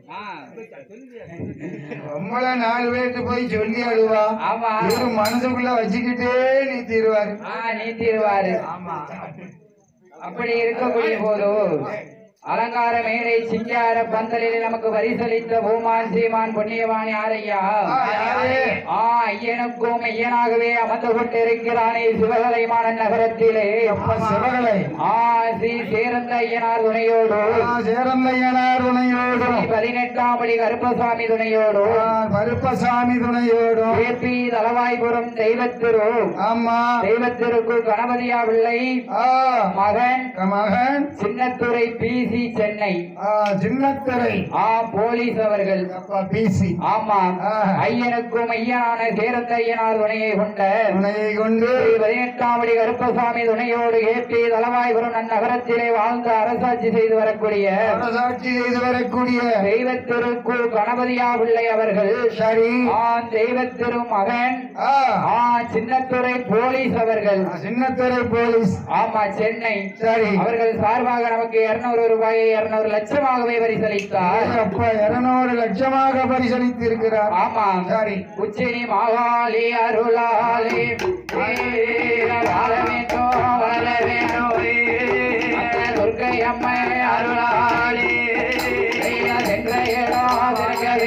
பொம்பளை நாலு பேர்கிட்ட போய் சொல்லி அழுவா ஆமா இவரு மனசுக்குள்ள வச்சுக்கிட்டே நீத்திடுவாரு நீத்திடுவாரு ஆமா அப்படி இருக்கக்கூடிய போது அலங்கார மேடை சிங்கார பந்தலில் நமக்கு வரிசலித்த பூமான் சீமான் பொன்னியவான் யாரையா ஆ ஐயனுக்கும் ஐயனாகவே அமர்ந்து கொண்டிருக்கிறானே சிவகலை மாநகரத்திலே சிவகலை ஆ ஸ்ரீ சேரந்த ஐயனார் துணையோடு சேரந்தையனார் துணையோடும் பதினெட்டாம் படி கருப்பசாமி துணையோடு கருப்பசாமி துணையோடும் ஏபி தலவாய்புரம் தெய்வத்திரு ஆமா தெய்வத்திற்கு கணபதியா பிள்ளை ஆ, மகன் மகன் சின்னத்துறை பிசி சென்னை ஆ, சின்னத்திரை ஆ போலீஸ் அவர்கள் பிசி ஆமா ஆ. ஐயனுக்கும் ஐயனான சேரந்த ஐயனார் துணையை கொண்ட துணையை கொண்டு ஸ்ரீ பதினெட்டாம் படி கருப்பசாமி துணையோடு ஏபி தலவாய்புரம் நன்னகரத்திலே வாழ்ந்து அரசாட்சி செய்து வரக்கூடிய சாட்சி செய்து வரக்கூடிய தெய்வத்திற்கு கணபதியா பிள்ளை அவர்கள் சரி ஆ தெய்வத்திரு மகன் ஆ, ஆ சின்னத்துறை போலீஸ் அவர்கள் சின்னத்திரை போலீஸ் ஆமா சென்னை சரி அவர்கள் சார்பாக நமக்கு இருநூறு ரூபாயை இருநூறு லட்சமாகவே பரிசளித்தார் அப்ப இருநூறு லட்சமாக பரிசளித்து இருக்கிறார் ஆமா சரி உச்சினி மாகாளி அருளாளி வாழ வேண்டும் வாழ வேண்டும் துர்க்கை அம்மை அருளாளி சென்ற இடம் திறக்கவே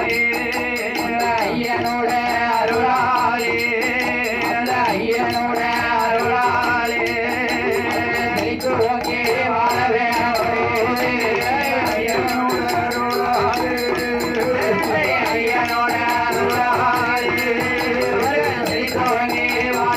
ஐயனோட அருளாளி அந்த ஐயனோட அருளாளி செழிக்கு ஓகே வாழ வேண்டும் ஐயனோட அருளாளி ஐயனோட அருளாளி செழிக்கு ஓகே வாழ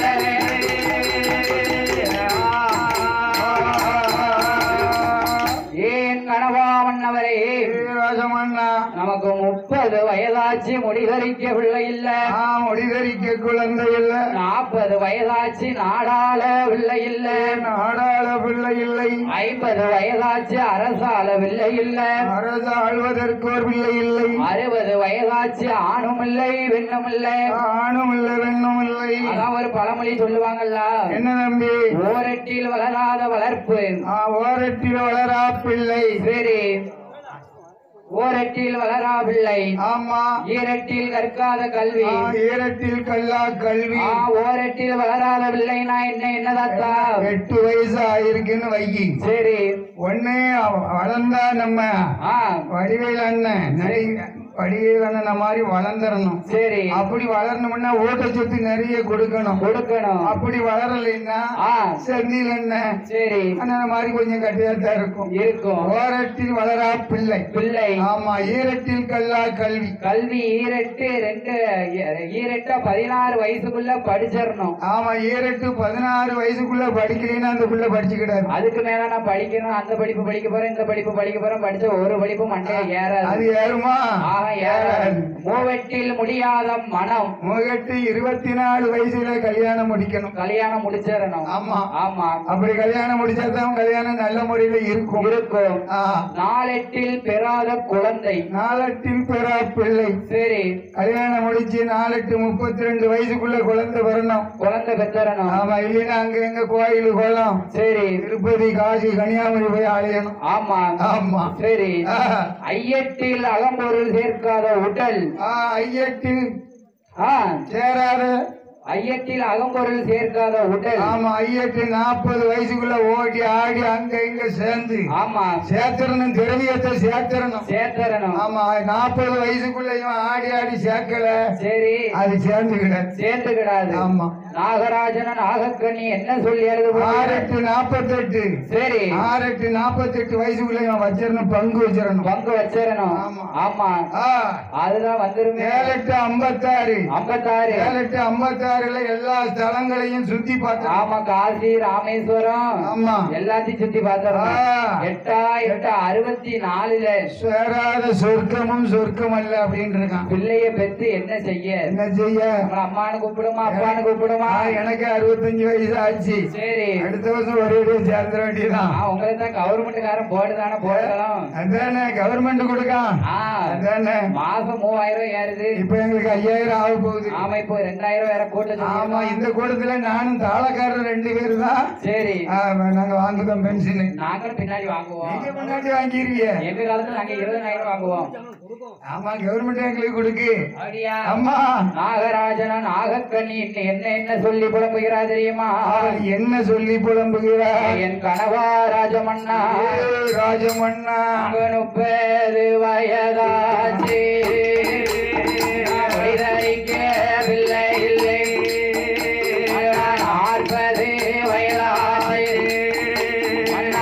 ஏன் கனவா மன்னவரே ராஜமண்ணா நமக்கு முப்பது வயதாச்சு முடிதறிக்க பிள்ளை இல்ல முடிதறிக்க குழந்தை இல்ல நாற்பது வயதாச்சு நாடாள பிள்ளை இல்ல நாடாள பிள்ளை இல்லை ஐம்பது வயதாச்சு அரசாள பிள்ளை இல்ல அரசு ஆழ்வதற்கு ஒரு பிள்ளை இல்லை அறுபது வயதாச்சு ஆணும் இல்லை பெண்ணும் இல்லை ஆணும் இல்லை பெண்ணும் இல்லை அதான் ஒரு பழமொழி சொல்லுவாங்கல்ல என்ன நம்பி ஓரட்டில் வளராத வளர்ப்பு ஆ, ஓரத்தில் வளரா பிள்ளை சரி ஓரட்டில் வளரா பிள்ளை ஆமா ஈரட்டில் கற்காத கல்வி ஆ, ஈரத்தில் கல்லா கல்வி ஆ, ஓரட்டில் வளராத பிள்ளைனா என்ன என்னதாத்தா எட்டு வயசு ஆயிருக்குன்னு வைகி சரி ஒன்னே அவ- வளர்ந்தா நம்ம ஆ வடிவேல் அண்ணன் நிறைய வடிவேல் அண்ணன் மாதிரி வளர்ந்துடணும் சரி அப்படி வளரணும்னா ஊட்டச்சத்து நிறைய கொடுக்கணும் கொடுக்கணும் அப்படி வளரலைன்னா ஆ செந்தில் அண்ணன் சரி அண்ணன் மாதிரி கொஞ்சம் கட்டியாத்தான் இருக்கும் இருக்கும் ஓரத்தில் வளரா பிள்ளை பிள்ளை ஆமா ஈரத்தில் கல்லா கல்வி கல்வி ஈரெட்டு ரெண்டு ஈரெட்ட பதினாறு வயசுக்குள்ள படிச்சிடணும் ஆமா ஈரட்டு பதினாறு வயசுக்குள்ள படிக்கலைன்னா அந்த புள்ள படிச்சுக்கிடாது அதுக்கு மேல நான் படிக்கணும் அந்த படிப்பு படிக்க போறேன் இந்த படிப்பு படிக்க போறேன் படிச்ச ஒரு படிப்பு மண்டைய ஏறாது அது ஏறுமா ஆக ஏறாது மூவெட்டில் முடியாத மனம் முகட்டு இருபத்தி நாலு வயசுல கல்யாணம் முடிக்கணும் கல்யாணம் முடிச்சிடணும் ஆமா ஆமா அப்படி கல்யாணம் முடிச்சாதான் கல்யாணம் நல்ல முறையில இருக்கும் இருக்கும் ஆ, நாளெட்டில் பெறாத குழந்தை நாலெட்டில் பெறா பிள்ளை சரி கல்யாணம் முடிச்சு நாலெட்டு முப்பத்தி ரெண்டு வயசுக்குள்ள குழந்தை வரணும் குழந்தை பெற்றரணும் ஆமா இல்லைன்னா அங்க எங்க கோயில் கோலம் சரி திருப்பதி காசி கன்னியாகுமரி போய் அலையணும் ஆமா ஆமா சரி ஆ, ஐயத்தில் அகம்பொருள் சேர்க்காத உடல் ஆ, ஐயத்தில் ஆ சேராத ஐயத்தில் அகம்பொருள் சேர்க்காத உடல் ஆமா ஐயத்து நாற்பது வயசுக்குள்ள ஓடி ஆடி அங்க இங்க சேர்ந்து ஆமா சேர்த்தரணும் திரவியத்தை சேர்த்தரணும் சேர்த்தரணும் ஆமா நாற்பது வயசுக்குள்ள இவன் ஆடி ஆடி சேர்க்கல சரி அது சேர்ந்துக்கிடாது சேர்த்துக்கிடாது ஆமா நாகராஜன நாகக்கண்ணி என்ன சொல்லி எழுதுவாரு ஆறெட்டு நாற்பத்தெட்டு சரி ஆறெட்டு நாற்பத்தெட்டு வயசுக்குள்ள இவன் வச்சிடணும் பங்கு வச்சிடணும் பங்கு வச்சிடணும் ஆமா. ஆமா ஆ, அதுதான் வந்துருமே ஏழெட்டு ஐம்பத்தாறு ஐம்பத்தாறு ஏழெட்டு ஐம்பத்தாறுல எல்லா ஸ்தலங்களையும் சுத்தி பார்த்தோம் ஆமா காசி ராமேஸ்வரம் ஆமா எல்லாத்தையும் சுத்தி பார்த்தோம் ஆ. எட்டா எட்டு அறுபத்தி நாலுல சேராத சொர்க்கமும் சொர்க்கம் அல்ல அப்படின்னு இருக்கான் பிள்ளைய பெற்று என்ன செய்ய என்ன செய்ய நம்மள அம்மானு கூப்பிடுமா அப்பான்னு கூப்பிடுமா ஆ, எனக்கு அறுபத்தஞ்சு வயசு ஆச்சு சரி அடுத்த வருஷம் ஒரே சேர்ந்துட வேண்டியதான் உங்களுக்கு தான் கவர்மெண்ட்காரன் போடுதானே போடலாம் அதானே கவர்மெண்ட் கொடுக்கான் ஆ அதானே மாசம் மூவாயிரம் ஏறுது இப்ப எங்களுக்கு ஐயாயிரம் ஆக போகுது ஆமா இப்போ ரெண்டாயிரம் வேற கூட்ட ஆமா இந்த கூட்டத்துல நானும் தாளக்காரர் ரெண்டு பேரு தான் சரி ஆ, நாங்க வாங்குதோம் பென்ஷன் நாங்களும் பின்னாடி வாங்குவோம் நீங்க முன்னாடி வாங்கிருவீங்க எங்க காலத்துல நாங்க இருபதாயிரம் வாங்குவோம் ஆமா கவர்மெண்ட் எங்களுக்கு கொடுக்கு அப்படியா அம்மா நாகராஜன நாகக்கண்ணி இன்னும் என்ன என்ன சொல்லி புலம்புகிறா தெரியுமா அவள் என்ன சொல்லி புலம்புகிறார் என் கணவா ராஜமன்னா ராஜமன்னா முப்பது வயதாச்சு வயதறிக்க பிள்ளை இல்லை நாற்பது வயதாச்சு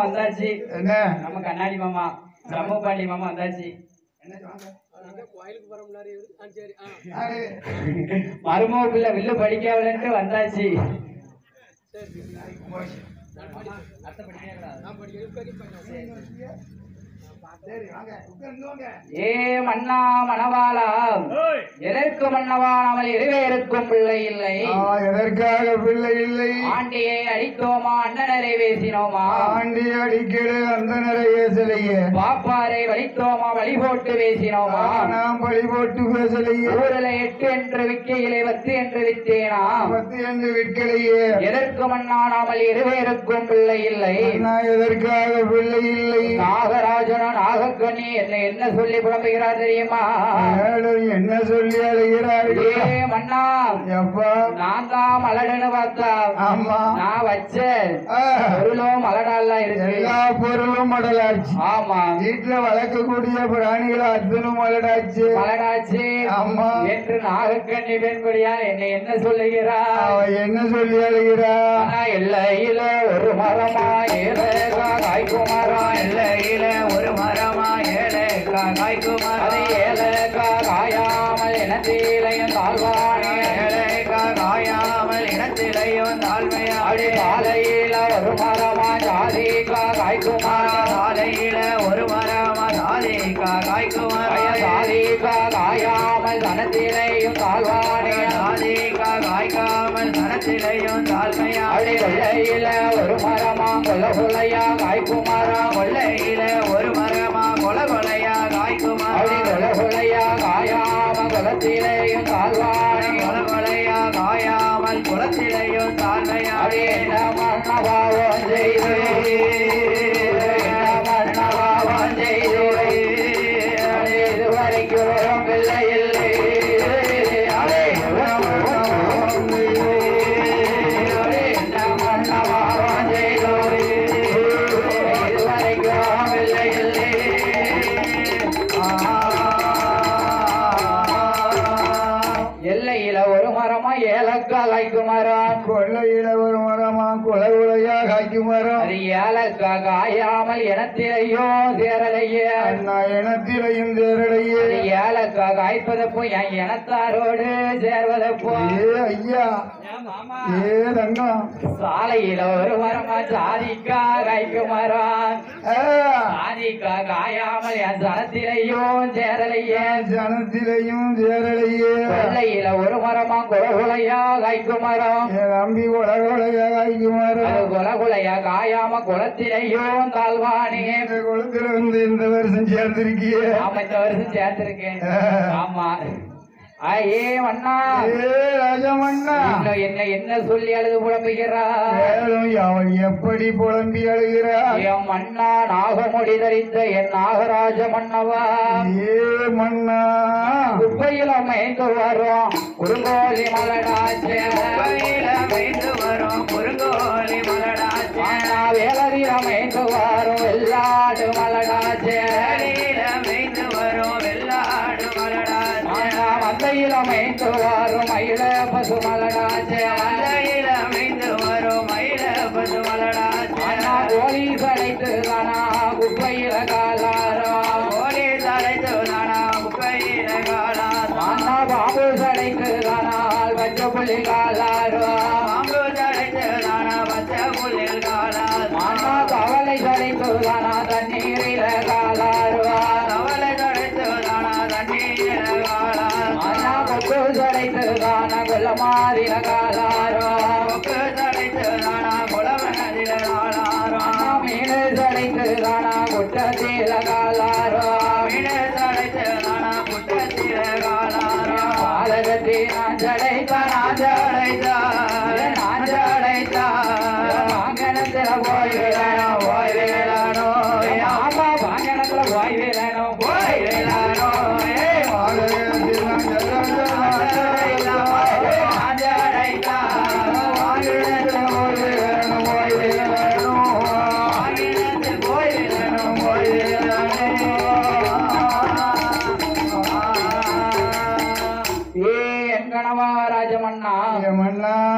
வந்தாச்சு. என்ன நம்ம கண்ணாடி மாமா ஜம்மு பாண்டி மாமா வந்தாச்சு. மருமவுக்குள்ள வில்லு படிக்காவலன்ட்டு வந்தாச்சு. ஏ மன்னா மணவாளா, எதற்கு மன்னவானாமல் இருவேருக்கும் பிள்ளை இல்லை? எதற்காக பிள்ளை இல்லை? ஆண்டியை அடித்தோமா அண்ணனரை பேசினோமா? ஆண்டி அடிக்கடு அந்த நிறைய சிலையே. பாப்பாரை வலித்தோமா வழி போட்டு பேசினோமா? நாம் வழி போட்டு பேசலையே. ஊரில் எட்டு என்று விற்கையிலே பத்து என்று வித்தேனா? பத்து என்று விற்கலையே. எதற்கு மண்ணானாமல் இருவேருக்கும் பிள்ளை இல்லை? எதற்காக பிள்ளை இல்லை? நாகராஜனும் நாகக்கண்ணி என்னை என்ன சொல்லி புலம்புகிறார் தெரியுமா? என்ன சொல்லி அழைகிறார்கள்? ஏ மண்ணா, எப்பா நான் தான் மலடுன்னு பார்த்தா. ஆமா, நான் வச்ச பொருளும் மலடாலாம் இருக்கு. எல்லா பொருளும் மடலாச்சு. ஆமா, வீட்டுல வளர்க்கக்கூடிய பிராணிகள் அத்தனும் மலடாச்சு. மலடாச்சு. ஆமா என்று நாகக்கண்ணி பெண்படியா என்னை என்ன சொல்லுகிறா? அவ என்ன சொல்லி அழைகிறா? எல்லையில ஒரு மரமா ஏழேகா காய்க்குமாரா, எல்லையில ஒரு மரமா ஏழேகா காய்க்குமாரா, அது ஏழேகா காயாமல் இனத்திலையும் தாழ்வானே, ஏழேகா காயாமல் இனத்திலையும் தாழ்மையாடி, சாலையில ஒரு மரமா ஜாதிகா காய்க்குமாரா, சாலையில ஒரு மரமா ஜாதிகா காய்க்குமாரா, ஜாதிகா காயாமல் தனத்திலையும் தாழ்வானே, ஜாதிகா காய்க்காமல் தனத்திலையும் தாழ்மையாடி, கொள்ளையில ஒரு மரமா கொல்ல கொள்ளையா காய்க்குமாரா, கொள்ளையில ஒரு மரமா கொல கொலையா காய்க்குமாரா, கொல கொலையா காயாம குலத்திலையும் தாழ்வானே, கொல கொலையா காயாமல் குலத்திலையும் தாழ்மையாடி, என்ன மன்னபாவம் செய்து என்ன மன்னபாவம் செய்து இதுவரைக்கும் பிள்ளை இல்லை. எல்லையில ஒரு மரமா ஏலக்கா காய்க்கு மரம், கொள்ளையில ஒரு மரமா கொலை கொலையா காய்க்கு மரம், அது ஏலக்கா காயாமல் இனத்திலையோ சேரலையே, இனத்திலையும் சேரலையே, ஏலக்கா காய்ப்பதப்போ என் இனத்தாரோடு சேர்வதப்போ, ஏ ஐயா ஏ தங்கம், சாலையில ஒரு மரமா சாதிக்கா காய்க்கு மரம், சாதிக்கா காயாமல் என் சனத்திலையும் சேரலையே, ஜனத்திலையும் சேரலையே, கொள்ளையில ஒரு மரமா குலகுலையா காய்க்கு மரம், நம்பி கொலை கொலையா காய்க்கு மரம், அது குலகுலையா காயாம குளத்திலையும் தாழ்வானே, குளத்துல வந்து இந்த வருஷம் சேர்ந்திருக்கிய. ஆமா, இந்த வருஷம் சேர்த்திருக்கேன். ஆமா. ஏ மன்னா, ஏ ராஜமன்னா, என்ன என்ன சொல்லி அழுது புலம்புகிறா? அவன் எப்படி புலம்பி அழுகிறார்? என் மன்னா நாகமுடி தரித்த என் நாகராஜ மன்னவா, ஏ மன்னா, குப்பையில மேய்ந்து வரும் குறுங்கோலி மலடாச்சே, குப்பையில மேய்ந்து வரும் குறுங்கோலி மலடாச்சே, வேலரில மேய்ந்து வரும் வெள்ளாடு மலடாச்சே, மேய்ந்து வரும் வெள்ளாடு மலடாச்சே, மந்தையில மேய்ந்து வரும் மயில பசு மலடாச்சே, மந்தையில மேய்ந்து வரும் மயில பசு மலடாச்சே, கோழி சடைத்து தானா குப்பையில காலாரோ, கோழி சடைத்து தானா குப்பையில காலாரோ, அண்ணா பாம்பு சடைத்து தானால் பச்சை புள்ளி காலாரோ, பாம்பு சடைத்து தானா பச்சை புள்ளி காலாரோ, அண்ணா கவலை சடைத்து தானா தண்ணீரில காலாரோ, கவலை சடைத்து தானா தண்ணீரில காலாரோ, அண்ணா கொக்கு சடைத்து தானா கொல்ல மாதிர காலாரோ, கொக்கு சடைத்து தானா கொலவனதில காலாரோ, அண்ணா மீன் சடைத்து தானா குட்டத்தில காலாரோ, மீன் சடைத்து தானா குட்டத்தில காலாரோ, பாலகத்தி நான் சடைத்தா நான் சடைத்தா நான் சடைத்தா வாங்கனத்துல போய் விழானோ போய் விழானோ, ஆமா வாங்கனத்துல போய் விழானோ போய் விழானோ, மன்னா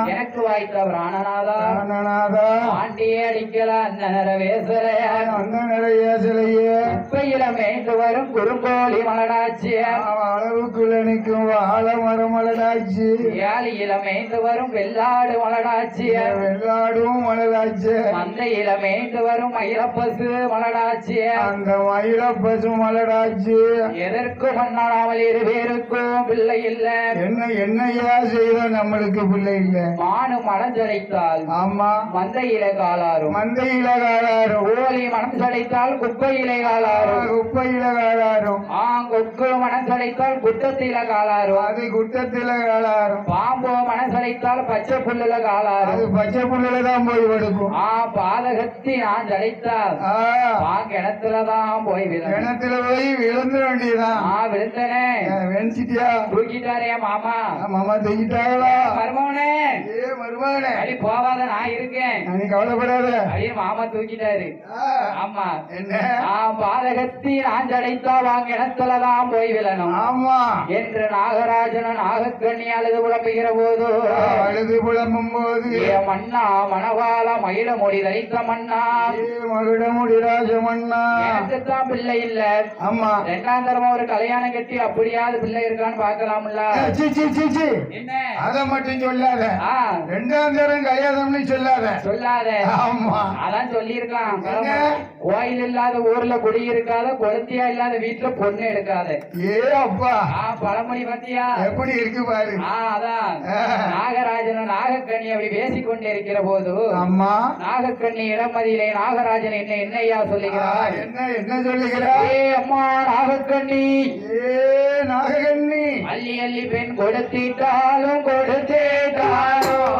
எனக்கு வாய்த்த பிராணநாதா பிராணநாதா ஆண்டியே அடிக்கல அந்த வேசலைய அந்த நிறைய சிலையே குப்பையில மேய்ந்து வரும் குறுங்கோழி மலடாச்சிய அளவுக்குள்ள நிற்கும் வாழ மரம் மலடாச்சு ஏழியில மேய்ந்து வரும் வெள்ளாடு மலடாச்சிய வெள்ளாடும் மலடாச்சு மந்தையில மேய்ந்து வரும் மயிலப்பசு மலடாச்சிய அந்த மயில பசு மலடாச்சு எதற்கு பண்ணாமல் இரு பேருக்கும் பிள்ளை இல்ல என்ன என்னையா செய்தோம் நம்மளுக்கு பிள்ளை இல்ல மானு மனம் சடைத்தால் ஆமா மந்தையில காலாரும் மந்தையில காலாரும் கோழி மனம் சடைத்தால் குப்பையிலே காலாரும் குப்பையில காலாரும் ஆ கொக்கு மனம் சடைத்தால் குத்தத்தில காலாரும் அது குட்டத்தில காலாரும் பாம்போ மனம் சடைத்தால் பச்சை புல்லுல காலாரும் அது பச்சை புல்லுல தான் போய் படுக்கும் ஆ பாதகத்தி நான் சடைத்தால் ஆ, ஆ கிணத்துலதான் போய் விழும் கிணத்துல போய் விழுந்து வேண்டியதான் ஆ விழுந்தனே வெணிச்சிட்டியா தூக்கிட்டாரே மாமா மாமா தூக்கிட்டாங்களா மருமவனே ஏ மருமகனே அடி போவாத நான் இருக்கேன் நீ கவலைப்படாத அப்படின்னு மாமா தூக்கிட்டாரு ஆ, ஆமா என்ன ஆ பாதகத்தி நான் சடைத்தா வாங்க கிணத்துலதான் போய் விழணும் ஆமா என்று நாகராஜனும் நாகக்கண்ணி அழுது புலம்புகிற போது அழுது புலம்பும் போது ஏ மன்னா மணவாள மயில மொழி தரித்த மன்னா ஏ மகுடமுடி ராஜமன்னா எனக்குத்தான் பிள்ளை இல்ல ஆமா ரெண்டாம் தரமா ஒரு கல்யாணம் கட்டி அப்படியாவது பிள்ளை இருக்கான்னு பாக்கலாம்ல ஏ, சீ, சீ, சீ, சீ. என்ன அத மட்டும் சொல்லாத ஆ ரெண்டாம் தரம் கல்யாணம்னு சொல்லாத சொல்லாத ஆமா அதான் சொல்லியிருக்கலாம் என்ன? கோயில் இல்லாத ஊர்ல குடி இருக்காத கொளுத்தியா இல்லாத வீட்டுல பொண்ணு எடுக்காத ஏ அப்பா ஆ பழமொழி பத்தியா எப்படி இருக்கு பாரு ஆ அதான் ஆ. நாகராஜனும் நாகக்கண்ணி அப்படி பேசிக்கொண்டே இருக்கிற போது அம்மா நாகக்கண்ணி இடமதியிலே நாகராஜன் என்ன என்னையா ஆ, சொல்லுகிறார் என்ன என்ன சொல்லுகிறா ஏ அம்மா நாகக்கண்ணி ஏ நாககண்ணி அள்ளி அள்ளி பெண் கொடுத்திட்டாலும் கொடுத்திட்டாலும்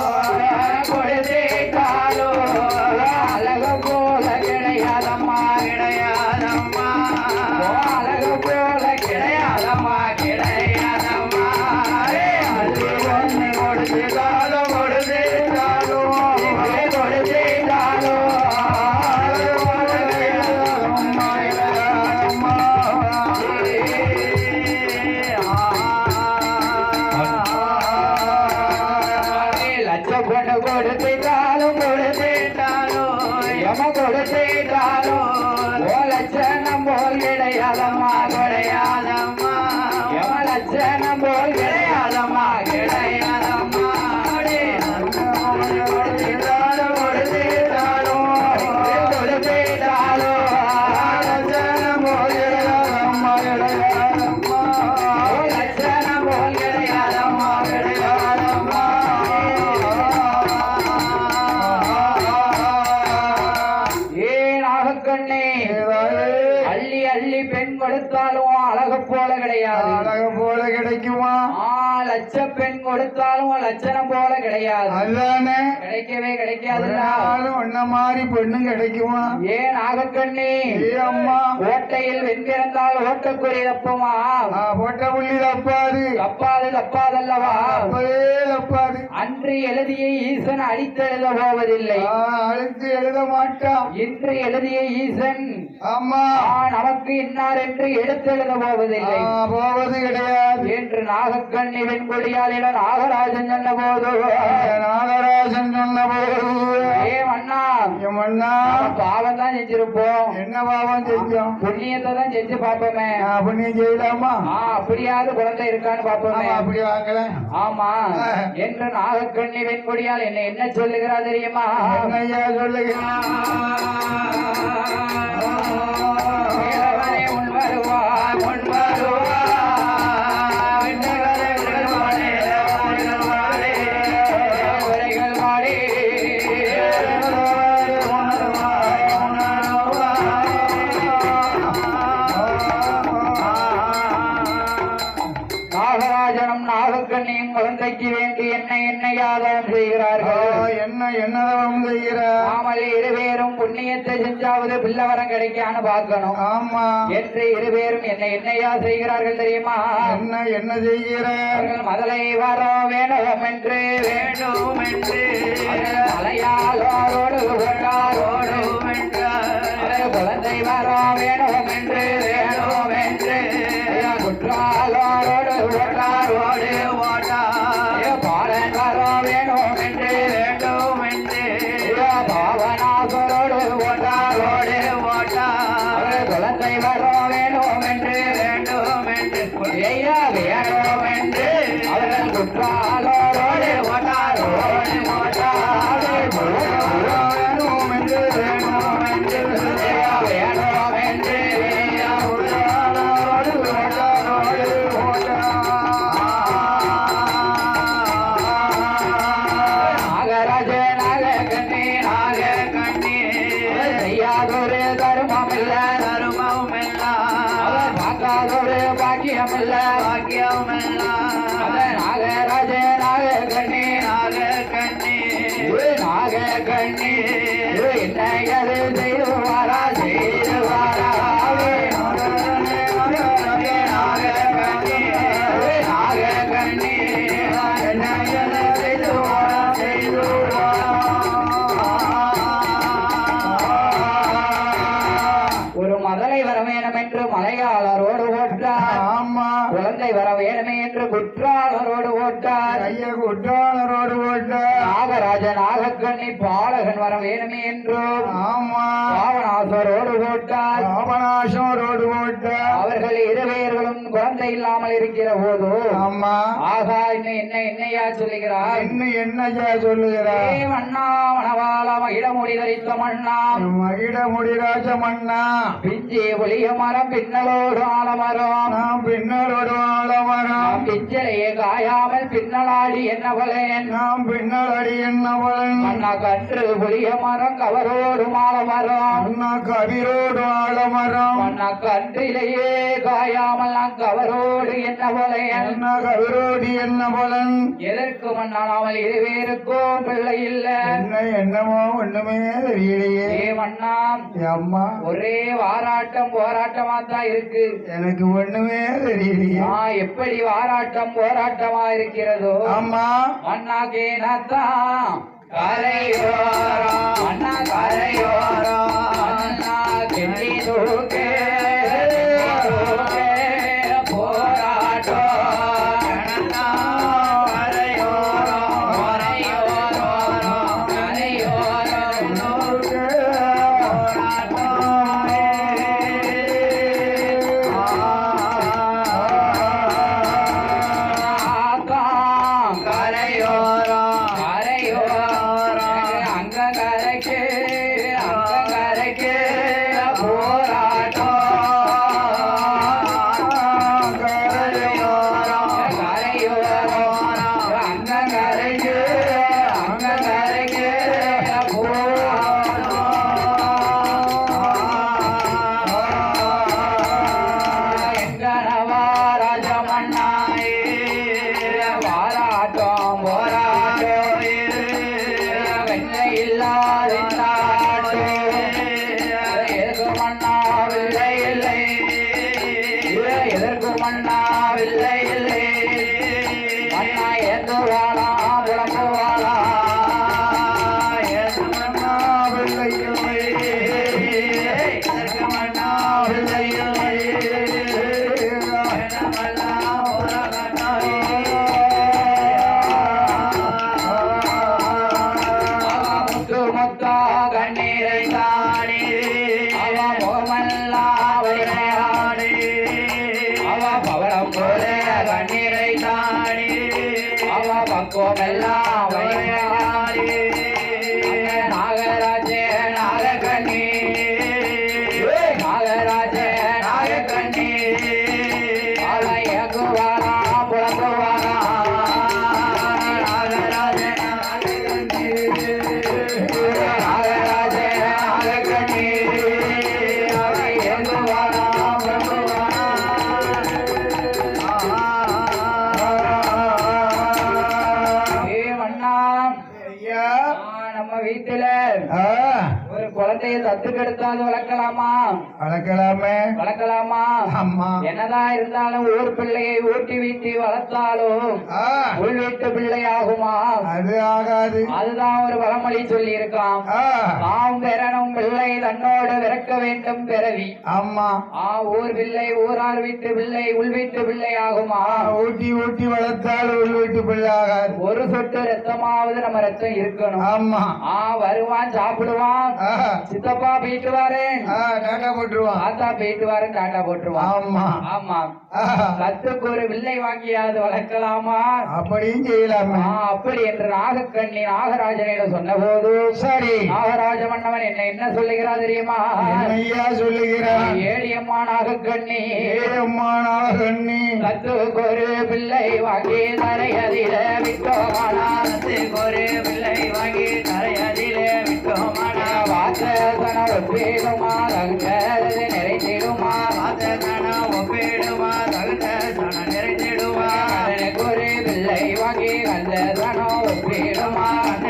கொடுத்திட்டாலும் அழக போல கிடையாதம்மா கிடையாதம்மா அழக போல கிடையாதம்மா கிடையாதம்மா அள்ளி ஒண்ணு கொடுத்திட்டாலும் கொடுத்திட்டாலும் கொடுத்திட்டாலும் அழக போல கிடையாதம்மா கிடையாதம்மா லட்ச பொண்ணு கொடுத்தாலும் கொடுத்தாலும் எம கொடுத்தாலும் ஓ லட்சணம் போல் கிடையாதம்மா கிடையாதம்மா எம லட்சணம் போல் கிடையாதம்மா கிடையாதம்மா கொடுத்தாலும் கொடுத்தாலும் கொடுத்தாலும் லட்சணம் போல் கிடையாதம்மா கிடையாதம்மா ஓ லட்சணம் போல் கிடையாதம்மா கிடையாதம்மா ஏ நாகக்கண்ணே அள்ளி அள்ளி பெண் கொடுத்தாலும் அழக போல கிடையாது அழக போல கிடைக்குமா ஆ லட்ச பெண் கொடுத்தாலும் லட்சணம் போல கிடையாது அதுதானே கிடைக்கவே கிடைக்காதுல்ல ஆளும் ஒன்ன மாதிரி பெண்ணும் கிடைக்குமா ஏன் நாகக்கண்ணி ஏ அம்மா ஓட்டையில் வெண்பிறந்தால் ஓட்டக்குறி தப்புமா ஆ, போட்ட புள்ளி தப்பாது தப்பாது தப்பாதல்லவா தப்பவே தப்பாது அன்று எழுதிய ஈசன் அடித்தெழுத போவதில்லை ஆ, அழுத்து எழுத மாட்டான் இன்று எழுதிய ஈசன் ஆமா ஆ, நமக்கு இன்னார் என்று எடுத்தெழுத போவதில்லை ஆ, போவது கிடையாது என்று நாகக்கண்ணி வெண்கொடியாளிட நாகராஜன் சொன்ன போது நாகராஜன் சொன்ன போது ஏ மன்னா என் மன்னா நாம பாவம் தான் செஞ்சிருப்போம் என்ன பாவம் செஞ்சோம் புண்ணியத்தை தான் செஞ்சு பார்ப்போமே ஆ, புண்ணியம் செய்யலாமா ஆ அப்படியாவது குழந்தை இருக்கான்னு பார்ப்போமே ஆமா, அப்படி வாங்கல ஆமா என்று நாகக்கண்ணி வெண்கொடியால் என்ன என்ன சொல்லுகிறா தெரியுமா என்னையா சொல்லுகிறான் வேலவனே உன் வருவார் உன் வருவார் விண்ணகரே விருள்வானே, விருள்வானே, விரைகள் வாடி. நாகராஜனும் நாகக்கண்ணியும் குழந்தைக்கு வேண்டி என்ன என்ன யாதம் செய்கிறார்கள் என்ன என்னதான் செய்கிற நாமல் இருவேரும் புண்ணியத்தை செஞ்சாவது பிள்ளவரம் கிடைக்கான்னு பார்க்கணும் ஆமா என்று இருவேரும் என்ன என்னையா செய்கிறார்கள் தெரியுமா என்ன என்ன செய்கிற அவர்கள் மதலை வர வேணும் என்று வேண்டும் என்று மலையாளோடு கொண்டாரோடும் என்று குழந்தை வர வேணும் என்று வேணும் என்று குற்றாலோடு கொண்டாரோடு ஓட்டா பாலன் வர வேணும் என்று பாக்கியமில்ல பாக்கியமில்ல நாகராஜ நாக கண்ணே நாக கண்ணே நாக கண்ணே என்னையது செய்துவாரா செய்துவாரா ஒரு மதலை வர வேணும் என்று மலையாளரோடு ஓட்டார் ஆமா குழந்தை வர வேணுமே என்று குற்றாளரோடு ஓட்டார் ஐயா குற்றாலரோடு ஓட்ட நாகராஜ நாகக்கண்ணி பாலகன் வர வேணுமே என்றும் ஆமா பாவனாசரோடு ஓட்டார் பாபநாசம் ரோடு ஓட்ட அவர்கள் இருவேர்களும் குழந்தை இல்லாமல் இருக்கிற போது ஆமா ஆகா இன்னும் என்ன என்னையா சொல்லுகிறார் இன்னும் என்னையா சொல்லுகிறார் ஏ மண்ணா மணவாள மகிழமுடி தரித்த மண்ணா மகிட முடிராஜ மன்னா பிஞ்சி ஒளிய மரம் பின்னலோடு ஆலமரம் நாம் பின்னரோடு ஆளவரம் பிஞ்சலையே காயாமல் பின்னலாடி என்ன பலன் நாம் பின்னலடி என்னவளன் மண்ணா கன்று ஒளிய மரம் கவரோடு மாலமரம் அண்ணா கவிரோடு ஆளமரம் மண்ணா கன்றிலேயே காயாமல் நான் கவரோடு என்ன பலன் அண்ணா கவிரோடு என்னவளன் எதற்கு மண்ணாமல் இருவேருக்கும் பிள்ளை இல்ல என்ன என்னமோ ஒண்ணுமே தெரியலையே ஏ மண்ணா அம்மா ஒரே வாராட்டம் போராட்டமா தான் இருக்கு எனக்கு ஒண்ணுமே தெரியலையே நான் எப்படி வாராட்டம் போராட்டமா இருக்கிறதோ ஆமா மண்ணா கேனத்தான் கரையோரம் மண்ணா கரையோரம் மண்ணா கெட்டி தூக்கே போராட்டம் கரையோரம் கரையோரம் கரையோரம் கரையோரம் கரையோரம் அங்க கரைக்கு அங்க கரைக்கு போராட்டம் கரையோரம் அங்க கரைக்கு அங்க கரைக்கு போராட்டம் எங்கனவா ராஜமண்ணாயே வாராட்டம் போராட்டம் வெண்ணை இல்லாத நாட்டு எதற்கு மண்ணாவில்லை இல்லை எதற்கு மண்ணாவில்லை இல்லை மண்ணா எந்த வாழா புலம்பு வாழா எது மண்ணாவில்லை இல்லை எதற்கு மண்ணாவில்லை இல்லை முத்து முத்தா கண்ணீரை தானே அவ முகமெல்லாம் விளையாடு அவ பவளம் போல கண்ணீரை தானே அவ பக்குவமெல்லாம் விளையாடு நாகராஜ நாகக்கண்ணி நாகராஜ நாகக்கண்ணி அவ இயக்குவாரா புலம்புவாரா நாகராஜ நாகராஜ நாகக்கண்ணி அவ இயக்குவாரா புலம்புவாரா ஏ மண்ணா ஐயா நம்ம வீட்டுல ஆ, ஒரு குழந்தைய தத்துக்கெடுத்தாது வளர்க்கலாமா வளர்க்கலாமே வளர்க்கலாமா ஆமா என்னதான் இருந்தாலும் ஊர் பிள்ளையை ஊட்டி வீட்டி வளர்த்தாலும் ஆ, உள் வீட்டு பிள்ளை ஆகுமா அது ஆகாது அதுதான் ஒரு பழமொழி சொல்லி இருக்கான் ஆ, தாம் பெறணும் பிள்ளை தன்னோடு விறக்க வேண்டும் பிறவி ஆமா ஆ ஊர் பிள்ளை ஊரார் வீட்டு பிள்ளை உள் வீட்டு பிள்ளை ஆகுமா ஊட்டி ஊட்டி வளர்த்தால் உள் வீட்டு பிள்ளை ஆகாது ஒரு சொட்டு ரத்தமாவது நம்ம ரத்தம் இருக்கணும் ஆமா ஆ வருவான் சாப்பிடுவான் ஆ, சித்தப்பா போயிட்டு வரேன் ஆ, டாட்டா போட்டுருவான் தாத்தா போயிட்டு வரேன் டாட்டா போட்டுருவான் ஆமா ஆமா ஆ, கத்துக்கு ஒரு வில்லை வாங்கியாவது வளர்க்கலாமா அப்படியும் செய்யலாமே ஆ, அப்படி என்று நாகக்கண்ணி நாகராஜனிடம் சொன்ன போது சரி நாகராஜ மன்னவன் என்ன என்ன சொல்லுகிறார் தெரியுமா ஐயா சொல்லுகிறான் ஏழியம்மா நாகக்கண்ணி ஏமானாக கண்ணி கத்துக்கு ஒரு பிள்ளை வாங்கி தரையதில விட்டோமானா கத்துக்கு ஒரு பிள்ளை வாங்கி தரையதில விட்டோமானா வாசகன ஒப்பேடுமா தகுந்தது நிறைந்திடுமா வாசகன ஒப்பேடுமா தகுந்த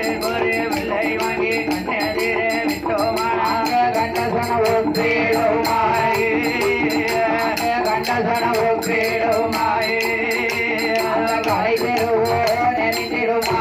ஒரு பிள்ளை வாங்கி கண்ணெதிர விட்டோமானாங்க கண்டசன ஒப்பிடுமாய் கண்டசன ஒப்பிடுமாய் அந்த கலை தெருவோ நெறிந்திடுமா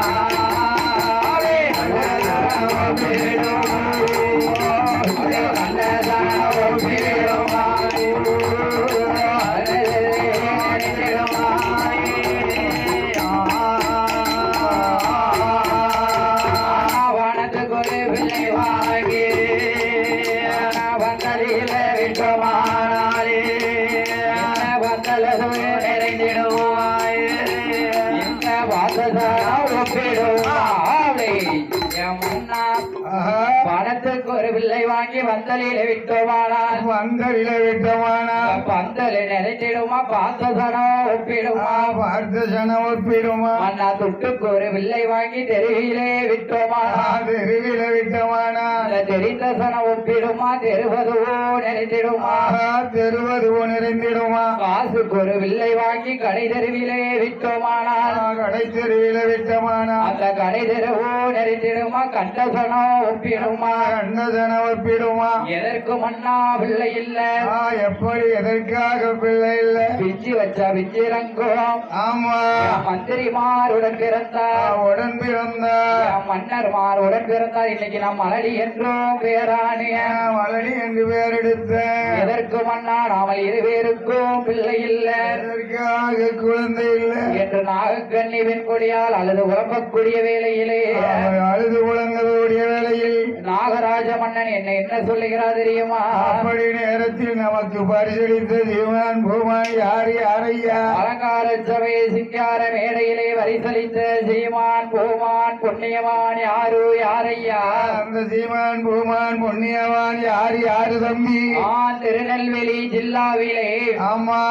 பணத்துக்கு ஒரு பிள்ளை வாங்கி வந்தலில விட்டோமானால் வந்தலில விட்டோமானா பந்தல நிறைந்திடுமா பார்த்தசனம் ஒப்பிடுமா பார்த்தசனம் ஒப்பிடுமா அண்ணா துட்டுக்கு ஒரு பிள்ளை வாங்கி தெருவிலே விட்டோமானா தெருவில விட்டோமானா தெரிந்த சனம் ஒப்பிடுமா தெருவதுவோ நிறைந்திடுமா தெருவதுவோ நிறைந்திடுமா காசுக்கு ஒரு பிள்ளை வாங்கி கடை தெருவிலே விட்டோமானால் கடை தெருவில விட்டோமானா அந்த கடை தெருவோ நிறைந்திடுமா கண்டசனம் ஒப்பிடுமா கண்டசனம் ஒப்பிடுமா எதற்கு மண்ணா பிள்ளை இல்ல எப்படி எதற்காக பிள்ளை இல்ல பிச்சு வச்சா பிச்சிரங்கும் ஆமா மந்திரிமாருடன் பிறந்தார் உடன் பிறந்தா மன்னர்மார் உடன் பிறந்தார் இன்னைக்கு நாம் மலடி என்றும் பேராணிய மலடி என்று பேர் எடுத்த எதற்கு மண்ணா நாமல் இருவேருக்கும் பிள்ளை இல்ல எதற்காக குழந்தை இல்ல என்று நாகக்கண்ணி வெண்கொடியால் அல்லது உழம்பக்கூடிய வேளையிலே அழுது உழங்கக்கூடிய வேளையில் நாகராஜ மன்னன் என்ன என்ன சொல்லுகிறார் தெரியுமா அப்படி நேரத்தில் நமக்கு பரிசளித்த ஜீவன் பூமான் யார் யாரையா அலங்கார சபை சிங்கார மேடையிலே வரிசலித்த சீமான் பூமான் புண்ணியவான் யாரு யாரையா அந்த சீமான் பூமான் புண்ணியவான் யார் யாரு தம்பி திருநெல்வேலி ஜில்லாவிலே ஆமா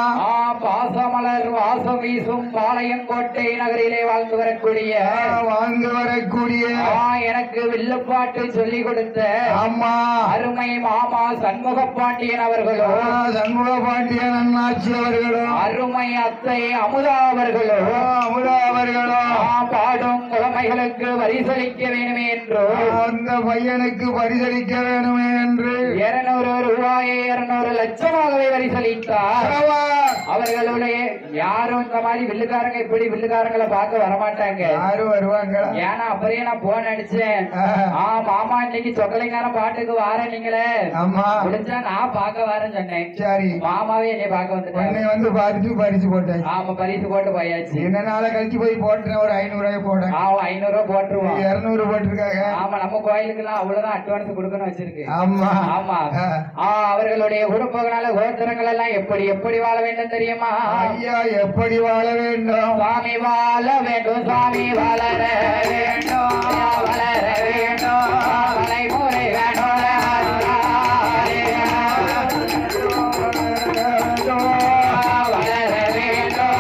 பாசமலர் வாசம் வீசும் பாளையங்கோட்டை நகரிலே வாழ்ந்து வரக்கூடிய வாழ்ந்து வரக்கூடிய எனக்கு வில்லுப்பாட்டு சொல்லிக் கொடுத்த ஆமா அருமை மாமா சண்முக பாண்டியன் அவர்களோ சண்முக பாண்டியன் அண்ணாச்சி அவர்களோ அருமை அத்தை அமுதா அவர்களோ அமுதா அவர்களோ பாடும் குழந்தைகளுக்கு வரிசலிக்க வேணுமே என்று அந்த பையனுக்கு பரிசளிக்க வேணுமே என்று இருநூறு ரூபாயை இருநூறு லட்சமாகவே வரிசலித்தார் அவர்களுடைய யாரும் இந்த மாதிரி வில்லுக்காரங்க இப்படி வில்லுக்காரங்களை பார்க்க வரமாட்டாங்க யாரும் வருவாங்க ஏன்னா அப்படியே நான் போன் அடிச்சேன் ஆ மாமா இன்னைக்கு சொக்கலைங்காரம் பாட்டுக்கு வாரேன் நீங்களே ஆமா முடிஞ்சா நான் பார்க்க வரேன்னு சொன்னேன் சரி மாமாவே என்னை பார்க்க வந்துட்டேன் வந்து பார்த்துட்டு பரிசு போட்டேன் ஆமா பரிசு போட்டு போயாச்சு என்ன நாளை கழிச்சு போய் போட்டேன் ஒரு ஐநூறு ரூபாய் போட்டேன் ஆமா ஐநூறு ரூபாய் போட்டுருவோம் இருநூறு போட்டிருக்காங்க ஆமா நம்ம கோயிலுக்கு எல்லாம் அவ்வளவுதான் அட்வான்ஸ் கொடுக்கணும் வச்சிருக்கு ஆமா ஆமா அவர்களுடைய குடும்பங்களால கோத்திரங்கள் எல்லாம் எப்படி எப்படி வாழ வேண்டும் தெரியுமா ஐயா எப்படி வாழ வேண்டும் சுவாமி வாழ வேண்டும் சுவாமி வளர வேண்டும் வளர வேண்டும் வளைமுறை வேண்டும் வளர வேண்டும்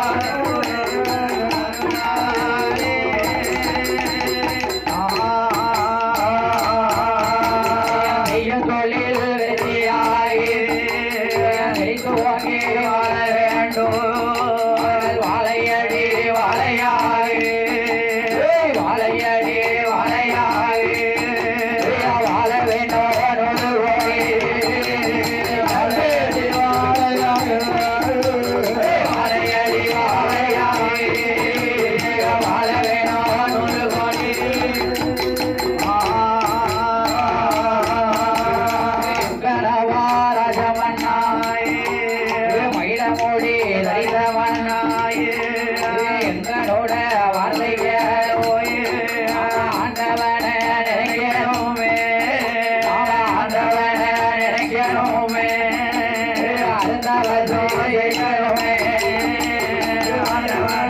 தொழில் வெற்றியாகி துவங்கி வாழ வேண்டும் வாழையடி வாழையாகி வாழையடி வாழையாகி வாழ வேண்டும் வாழையடி வாழையாகி வாழ வேண்டும் கோடி மயிலமொழி தைரவனாய் எங்களோட வார்த்தைகள் ஆண்டவன நினைக்கணுமே ஆண்டவன நினைக்கணுமே அருந்தவர் சோயணுமே ஆண்டவன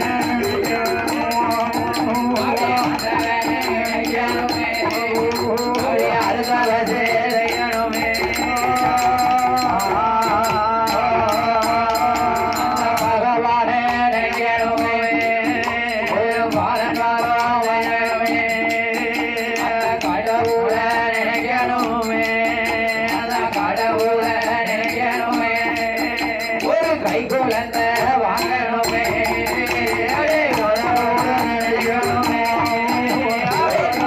நினைக்கணுமே அருந்தவர் செய்யணுமே கை குழந்த வாங்கணுமே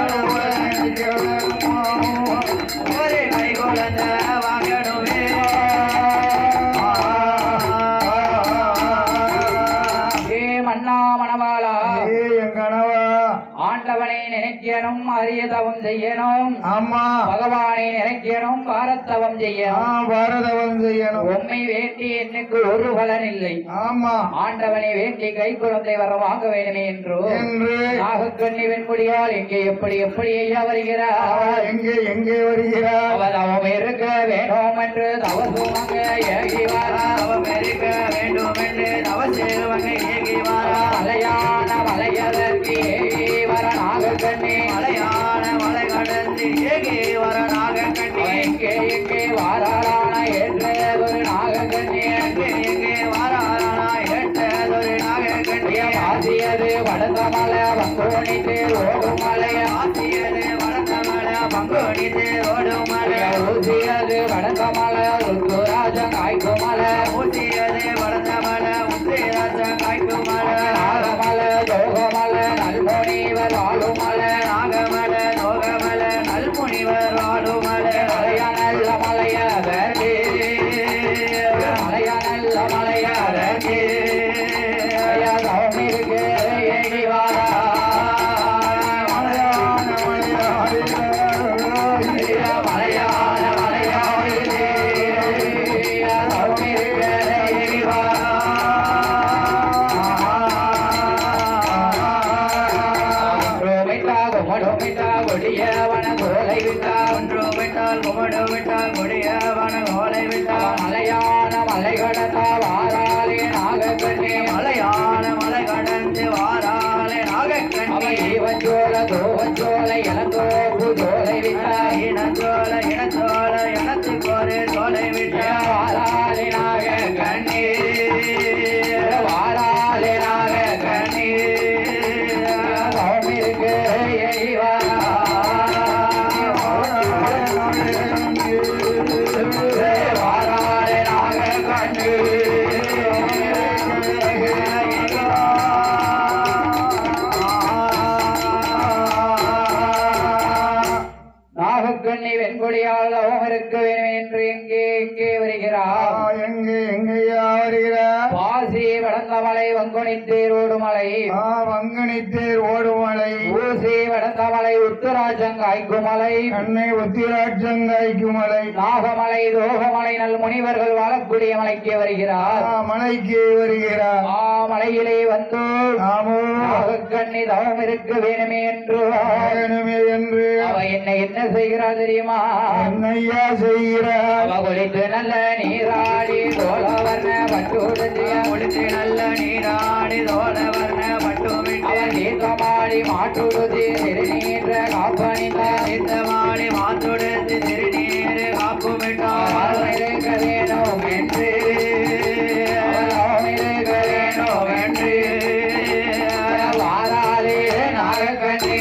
நினைக்கணும் அரிய தவம் செய்யணும் ஆமா பகவானை நினைக்கணும் பாரத்தவம் செய்யணும் பாரதவம் செய்யணும் உண்மை வேண்டி என்னுக்கு ஒரு பலன் இல்லை ஆமா ஆண்டவனை வேண்டி கை குழந்தை வர வாங்க வேண்டுமே என்றோ என்று நாகக்கண்ணி வெண்முடியால் எங்கே எப்படி எப்படி ஐயா வருகிறார் எங்கே எங்கே வருகிறார் அவர் அவம் இருக்க வேண்டும் என்று தவசுவாங்க ஏகி வாரா அவம் இருக்க வேண்டும் என்று தவசேவங்க ஏகி வாரா மலையான மலையதற்கு ஏகி வர நாகக்கண்ணி மலையான மலை கடந்து ஏகி வர நாகக்கண்ணி எங்கே எங்கே வாராளான ஏற்றதொரு நாகக்கண்ணி எங்கே எங்கே வாராளான ஏற்றதொரு நாகக்கண்ணி ஆசியது வடந்த மலை பங்கோணித்து ஓடும் மலை ஆசியது வடந்த மலை பங்கோணித்து ஓடும் மலை ஊசியது வடந்த மலை ருத்துராஜன் காய்க்கும் மலை ஊசியது வடந்த மலை உத்திராஜன் காய்க்கும் மலை நாகமலை ஜோகமலை நல்முனிவர் வாழும் மலை நாகமலை ஜோகமலை நல்முனிவர் வாழும் மலை மலைய நல்ல மலைய வேண்டி மலைய நல்ல மலைய வேண்டி இருக்கு ஏகி வாரா மலையான மலையான மலையாடிலே ஏகி வாரா கொடியவன கோலை விட்டால் ஒன்று விட்டால் குமடு விட்டால் கொடியவன கோலை விட்டால் மலையான மலை கடந்த வாராலே நாகக்கண்ணி மலையான மலை கடந்து வாராலே நாகக்கண்ணி இவஞ்சோல தோவஞ்சோலை இளந்தோப்பு சோலை விட்டால் இனஞ்சோல இனச்சோல இனத்து கோரு சோலை விட்டால் வாராலே நாகக்கண்ணி வாராலே நாகக்கண்ணி இருக்கு வாராலே நாகக்கண்ணி நாகக்கண்ணி வெண்கொடியால் அவம் இருக்க வேண்டும் என்று எங்கே எங்கே வருகிறார் எங்கே எங்கேயா வருகிறார் வாசி வடந்த மலை வங்குனி தேரோடு மலை வங்கனி தேர் ஓடும் மலை ஊசி வடந்த மலை உத்தராஜங்காய்க்கு மலை அன்னை உத்திராட்சங்காய்க்கு மலை நாகமலை தோகமலை நல் முனிவர்கள் வாழக்கூடிய மலைக்கு வருகிறார் மலைக்கு வருகிறார் ஆ மலையிலே வந்து நாகக்கண்ணி தவம் இருக்க வேணுமே என்று வேணுமே என்று அவ என்ன என்ன செய்கிறார் தெரியுமா என்னையா செய்கிறார் அவ குளித்து நல்ல நீராடி தோல வர்ண பட்டுடுத்து குளித்து நல்ல நீராடி தோல வர்ண பட்டுமிட்டு தீர்த்தமாடி மாட்டுடுத்து திருநீற்ற காப்பணிந்த தீர்த்தமாடி மாட்டுடுத்து திருநீர் காப்புமிட்டார் இருக்க வேணும் என்று இருக்க வேணும் என்று வாராலே நாகக்கண்ணி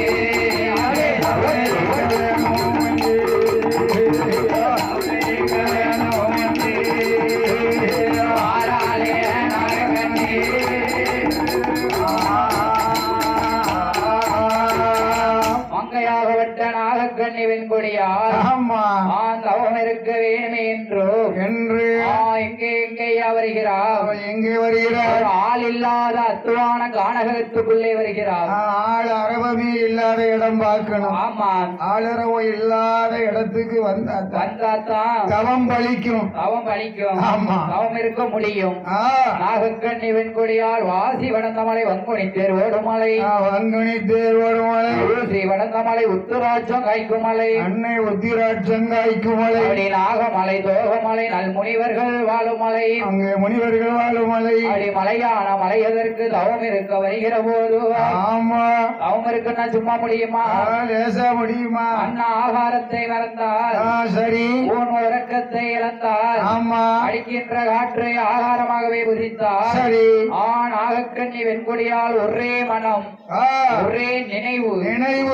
நாகக்கண்ணி வெண்கொடியால் தவம் இருக்க வேணுமே என்றோ என்று எங்கே எங்கேயா வருகிறார் எங்கே வருகிறார் ஆள் இல்லாத அத்துவான கானகத்துக்குள்ளே வருகிறார் ஆள் அரவமே இல்லாத இடம் பார்க்கணும் ஆமா ஆளரவம் இல்லாத இடத்துக்கு வந்தா வந்தாத்தான் தவம் பலிக்கும் தவம் பலிக்கும் ஆமா தவம் இருக்க முடியும் நாகக்கண்ணி வெண்கொடியால் வாசி வடந்தமலை வங்குனி தேர் ஓடுமலை வங்குனி தேர் ஓடுமலை ஊசி வடந்தமலை உத்தராட்சம் காய்க்கும் மலை அன்னை உத்திராட்சம் காய்க்கும் மலை நாகமலை தோகமலை நல் முனிவர்கள் வாழும் மலை அங்கே முனிவர்கள் வாழும் மலை அப்படி மலையான மலை எதற்கு தவம் இருக்க வருகிற போது ஆமா தவம் இருக்குன்னா சும்மா முடியுமா லேசா முடியுமா அண்ணா ஆகாரத்தை மறந்தால் சரி ஊன் உறக்கத்தை இழந்தால் ஆமா அடிக்கின்ற காற்றை ஆகாரமாகவே புதித்தால் சரி ஆ நாகக்கண்ணி வெண்கொடியால் ஒரே மனம் ஒரே நினைவு நினைவு உண்மை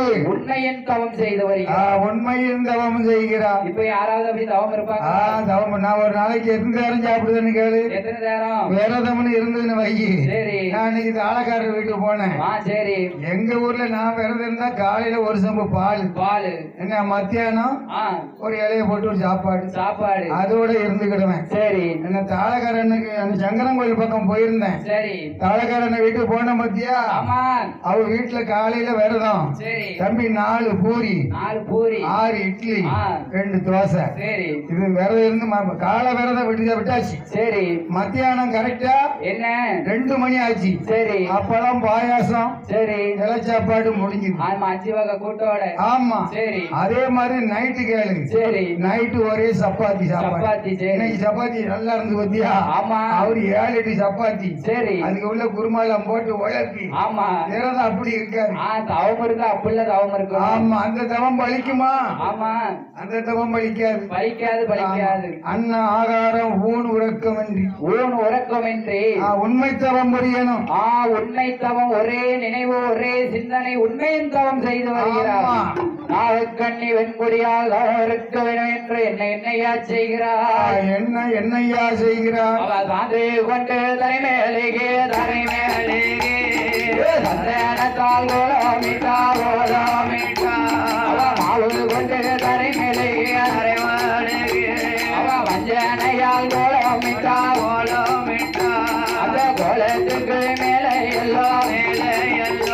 உண்மையின் தவம் செய்து ஆ, வருகிறார். உண்மையின் தவம் செய்கிறார். இப்ப யாராவது அப்படி தவம் ஆ, இருப்பாங்க? தவம் நான் ஒரு நாளைக்கு எத்தனை நேரம் சாப்பிடுதுன்னு கேளு. எத்தனை நேரம்? விரதம்னு இருந்ததுன்னு வை. சரி. நான் இன்னைக்கு தாளக்காரர் வீட்டுக்கு போனேன். ஆ சரி. எங்க ஊர்ல நான் விரதம் இருந்தா காலையில ஒரு சம்பு பால், பால், என்ன மத்தியானம் ஆ ஒரு இலைய போட்டு ஒரு சாப்பாடு, சாப்பாடு. அதோட இருந்துக்கிடுவேன். சரி என்ன தாளக்காரனுக்கு அந்த சங்கரன் கோயில் பக்கம் போயிருந்தேன். சரி. தாளக்காரனை வீட்டுக்கு போன பத்தியா, ஆமா. அவ வீட்டுல காலையில விரதம். சரி. தம்பி நாலு பூரி, நாலு பூரி, ஆறு இட்லி, ஆ. ரெண்டு தோசை. சரி இது விரதம் இருந்து ம- காலை விரதம் விட்டு விட்டாச்சு. சரி. மத்தியானம் கரெக்டா என்ன? ரெண்டு மணி ஆச்சு. சரி அப்பளம் பாயாசம் சரி. இலை சாப்பாடு முடிஞ்சுது. ஆமா அஞ்சு வகை கூட்டோட. ஆமா. சரி அதே மாதிரி நைட்டு கேளு. சரி. நைட்டு ஒரே சப்பாத்தி சாப்பாடு. சப்பாத்தி. சரி. இன்னைக்கு சப்பாத்தி நல்லா இருந்து பத்தியா. ஆமா. அவரு ஏழு எட்டு சப்பாத்தி. சரி. அதுக்கு உள்ள குருமாலாம் போட்டு உழப்பி. ஆமா. விரதம் அப்படி இருக்காது. ஆ தவம் இருக்கு, அப்படில தவம் இருக்கு. ஆமா. அந்த தவம் பலிக்குமா? ஆமா அந்த தவம் பலிக்காது. பலிக்காது பலிக்காது. அன்ன ஆகாரம் ஊன் உறக்கமின்றி ஊன் உறக்கமின்றி ஆ, உண்மை தவம் புரியணும். ஆ உண்மை தவம், ஒரே நினைவு ஒரே சிந்தனை, உண்மையின் தவம் செய்து வருகிறார். ஆமா. நாகக்கண்ணி வெண்கொடியால் தவம் இருக்க வேண்டும் என்று என்ன என்னையா ஆ, செய்கிறார்? என்ன என்னையா செய்கிறார்? அவ சாந்து கொண்டு தரைமேலேயே தரைமேலேயே சந்தனத்தால் கோலமிட்டா கோலமிட்டா. அவ மாவு கொண்டு தரைமேலேயே தரைமேலேயே அவ வஞ்சனையால் கோலமிட்டா கோலமிட்டா. அந்த கோலத்துக்கு மேலே எல்லோ மேலே எல்லோ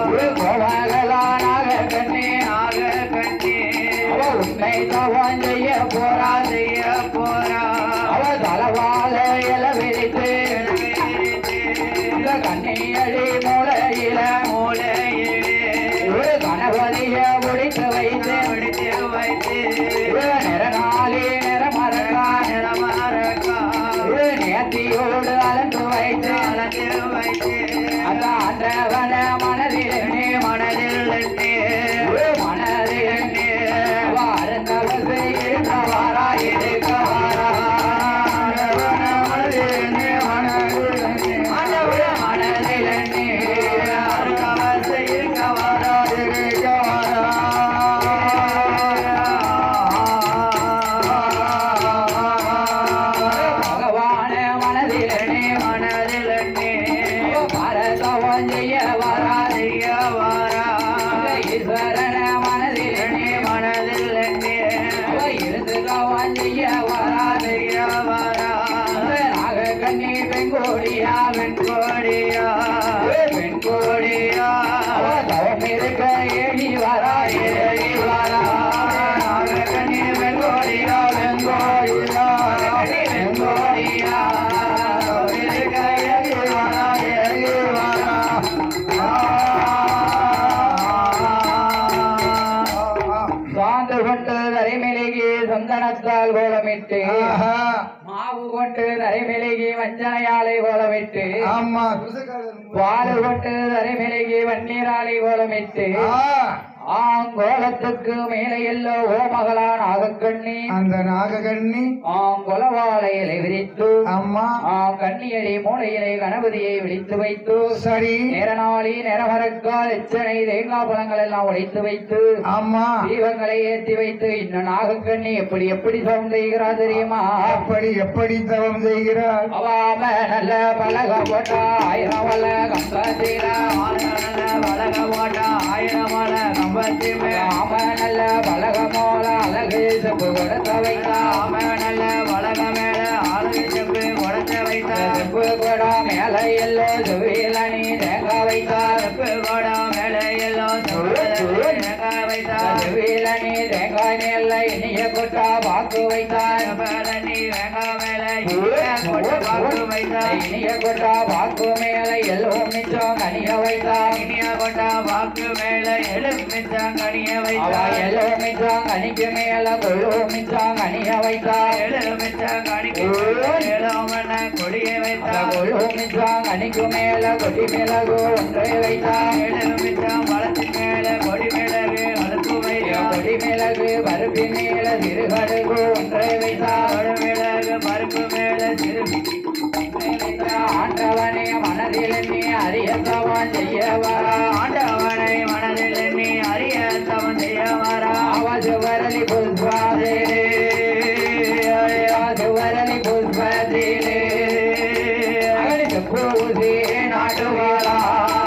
கோவகளானாக கண்ணி ஆக கண்ணி. அவ உண்மை தவம் செய்ய போரா செய்ய போரா. அவ தலவால இல விரித்து இந்த கண்ணியடி மூலையில மூலையிலே ஒரு கணவதிய முடித்து வைத்து முடித்து வைத்து நிறநாளி நிறமரக்கா நிறமரக்கா நேர்த்தியோடு அலந்து வைத்து அலந்து வைத்து அந்த ஆண்டவன மனதில் நீ மனதில் நீ மனதில் நீ வாரந்தவர் செய்கிறவாரா இருக்கவாரா. மனதில் நீ மனதில் நீ மனதில் நீ வாரந்தவர் செய்கிறவாரா இருக்கவாரா. பகவான மனதில் நீ மனதில் நீ பாரதவம் செய்ய வரா செய்ய வரா. ஈஸ்வரன மனதில் நீ மனதில் நீ இருந்து தவம் செய்ய வரா செய்ய வரா. நாக கண்ணி பெண்கோடியா பெண்கோடியா பெண்கோடியா தவம் இருக்க ஏழி வரா ஏழி வரா. நாக கண்ணி பெண்கோடியா பெண்கோடியா பெண்கோடியா தவம் இருக்க ஏழி வரா ஏழி வரா. சாந்து கொண்டு தரைமெழுகி சந்தனத்தால் கோலமிட்டு ஆஹா. மாவு கொண்டு தரைமெழுகி வஞ்சனையாலை கோலமிட்டு ஆமா. கிருஷ்ணகாரர். பாலு கொண்டு தரைமெழுகி வன்னீராலை கோலமிட்டு ஆ, ஆங்கோலத்துக்கு மேலே எல்லோ ஓமகளான் ஆகக்கண்ணி அந்த நாககண்ணி. ஆங்கொலவாளையிலை விரித்து அம்மா. கண்ணியடி மூளையிலை கணபதியை விழித்து வைத்து சரி. நேரநாளி நேரமரக்கால் எச்சனை தேங்காய் பழங்கள் எல்லாம் உடைத்து வைத்து ஆமா. தீபங்களை ஏற்றி வைத்து இன்னும் நாகக்கண்ணி எப்படி எப்படி சவுண்ட் செய்கிறார் தெரியுமா? எப்படி எப்படி தவம் செய்கிறார்? அவாம நல்ல பலக போட்டா ஆயிரம் வல கம்பத்தில நல்ல பலக போட்டா ஆயிரம் வல கம்பத்திமே. ஆம நல்ல பலக மோல அழகு செப்பு கொடுத்த வைத்தா. ஆம நல்ல பலக மேல அழகு செப்பு கொடுத்த வைத்தா. செப்பு கூட மேல எல்லோ சுவிலனி தேங்காய் வைத்தா. செப்பு கூட மேல எல்லோ சுவிலனி தேங்காய் வைத்தா. சுவிலனி தேங்காய் மேல இனிய கொட்டா பாக்கு வைத்தா. சுவிலனி தேங்காய் மேல இனிய கொட்டா பாக்கு மேல எல்லோரும் மிச்சம் கனிய வைத்தா. இனிய கொட்டா பாக்கு மேல எலும் மிச்சம் கனிய வைத்தா. எல்லோரும் மிச்சம் கனிக்கு மேல கொள்ளும் மிச்சம் கனிய வைத்தா. எலும் மிச்சம் கனிக்கு கொடிய வைத்தா. கொள்ளும் மிச்சம் கனிக்கு மேல கொடி மிளகு ஒன்றை வைத்தா. எலும் மிச்சம் வளர்ச்சி மேல கொடி மிளகு வளர்த்து வைத்தா. கொடி மிளகு பருப்பி மேல சிறுகடுகு ஒன்றை வைத்தா. மிளகு பருப்பு மேல சிறு ஆண்டவனே மனதில் நீ அறிய தவம் செய்ய வரா. ஆண்டவனை மனதில் நீ அறிய தவம் சிவரலி புஷ்பத்திலே சிவரலி புஷ்பத்திலே பூசி நாட்டுவாரா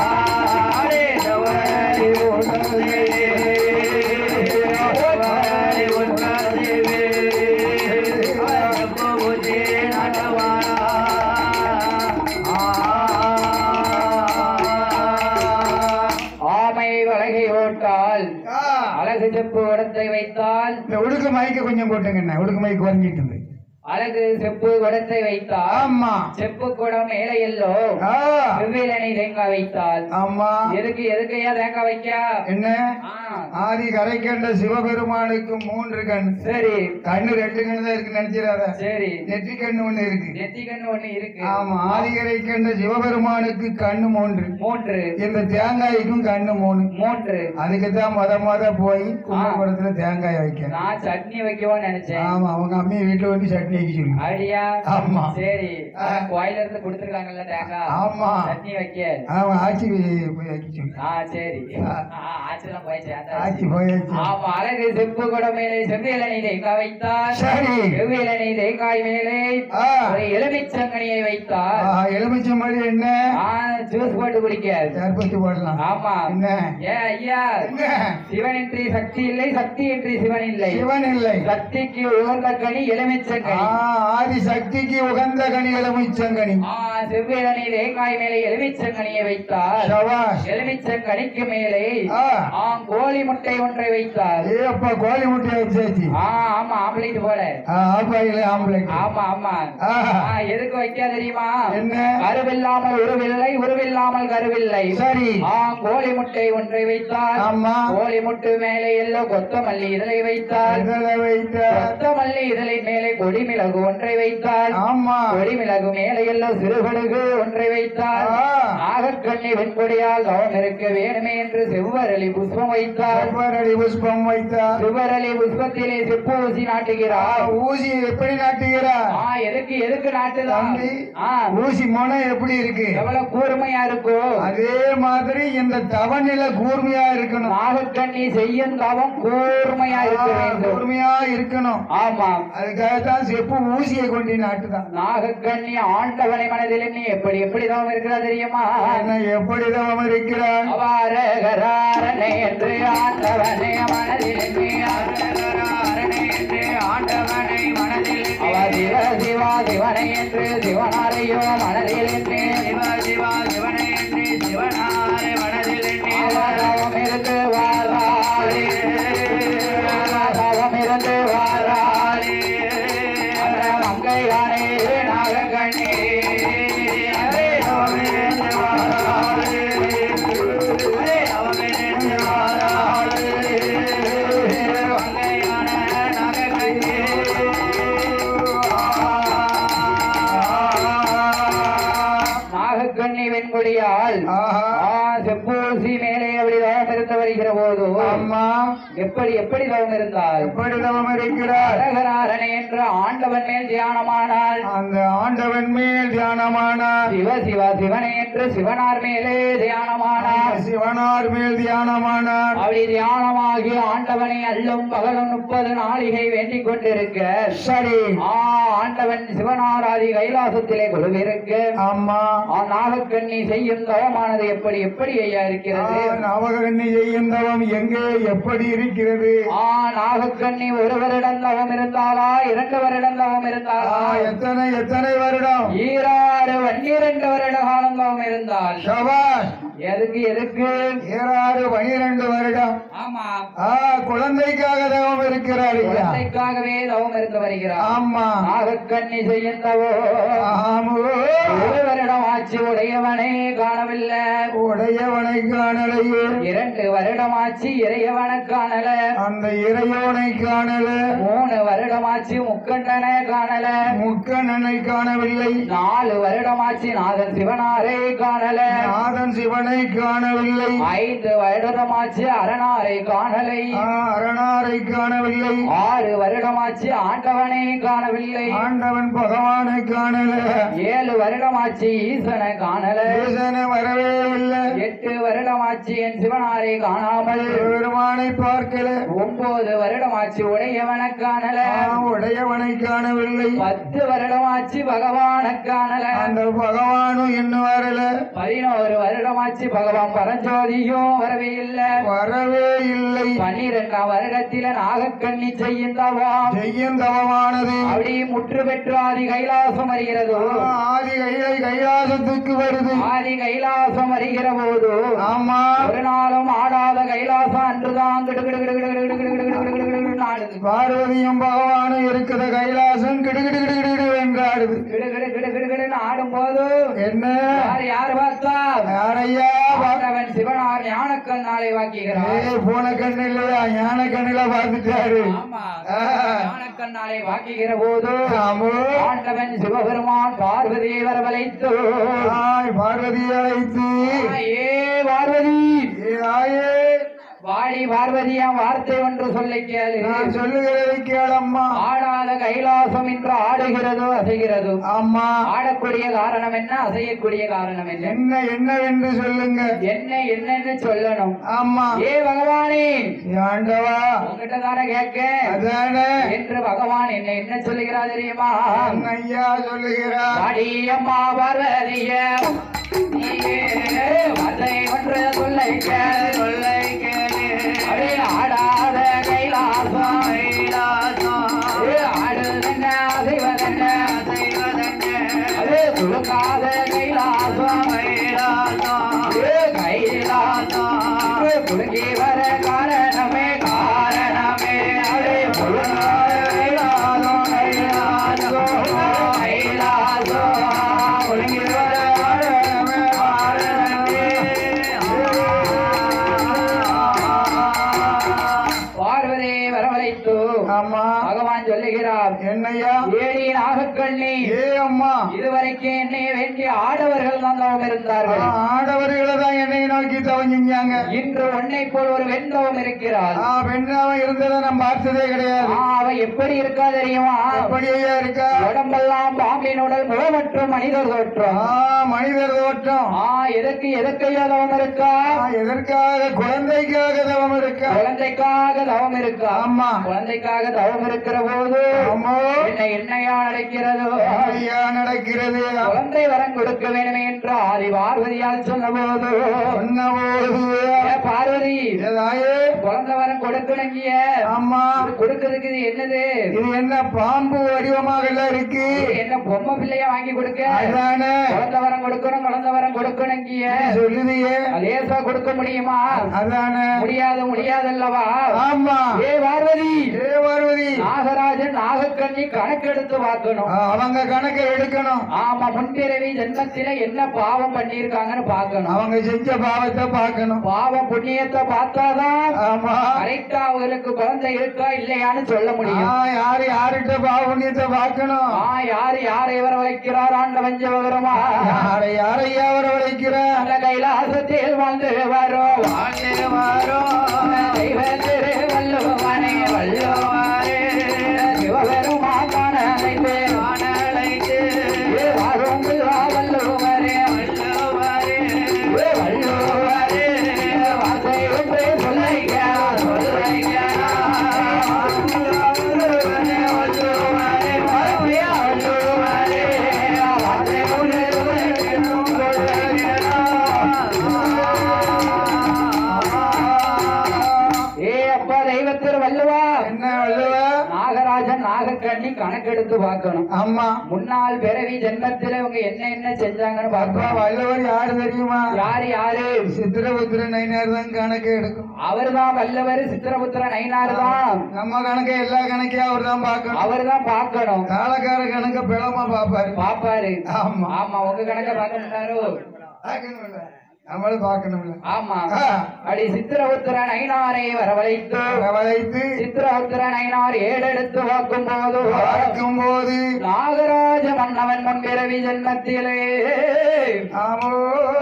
சிவரலி புஷ்பத்திலே அழகு செப்பு உடத்தை வைத்தால் இந்த உடுக்கு மைக்க கொஞ்சம் போட்டுங்க உடுக்கு மைக்கு குறைஞ்சிட்டு இருந்து அழகு செப்பு குடத்தை வைத்தால் ஆமா செப்பு குடம் மேல எல்லோ வெவ்வேலனை தேங்காய் வைத்தால் ஆமா எதுக்கு எதுக்கையா தேங்காய் வைக்க என்ன ஆதி கரை கண்ட சிவபெருமானுக்கு மூன்று கண் சரி கண்ணு ரெண்டு கண்ணு தான் இருக்கு நினைச்சிடாத சரி நெற்றி கண்ணு ஒண்ணு இருக்கு நெத்தி கண்ணு ஒண்ணு இருக்கு ஆமா ஆதி கரை கண்ட சிவபெருமானுக்கு கண்ணு மூன்று மூன்று இந்த தேங்காய்க்கும் கண்ணு மூணு மூன்று அதுக்குதான் மொத மொத போய் கும்பகோணத்துல தேங்காய் வைக்க நான் சட்னி வைக்கவோன்னு நினைச்சேன் ஆமா அவங்க அம்மையை வீட்டுல வந்து சட்னி வைக்க சொல்லி அப்படியா ஆமா சரி கோயில இருந்து கொடுத்துருக்காங்கல்ல தேங்காய் ஆமா சட்னி வைக்க அவங்க ஆட்சி போய் வைக்க சொல்லி ஆஹ் சரி ஆச்செல்லாம் போயிடுச்சு ஆட்சி போயாச்சு ஆமா அழகு செப்பு குடம் மேலே செவ்வியலனை தேங்காய் வைத்தார் சரி செவ்வியலனை தேங்காய் மேலே ஒரு எலுமிச்சங்கனியை வைத்தார் எலுமிச்சம் மாதிரி என்ன ஜூஸ் போட்டு குடிக்காது தர்பூசி போடலாம் ஆமா என்ன ஏ ஐயா சிவன் என்று சக்தி இல்லை சக்தி என்று சிவன் இல்லை சிவன் இல்லை சக்திக்கு உகந்த கனி எலுமிச்சங்கனி ஆதி சக்திக்கு உகந்த கனி எலுமிச்சங்கனி செவ்வியலனை தேங்காய் மேலே எலுமிச்சங்கனியை வைத்தார் எலுமிச்சங்கனிக்கு மேலே கோழி முட்டை ஒன்றை வைத்தார் ஏப்பா கோழி முட்டை வச்சாச்சு ஆமா ஆம்லேட் போல ஆம்லேட் ஆமா ஆமா எதுக்கு வைக்க தெரியுமா என்ன கருவில்லாமல் உருவில்லை உருவில்லாமல் கருவில்லை சரி கோழி முட்டை ஒன்றை வைத்தார் ஆமா கோழி முட்டை மேலே எல்லோ கொத்தமல்லி இதழை வைத்தார் கொத்தமல்லி இதழை மேலே கொடிமிளகு ஒன்றை வைத்தார் ஆமா கொடிமிளகு மேலே எல்லோ சிறுகடுகு ஒன்றை வைத்தார் நாகக்கண்ணி வெண்கொடியால் கவனம் இருக்க வேணுமே என்று செவ்வரளி புஷ்பம் வைத்தார் செவ்வரளி புஷ்பம் வைத்தார் செவ்வரளி புஷ்பத்திலே செப்பு ஊசி நாட்டுகிறார் ஊசி எப்படி நாட்டுகிறார் எதுக்கு எதுக்கு நாட்டுதான் ஊசி முனை எப்படி இருக்கு எவ்வளவு கூர்மையா இருக்கும் அதே மாதிரி இந்த தவநிலை கூர்மையா இருக்கணும் நாகக்கண்ணி செய்யும் தவம் கூர்மையா இருக்க வேண்டும் கூர்மையா இருக்கணும் ஆமா அதுக்காகத்தான் செப்பு ஊசியை கொண்டு நாட்டுதான் நாகக்கண்ணி ஆண்டவனை மனதில் எண்ணி எப்படி எப்படி தவம் இருக்கிறா தெரியுமா எப்படி தவம் இருக்கிறார் அவாரகராரனை என்று ஆண்டவனை மனதில் எண்ணி அரகராரனை என்று ஆண்டவனை மனதில் அவ சிவ சிவா சிவனை என்று சிவனாரையோ மனதில் எண்ணி சிவ சிவா சிவனை என்று சிவனாரை மனதில் எண்ணி தவம் இருந்து வாராளே தவம் இருந்து வாராளே மங்கையானே நாகக்கண்ணி நாகக்கண்ணி வெண்கொடியால் செப்பூசி மேலே அப்படி தவம் இருந்து வருகிற போது அம்மா எப்படி எப்படி தவம் இருந்தால் எப்படி தவம் இருக்கிறார் அழகராரனை என்று ஆண்டவன் மேல் தியானமானால் அந்த ஆண்டவன் மேல் தியானமானார் சிவ சிவ சிவனை என்று சிவனார் மேலே தியானமானார் சிவனார் மேல் தியானமானார் அப்படி தியானமாகி ஆண்டவனை அல்லும் பகலும் முப்பது நாளிகை வேண்டிக் கொண்டிருக்க சரி ஆண்டவன் சிவனாராதி கைலாசத்திலே கொழுவிருக்க அம்மா நாகக்கண்ணி செய்யும் தவமானது எப்படி எப்படி ஐயா இருக்கிறது நாகக்கண்ணி செய்யும் தவம் எங்கே எப்படி இருக்கிறது நாகக்கண்ணி ஒரு வருடம் தவம் இருந்தாலா இரண்டு வருடம் தவம் இருந்தாலா எத்தனை எத்தனை வருடம் ஈராறு பன்னிரண்டு வருட காலம் தவம் இருந்தால் சபாஷ் எதுக்கு எதுக்கு ஈராறு பனிரெண்டு வருடம் ஆமா குழந்தைக்காக தவம் இருக்கிறார் குழந்தைக்காகவே தவம் இருந்து வருகிறார் ஆமா நாகக்கண்ணி செய்யும் தவம் ஒரு வருடம் ஆட்சி உடையவனை காணவில்லை உடையவனை காணலையே இரண்டு வருடமாச்சு இறையவனை காணல அந்த இறையோனை காணல மூணு வருடமாச்சு முக்கண்டனை காணல முக்கண்ணனை காணவில்லை நாலு வருடமாச்சு நாதன் சிவனாரை காணல நாதன் சிவனை காணவில்லை ஐந்து வருடமாச்சு அரணாரை காணலை அரணாரை காணவில்லை ஆறு வருடமாச்சு ஆண்டவனை காணவில்லை ஆண்டவன் பகவானை காணல ஏழு வருடமாச்சு ஈசனை காணல ஈசனை வரவே இல்லை எட்டு வருடமாச்சு என் சிவனாரை காணாமல் பெருமானை பார்க்கல. ஒன்பது வருடமாச்சு உடையவனை காணல. உடையவனை காணவில்லை. பத்து வருடமாச்சு பகவானை காணல. அந்த பகவானும் இன்னும் வரல. பதினோரு வருடமாச்சு பகவான் பரஞ்சோதியும் வரவே இல்லை. வரவே இல்லை. பன்னிரெண்டாம் வருடத்தில நாகக்கண்ணி செய்யும் தவம் செய்யும் தவமானது அப்படி முற்று பெற்று ஆதி கைலாசம் வருகிறது. ஆதி கைலை கைலாசத்துக்கு வருது. ஆதி கைலாசம் வருகிற போது ஆமா ஒரு நாளும் ஆடாத கைலாசம் அன்றுதான் பார்வதியும் பகவானும் இருக்கிற கைலாசம் கிடுகிடு கிடுகிடு என்று ஆடுது. ஆடும் போது என்ன யார் யார் பார்த்தா யாரையா அவன் சிவனார் ஞானக்கண் நாளை வாக்குகிறார். போன கண்ணு இல்லையா ஞான கண்ணில பார்த்துட்டாரு. ஞானக்கண் நாளை வாக்குகிற போது ஆண்டவன் சிவபெருமான் பார்வதியை வரவழைத்து பார்வதியை அழைத்து ஏ பார்வதி ஆயே வாடி பார்வதியா வார்த்தை ஒன்று சொல்ல கேளு. நான் சொல்லுகிறதை கேளம்மா. ஆடாத கைலாசம் என்று ஆடுகிறதோ அசைகிறதோ? ஆமா. ஆடக்கூடிய காரணம் என்ன, அசையக்கூடிய காரணம் என்ன? என்ன என்னவென்று சொல்லுங்க. என்ன என்னன்னு சொல்லணும். ஆமா. ஏ பகவானே ஆண்டவா உங்ககிட்ட தானே கேட்க அதானே என்று பகவான் என்ன என்ன சொல்லுகிறார் தெரியுமா? ஐயா சொல்லுகிறார். வாடி அம்மா பார்வதிய வார்த்தை ஒன்று சொல்லை கேளு சொல்லை கேளு. ஆடாத கைலாசம் ஆடுதென்ன அசைவதென்ன அது துளுக்காத கைலாசம் கைலாசம் குலுங்கி வர காரணமே காரணமே அதே கைலாசம் கைலாசம் கைலாசம் குலுங்கி வர பகவான் சொல்லுகிறார். என்னையா ஏடி நாகக்கண்ணி ஏ அம்மா இதுவரைக்கும் என்னை வேண்டிய ஆடவர்கள் தான் தவம் இருந்தார்கள். ஆடவர்களை தான் என்னை நோக்கி தவம் செஞ்சாங்க. இன்று உன்னை போல் ஒரு வெண்தவம் இருக்கிறார். வெண்தவம் இருந்ததை நான் பார்த்ததே கிடையாது. அவ எப்படி இருக்கா தெரியுமா? எப்படியா இருக்கா? உடம்பெல்லாம் பாம்பின் உடல் முகமற்றும் மனிதர் தோற்றம். மனிதர் தோற்றம். எதற்கு எதற்கையா தவம் இருக்கா? எதற்காக? குழந்தைக்காக தவம் இருக்கா. குழந்தைக்காக தவம் இருக்கா. ஆமா குழந்தைக்காக தவம் இருக்கிற போது என்ன என்னையா நடக்கிறதோ ஐயா நடக்கிறது. குழந்தை வரம் கொடுக்க வேண்டுமே என்று ஆதி பார்வதியால் சொன்ன போது சொன்ன போது பார்வதி குழந்தை வரம் கொடுக்கணுங்கிய. ஆமா கொடுக்கிறதுக்கு இது என்னது? இது என்ன பாம்பு வடிவமாக எல்லாம் இருக்கு. என்ன பொம்மை பிள்ளையா வாங்கி கொடுக்க? அதானே குழந்தை வரம் கொடுக்கணும் குழந்தை வரம் கொடுக்கணுங்கிய சொல்லுதியே. லேசா கொடுக்க முடியுமா? அதானே முடியாது முடியாதல்லவா? ஆமா. ஏ பார்வதி ஏ பார்வதி நாகராஜன் நாகக்கண்ணி கணக்கு எடுத்து பார்க்கணும். அவங்க கணக்கை எடுக்கணும். ஆமா முன்பிறவி ஜென்மத்தில என்ன பாவம் பண்ணிருக்காங்கன்னு பார்க்கணும். அவங்க செஞ்ச பாவத்தை பார்க்கணும். பாவம் புண்ணியத்தை பார்த்தாதான் ஆமா கரெக்டா அவங்களுக்கு குழந்தை இருக்கா இல்லையான்னு சொல்ல முடியும். யாரு யாருகிட்ட பாவ புண்ணியத்தை பார்க்கணும். யாரு யாரை வரவழைக்கிறார் ஆண்டவன் சிவபெருமா யாரை யாரையா வரவழைக்கிறார். அந்த கைலாசத்தில் வாழ்ந்து வரும் வாழ்ந்து வரும் தெய்வ திரு வள்ளுவனே வள்ளுவாரே சிவபெருமா காணலைத்து காணலைத்து வரும் வள்ளுவரே வள்ளுவரே வள்ளுவரே வார்த்தை ஒன்று சொல்லைங்க சொல்லைங்க வள்ளுவரே வள்ளுவரே வள்ளுவரே வார்த்தை ஒன்று ஏ அப்பா தெய்வத்திரு வள்ளுவா என்ன வள்ளுவா நாகராஜன் நாகக்கண்ணி கணக்கெடுத்து பார்க்கணும். ஆமா முன்னாள் பிறவி ஜென்மத்தில இவங்க என்ன என்ன செஞ்சாங்கன்னு பார்க்கணும். வள்ளுவர் யாரு தெரியுமா? யாரு யாரு? சித்திரபுத்திர நயினார் தான் கணக்கு எடுக்கும். அவர் தான் வள்ளுவர். சித்திரபுத்திர நயினார் தான் நம்ம கணக்கை எல்லா கணக்கையும் அவர் தான் பார்க்கணும். அவர் தான் பார்க்கணும். காலக்கார கணக்க பிளமா பாப்பாரு பாப்பாரு. ஆமா ஆமா உங்க கணக்க பார்க்க மாட்டாரோ? நம்மளும் பார்க்கணும்ல. ஆமா அடி சித்திரபுத்திர நயினாரை வரவழைத்து வரவழைத்து சித்திரபுத்திர நயினார் ஏடெடுத்து பார்க்கும் போது பார்க்கும் போது நாகராஜ மன்னவன் முன்பிறவி ஜென்மத்திலே ஆமோ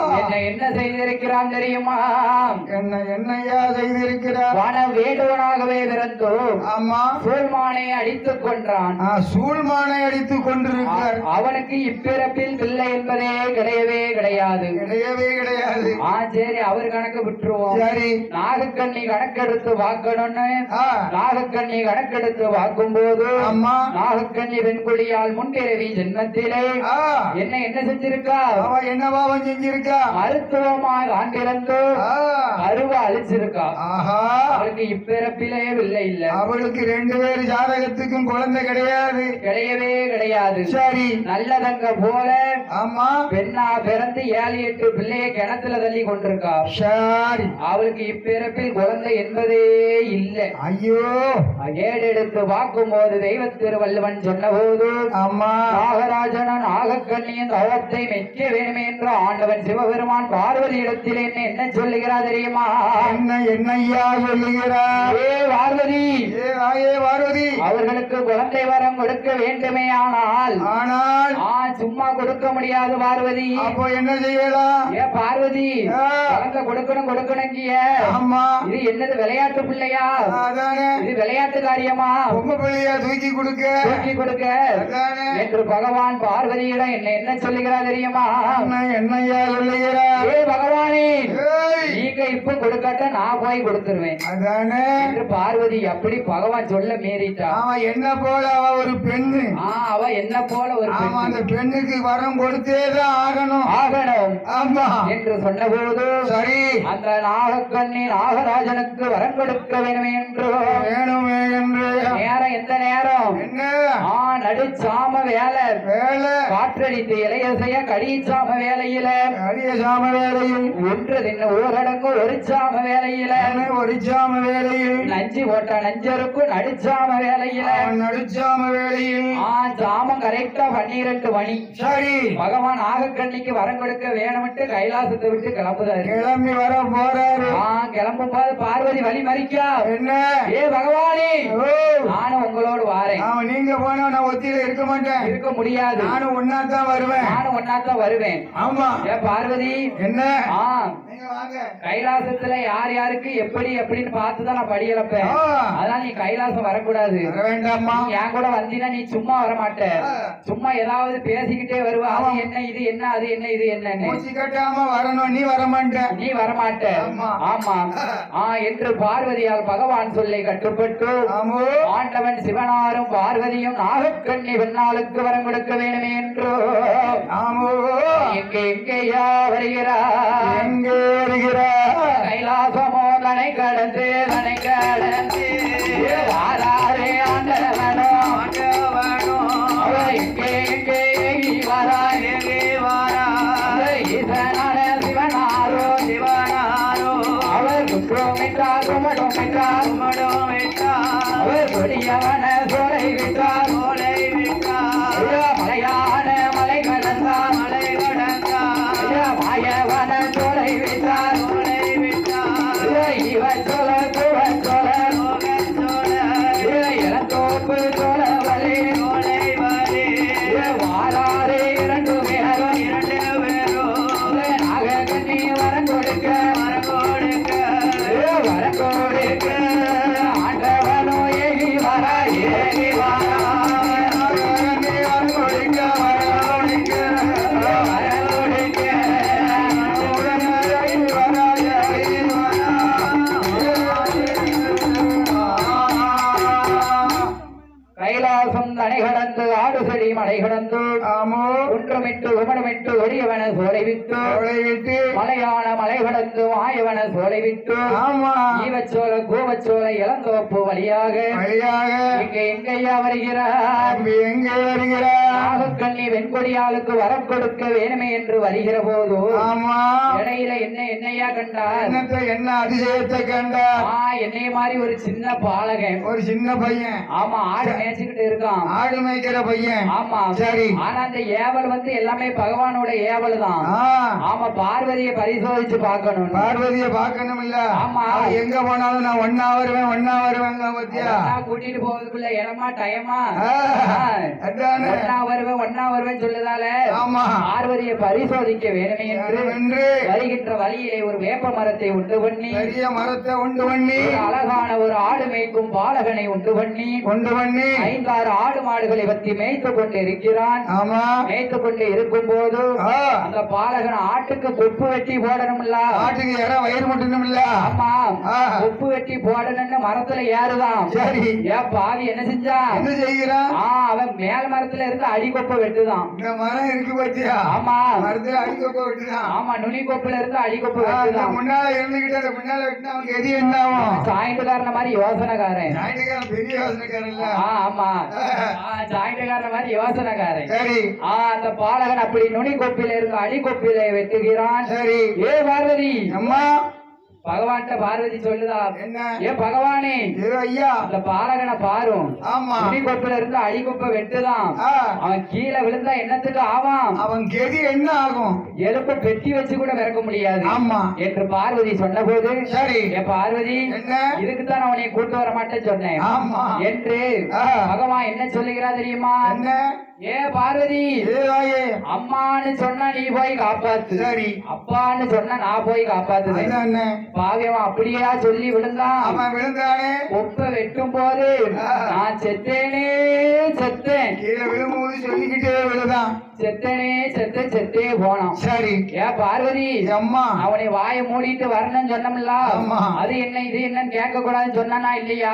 என்ன என்ன செய்திருக்கிறான் தெரியுமா? என்ன என்னையா செய்திருக்கிறார்? வன வேடுவனாகவே பிறந்தோம். ஆமா, சூழ்மானை அடித்துக் கொன்றான். சூழ்மானை அடித்துக் கொண்டிருக்கிறார். அவனுக்கு இப்பிறப்பில் பிள்ளை என்பதே கிடையவே கிடையாது. கிடையவே கிடையாது. ஆ சரி, அவர் கணக்கு விட்டுருவோம். சரி, நாகக்கண்ணி கணக்கெடுத்து வாக்கணும்னு ஆ, நாகக்கண்ணி கணக்கெடுத்து வாக்கும் போது அம்மா, நாகக்கண்ணி வெண்குடியால் முன்பிறவி ஜென்மத்திலே ஆ, என்ன என்ன செஞ்சிருக்கா? அவ என்ன பாவம் செஞ்சிருக்கா? மருத்துவமாக ஆண்டிருந்து ஆ, அருவ அழிச்சிருக்கா. ஆஹா, அவளுக்கு இப்பிறப்பிலே இல்லை இல்ல. அவளுக்கு ரெண்டு பேர் ஜாதகத்துக்கும் குழந்தை கிடையாது. கிடையவே கிடையாது. சரி, நல்லதங்க போல ஆமா, பெண்ணா பிறந்து ஏழு எட்டு பிள்ளைய கிணத்துல தள்ளி கொண்டிருக்கா. சரி, அவளுக்கு இப்பிறப்பில் குழந்தை என்பதே இல்லை. ஐயோ, ஏடெடுத்து வாக்கும் போது தெய்வ திருவள்ளுவன் சொன்ன போது அம்மா, நாகராஜனும் நாகக்கண்ணியின் தவத்தை மெச்ச வேணுமே என்று ஆண்டவன் சிவபெருமான் பார்வதி இடத்தில் என்ன என்ன சொல்லுகிறார் தெரியுமா? என்ன என்னையா சொல்லுகிறார்? ஏ பார்வதி, ஏ ஆயே பார்வதி, அவர்களுக்கு குழந்தை வரம் கொடுக்க வேண்டுமே, ஆனால் ஆனால் ஆ சும்மா கொடுக்க முடியாது பார்வதி. அப்போ என்ன செய்யலாம்? ஏ பார்வதி, ஆ, குழந்தை கொடுக்கணும் கொடுக்கணுங்கிய ஆமா, இது என்னது விளையாட்டு பிள்ளையா? அதானே, இது விளையாட்டு காரியமா? பொம்மை பிள்ளையா தூக்கி கொடுக்க? தூக்கி கொடுக்க அதானே, என்று பகவான் பார்வதியிடம் என்ன என்ன சொல்லுகிறார் தெரியுமா? என்ன என்னையா சொல்லுகிறார்? ஏ பகவானே, ஏய், நீங்க இப்ப கொடுக்கட்ட நான் போய் கொடுத்துருவேன் அதானே, என்று பார்வதி அப்படி பகவான் சொல்ல மீறிட்டா. அவன் என்ன போல அவ ஒரு பெண்ணு. ஆ அவ என்ன போல ஒரு ஆமா, பெண். அந்த பெண்ணுக்கு வரம் கொடுத்தேதான் ஆகணும். ஆகணும் ஆமா, என்று சொன்னபோது சரி, அந்த நாகக்கண்ணி நாகராஜனுக்கு வரம் கொடுக்க வேணுமே என்று வேணுமே என்று நேரம் எந்த நேரம்? என்ன ஆ நடுச்சாம வேலை, வேலை? காற்றடித்து இளையசைய கடிச்சாம வேலையில அடிய சாம வேலையில், ஒன்று தின்ன ஊரடங்கு ஒரு சாம வேலையில ஒரு சாம வேலையில், நஞ்சு போட்ட நஞ்சருக்கும் நடுச்சாம வேலையில அவன் நடுச்சாம வேலையில். ஆ சாமம் கரெக்டா பன்னிரண்டு மணி. சரி, பகவான் நாகக்கண்ணிக்கு வரம் கொடுக்க வேணும்ட்டு கைலாசத்தை விட்டு கிளம்புறாரு. கிளம்பி வர போறாரு. ஆ கிளம்பும் போது பார்வதி வழி மறிக்கா. என்ன? ஏ பகவானே, ஓ, நானும் உங்களோடு வாரேன். அவன் நீங்க போனா நான் ஒத்தியில இருக்க மாட்டேன். இருக்க முடியாது, நானும் ஒன்னாத்தான் வருவேன். நானும் ஒன்னாத்தான் வருவேன். ஆமா, ஏ பார்வதி, என்ன? ஆ நீங்க வாங்க. கைலாசத்துல யார் யாருக்கு எப்படி எப்படின்னு பார்த்துதான் நான் படியலப்பேன். ஆ. அதனால நீ கைலாசம் வரக்கூடாது. வர வேண்டாமா? நீ என் கூட வந்தீங்கன்னா நீ சும்மா வர மாட்ட. ஆ. சும்மா ஏதாவது பேசிக்கிட்டே வருவ. அது ஆமா. என்ன இது என்ன அது என்ன இது என்னன்னு. மூச்சு கட்டாம வரணும், நீ வர மாட்டேன். நீ வரமாட்ட. ஆமா. ஆமா. ஆ என்று பார்வதியால் பகவான் சொல்லை கட்டுப்பட்டு ஆமோ, ஆண்டவன் சிவனாரும் பார்வதியும் நாகக்கண்ணி வெண்ணாளுக்கு வரம் கொடுக்க வேணுமே என்று ஆமோ, எங்கே எங்கேயா வருகிறார்? எங்கே வருகிறார்? கைலாசமோ தனை கடந்து தனை கடந்து வாராரே ஆண்டவனோ அவர் எங்கே எங்கே வாரா எங்கே வாரா ஈசனான சிவனாரோ சிவனாரோ அவர் குற்றம் என்றார் குமடம் என்றார் குமடம் என்றார் அவர் கொடியவன சோலை விட்டார் சோலை விட்டார் மலையான மலை கடந்தார் மலை கடந்தார் மாயவன சோலை விட்டார் சோலை விட்டார் இவன் சோழ குவன் சோழ இளந்தோப்பு சோழ வலி சோலை வலி வாராரே இரண்டு பேரும் இரண்டு பேரும் நாகக்கண்ணி வரம் கொடுக்க வரம் கொடுக்க வரம் கொடுக்க ஆண்டவனோ ஏகி வரா ஏகி வரா நாகக்கண்ணி வரம் கொடுக்க வரம் கொடுக்க வரம் கொடுக்க உடனே ஏகி வரா ஏகி வரா. கைலாசம் தனை கடந்து ஆடு செடி மலை கடந்து ஆமோ, குன்றமிட்டு குமணமிட்டு ஒடியவன சோலை விட்டு அவளை விட்டு. மலையான மலை கடந்து மாயவன சோலை விட்டு ஆமா, ஈவச்சோல கூவச்சோல இளந்தோப்பு வழியாக வழியாக இங்க எங்கய்யா வருகிறார்? தம்பி எங்கே வருகிறார்? நாகக்கண்ணி வெண்கொடியாளுக்கு வரம் கொடுக்க வேணுமே என்று வருகிற போது ஆமா, இடையில என்ன என்னையா கண்டார்? என்னத்தை என்ன அதிசயத்தை கண்டார்? ஆ என்னைய மாதிரி ஒரு சின்ன பாலகன், ஒரு சின்ன பையன். ஆமா, ஆடு மேய்ச்சிக்கிட்டு இருக்கான். ஆடு மேய்க்கிற பையன். ஆமா சரி. ஆனா அந்த ஏவல் வந்து எல்லாமே பகவானோட ஏவல் தான். ஆமா பார்வதியை பரிசோதிச்சு பார்க்கணும். பார்வதியை பார்க்கணும் இல்ல? ஆமா எங்க போனாலும் நான் ஒன்னா வருவேன் ஒன்னா வருவேன் பத்தியா கூட்டிட்டு போவதுக்குள்ள இடமா டயமா அதானே ஒன்னா வருவேன் ஒன்னா வருவேன் சொல்லுதால ஆமா பார்வதியை பரிசோதிக்க வேணுமே என்று வருகின்ற வழியிலே ஒரு வேப்ப மரத்தை உண்டு பண்ணி பெரிய மரத்தை உண்டு பண்ணி அழகான ஒரு ஆடு மேய்க்கும் பாலகனை உண்டு பண்ணி உண்டு பண்ணி ஐந்தாறு ஆடு மாடுகளை பற்றி மேய்த்து கொண்டு இருக்கிறான். ஆமா மேய்த்து கொண்டு இருக்கும் போது அந்த பாலகன் ஆட்டுக்கு கொப்பு வெட்டி போடணும்ல, ஆட்டுக்கு யாரா வயிறு முட்டணும் இல்ல? ஆமா கொப்பு வெட்டி போடணும்னு மரத்துல ஏறுதான். சரி. ஏன் பாவி என்ன செஞ்சா என்ன செய்கிறான்? அவன் மேல் மரத்துல இருந்து அடி கொப்பை வெட்டுதான். இந்த மரம் இருக்கு பத்தியா? ஆமா மரத்துல அடி கொப்பை வெட்டுதான். ஆமா நுனி கொப்புல இருந்து அடி கொப்பை வெட்டுதான். முன்னால இருந்துகிட்டு அந்த முன்னால வெட்டினா அவனுக்கு எது என்ன ஆகும்? சாயந்துக்காரன மாதிரி யோசனைக்காரன். சாயந்துக்காரன் பெரிய யோசனைக்காரன் இல்ல? ஆமா சாயந்துக்காரன மாதிரி யோசனைக்காரன். சரி. அந்த பாலகன் அப்படி நுனி கொப்பில இருந்து அடி கொப்பில வெட்டுகிறான். சரி. ஏ பார்வதி அம்மா பகவான்கிட்ட பார்வதி சொல்லுதா என்ன? ஏ பகவானே ஐயா அந்த பாலகனை பாரும். ஆமா நுனி கொப்பில இருந்து அடி கொப்பை வெட்டுதான். அவன் கீழே விழுந்தா என்னத்துக்கு ஆவாம்? அவன் கெதி என்ன ஆகும்? எலும்பு பெட்டி வச்சு கூட விறக்க முடியாது. ஆமா என்று பார்வதி சொன்ன போது சரி ஏ பார்வதி என்ன இதுக்குத்தான் அவனை கூட்டு வர மாட்டேன்னு சொன்னேன். ஆமா என்று பகவான் என்ன சொல்லுகிறா தெரியுமா? என்ன? ஏ பார்வதி அம்மான்னு சொன்னா நீ போய் காப்பாத்து. சரி. அப்பான்னு சொன்னா நான் போய் காப்பாத்து. பாவியவன் அப்படியா சொல்லி விழுந்தான். அவன் விழுந்தானே. ஒப்ப வெட்டும் போது நான் செத்தேனே செத்தேன் கீழே விழும்போது சொல்லிக்கிட்டே விழுதான். செத்தனே செத்த செத்தே போனான். சரி. ஏ பார்வதி அம்மா அவனை வாயை மூடிட்டு வரணும்னு சொன்னோம்ல, அது என்ன இது என்னன்னு கேட்க கூடாதுன்னு சொன்னா இல்லையா?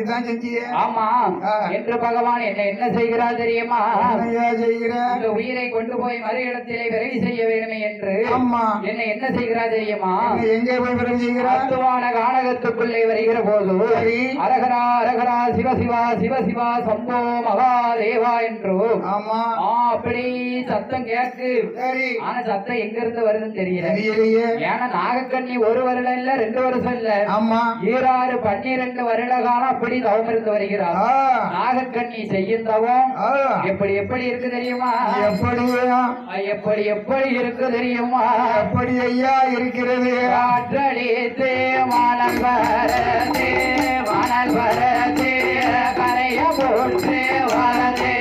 ஆமா என்று பகவான் என்ன என்ன செய்கிறார் தெரியுமா? இந்த உயிரை கொண்டு போய் மறு இடத்திலே விரைவு செய்ய வேண்டுமே என்று என்ன என்ன செய்கிறார் தெரியுமா? எங்கே போய் விரைவு செய்கிறார்? அத்துவான கானகத்துக்குள்ளே வருகிற போது அரகரா அரகரா சிவசிவா சிவசிவா சம்போ மகாதேவா என்று அப்படி சத்தம் கேக்கு. ஆனா சத்தம் எங்க இருந்து வருதுன்னு தெரியல. ஏன்னா நாகக்கண்ணி ஒரு வருடம் இல்ல ரெண்டு வருஷம் இல்ல, ஈராறு பன்னிரண்டு வருட காலம் அப்படி தவம் இருந்து வருகிறார். நாகக்கண்ணி செய்யும் தவம் எப்படி எப்படி இருக்கு தெரியுமா? எப்படி எப்படி எப்படி இருக்கு தெரியுமா? எப்படி ஐயா இருக்கிறது? ஆற்றடித்தே வானல் வரதே வானல் வரதே கரைய போட்டு வரதே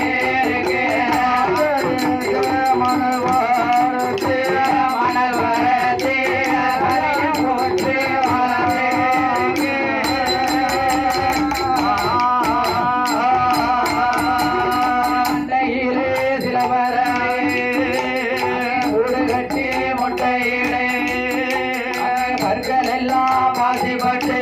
மணல் வரதே மணல் வரதே கரைய போட்டு வரதே அண்டையிலே சில வரதே ஊடு கட்டி முட்டையிலே பற்கள் எல்லாம் பாசிப்பட்டு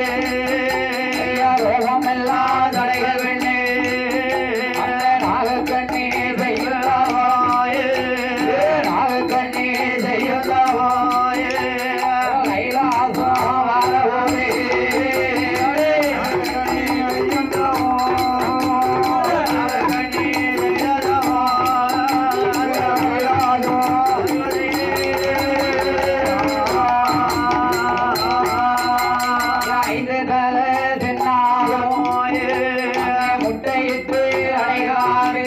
ரோகம் எல்லாம் தடைகள் வெண்ணே அந்த நாகக்கண்ணி செய்யுதாவாயே நாகக்கண்ணி செய்யுதாவாயே கைலாசம் வரவோமே நாகக்கண்ணி ஐந்து தல சென்னாலும் முட்டையிட்டு அடைகாது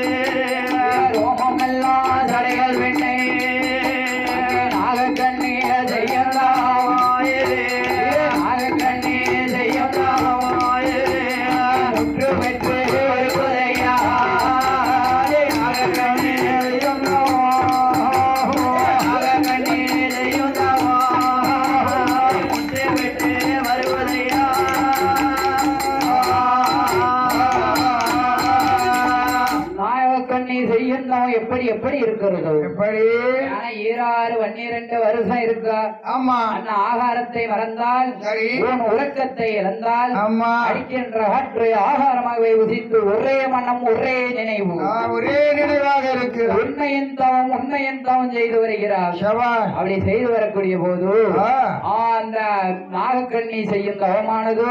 ரோமம் எல்லாம் தடைகள் வெண்ணே நாகக்கண்ணி செய்யலாவாயே நாகக்கண்ணி செய்யலாவாயே முற்று பெற்று வருவதையா நாகக்கண்ணி நாகக்கண்ணி செய்யலாவா முற்று பெற்று வருவதையா நாகக்கண்ணி செய்யும் எப்படி எப்படி இருக்கிறது? எப்படி? ஈராறு பன்னிரண்டு வருஷம் இருக்கா? ஆமா. அந்த ஆகாரத்தை மறந்தால் உன் உறக்கத்தை இழந்தால் அடிக்கின்ற காற்று ஆகாரமாகவே உதித்து ஒரே மனம் ஒரே நினைவு ஒரே நினைவாக இருக்கு. உண்மையின் தவம் உண்மையின் தவம் செய்து வருகிறார். அப்படி செய்து வரக்கூடிய போது அந்த நாகக்கண்ணி செய்யும் தவமானது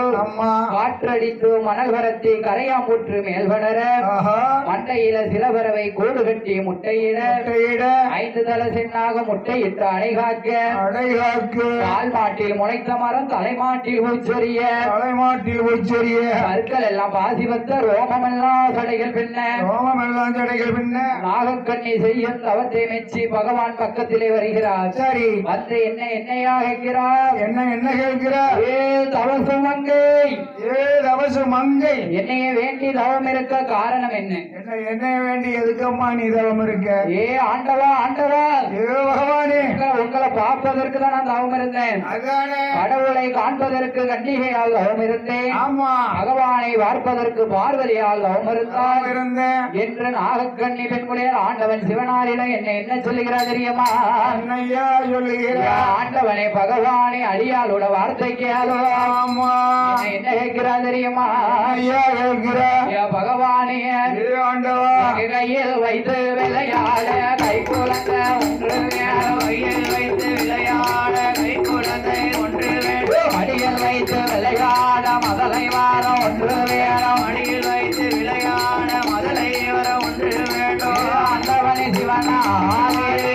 காற்றடித்து மணல் வரத்தி கரையாம்பூற்று மேல்படர மண்டையில சிலபறவை கூடு கட்டி குட்டி முட்டையிட முட்டையிட ஐந்து தலை சென்னாக முட்டையிட்டு அடைகாக்க அடைகாக்கு கால் மாட்டில் முளைத்த மரம் தலைமாட்டில் உச்சரிய தலைமாட்டில் உச்சரிய கற்கள் எல்லாம் பாசி வந்த ரோமம் எல்லாம் சடைகள் பின்ன ரோமம் எல்லாம் ஜடைகள் பின்ன நாகக்கண்ணி செய்யும் தவத்தை மெச்சி பகவான் பக்கத்திலே வருகிறார். சரி வந்து என்ன என்னையா கேட்கிறார்? என்ன என்ன கேட்கிறார்? ஏ தவசு மங்கை, ஏ தவசு மங்கை, என்னைய வேண்டி தவம் இருக்க காரணம் என்ன? என்ன என்ன வேண்டி எதுக்கம்மா நீ தவம் இருக்க? ஏ ஆண்டவா ஆண்டவா, ஏ பகவானே, உங்களை பார்ப்பதற்கு தான் நான் தவம் இருந்தேன். அதானே கடவுளை காண்பதற்கு கண்டிகையால் தவம் இருந்தேன். ஆமா பகவானை பார்ப்பதற்கு பார்வதியால் தவம் இருந்தால் இருந்தேன் என்று நாகக்கண்ணி பெண்குடியார் ஆண்டவன் சிவனாரிடம் என்ன என்ன சொல்லுகிறார் தெரியுமா? அன்னையா சொல்லுகிறார். ஆண்டவனே பகவானை அடியாளோட வார்த்தைக்கு ஆமா என்ன கேட்கிறார் தெரியுமா? ஐயா கேட்கிறார். பகவானே ஏ ஆண்டவா, கையில் வைத்து விளையாட கை குழந்தை ஒன்று வேணும். கையில் வைத்து விளையாட கை குழந்தை ஒன்று வேண்டும். மடியில் வைத்து விளையாட மதலை வார ஒன்று வேணும். மடியில் வைத்து விளையாட மதலை வர ஒன்று வேண்டும். ஆண்டவனே சிவனாரே,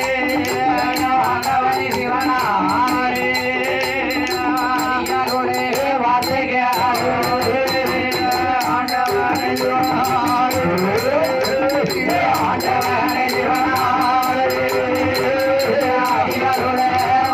ஆண்டவனே சிவனாரே, அடியாரோடே வார்த்தைக்கு ஆண்டவனே சிவனாரே, ஆண்டவனே சிவனாரே, அடியாரோடே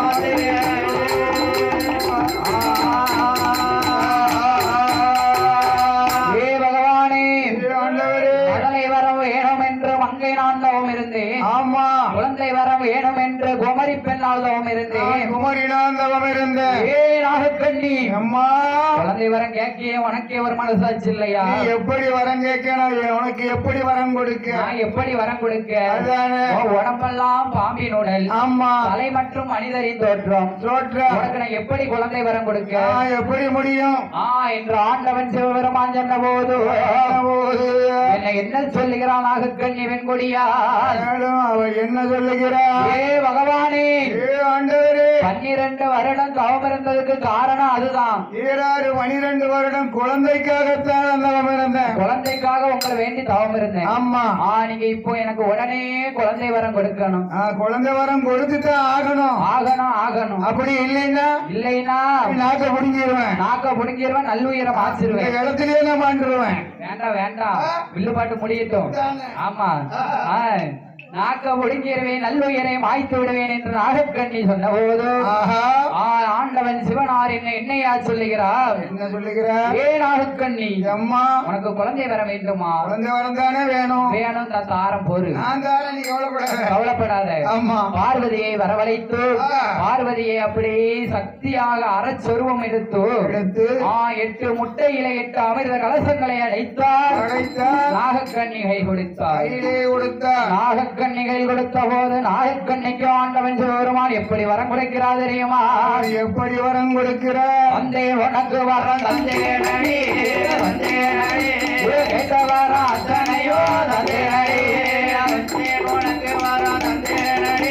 ஏ பகவானே, ஆண்டவரே, மதலை வர வேணும் என்று மங்கை நான் தவம் இருந்தேன். ஆமா குழந்தை வர வேணும் என்று குமரி பெண்ணால் தவம் இருந்தேன். குமரினான் தவம் இருந்தேன். ஏ நாகக்கண்ணி, அம்மா குழந்தை வரம் கேட்கிய உனக்கே ஒரு மனசாட்சி இல்லையா? நீ எப்படி வரம் கேட்கணும்? உனக்கு எப்படி வரம் கொடுக்க? நான் எப்படி வரம் கொடுக்க? அதானே. உன் உடம்பெல்லாம் பாம்பின் உடல், ஆமா தலை மற்றும் மனிதரின் தோற்றம், தோற்றம், உனக்கு நான் எப்படி குழந்தை வரம் கொடுக்க? நான் எப்படி முடியும்? ஆ என்று ஆண்டவன் சிவபெருமான் சொன்ன போது போது என்னை என்ன சொல்லுகிறான் நாகக்கண்ணி வெண்கொடியா? மேலும் அவர் என்ன சொல்லுகிறார்? ஏ பகவானே, ஏ ஆண்டவரே, பன்னிரண்டு வருடம் தவம் இருந்ததுக்கு காரணம் அதுதான். ஈராறு பனிரெண்டு வருடம் குழந்தைக்காகத்தான் அந்த தவம் இருந்தேன். குழந்தைக்காக உங்களை வேண்டி தவம் இருந்தேன். ஆமா ஆ நீங்க இப்போ எனக்கு உடனே குழந்தை வரம் கொடுக்கணும். ஆ, குழந்தை வரம் கொடுத்துதான் ஆகணும். ஆகணும் ஆகணும். அப்படி இல்லைன்னா இல்லைன்னா நாக்க புடிங்கிடுவேன். நாக்க புடுங்கிடுவேன், நல்லுயிரம் இந்த ஆச்சிருவேன். இடத்துலயே நான் மாண்டுருவேன். வேண்டாம் வேண்டாம், வில்லுப்பாட்டு முடியட்டும். ஆமா ஆ, நாக்க முடுங்கிடுவேன், நல்லுயிரை மாய்த்து விடுவேன் என்று நாகக்கண்ணி சொன்ன போது ஆஹா, ஆண்டவன் சிவனார் என்ன என்னையா சொல்லுகிறார்? என்ன சொல்லுகிறார்? ஏ நாகக்கண்ணி, அம்மா உனக்கு குழந்தை வர வேண்டுமா? குழந்தை வரம் தானே வேணும். வேணும், தான் தாரம் போரு, நான் தானே, நீ கவலைப்படாத. கவலைப்படாத. ஆமா பார்வதியை வரவழைத்து ஆ. பார்வதியை அப்படி சக்தியாக அறச்சொருவம் எடுத்து எடுத்து ஆ எட்டு முட்டையில எட்டு அமிர்த கலசங்களை அடைத்தார். அடைத்தார். நாகக்கண்ணிகை கொடுத்தார். கையிலே கொடுத்தார். நாகக்கண்ணிகை கொடுத்த போது நாகக்கண்ணிக்கு ஆண்டவன் சிவபெருமான் எப்படி வரம் கொடுக்கிறார் தெரியுமா? எப்படி வரம் கொடுக்கிறார்? வந்தே உனக்கு வரம் தந்தேனடி, வந்தேனடி, கேட்ட வரம் அத்தனையோ தந்தேனடி, வந்தேன் உனக்கு வரம் தந்தேனடி,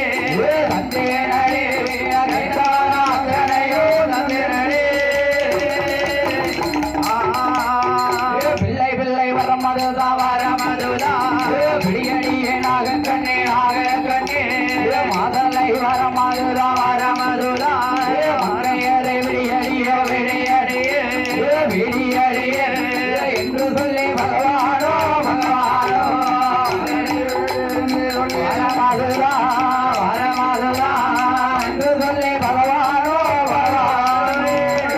தந்தேனடி, கேட்ட வரம் அத்தனையோ தந்தேனடி. பிள்ளை பிள்ளை வரம் மதுதான் வரம் மதுதான், பிடியடியே நாகக்கண்ணே நாகக்கண்ணே, மதலை வரம் மதுதான் வரம் மதுதான், மறையதை விடியடிய விடியடியே விடியடியே என்று சொல்லி பகவானோ பகவானோ வரமதுதான் வரமதுதான் என்று சொல்லி பகவானோ பகவானோ.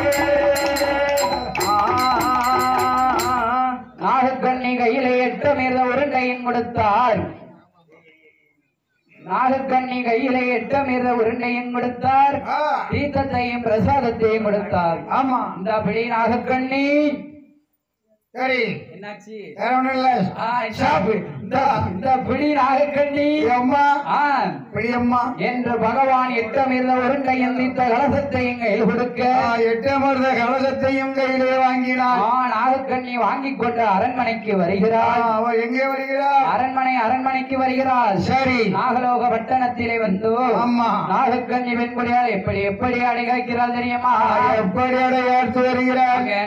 நாகக்கண்ணி கையிலே எட்டு மீத உருண்டையும் கொடுத்தார். நாகக்கண்ணி கையிலே எட்டு மீத உருண்டையும் கொடுத்தார். ஆ, தீர்த்தத்தையும் பிரசாதத்தையும் கொடுத்தார். ஆமா இந்த அப்படி நாகக்கண்ணி சரி, என்னாச்சு? வேற ஒண்ணும் இல்ல. ஆ, சாப்பு. இந்த இந்த பிடி நாகக்கண்ணி ஏ அம்மா, ஆ இப்படி அம்மா என்று பகவான் எட்டமிருந்த உருண்டையும் தீர்த்த கலசத்தையும் கையில் கொடுக்க ஆ, எட்டமர்ந்த கலசத்தையும் கையிலே வாங்கினார். ஆ, நாகக்கண்ணி வாங்கிக் கொண்டு அரண்மனைக்கு ஆ, வருகிறார். அவர் எங்கே வருகிறார்? அரண்மனை அரண்மனைக்கு வருகிறார். சரி, நாகலோக பட்டணத்திலே வந்து ஆமா நாகக்கண்ணி பெண்குடியால் எப்படி எப்படி அடைகிறார் தெரியுமா? ஆ, எப்படி அடையாற்று வருகிறார்? அங்கே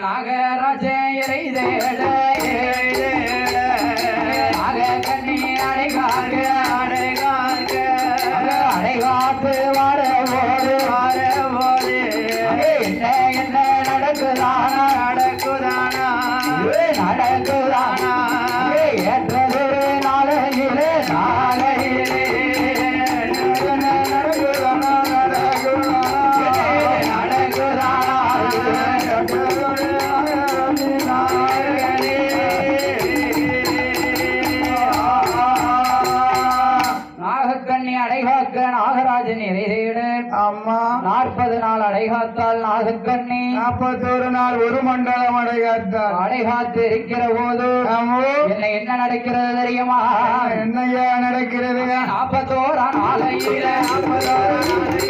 நாகராஜன் இறை தேட, இறை தேட, நாகக்கண்ணி அடைகாக்க காத்து வர போது வர போது என்ன என்ன நடக்குதானா நடக்குதானா நடக்குதானா ஏற்றதொரு நாளையிலே நாளையிலே நடக்குதானா நடக்குதானா நாகக்கண்ணி அடைகாக்க நாகராஜன் இறைதேடு அம்மா நாற்பது நாள் அடைகாத்தால் நாகக்கண்ணி நாற்பத்தோரு நாள் ஒரு மண்டலம் அடைகாத்தார் அடைகாத்து இருக்கிற போது ஆமோ என்ன என்ன நடக்கிறது தெரியுமா என்னையா நடக்கிறது நாற்பத்தோரா நாளையில நாற்பத்தோரா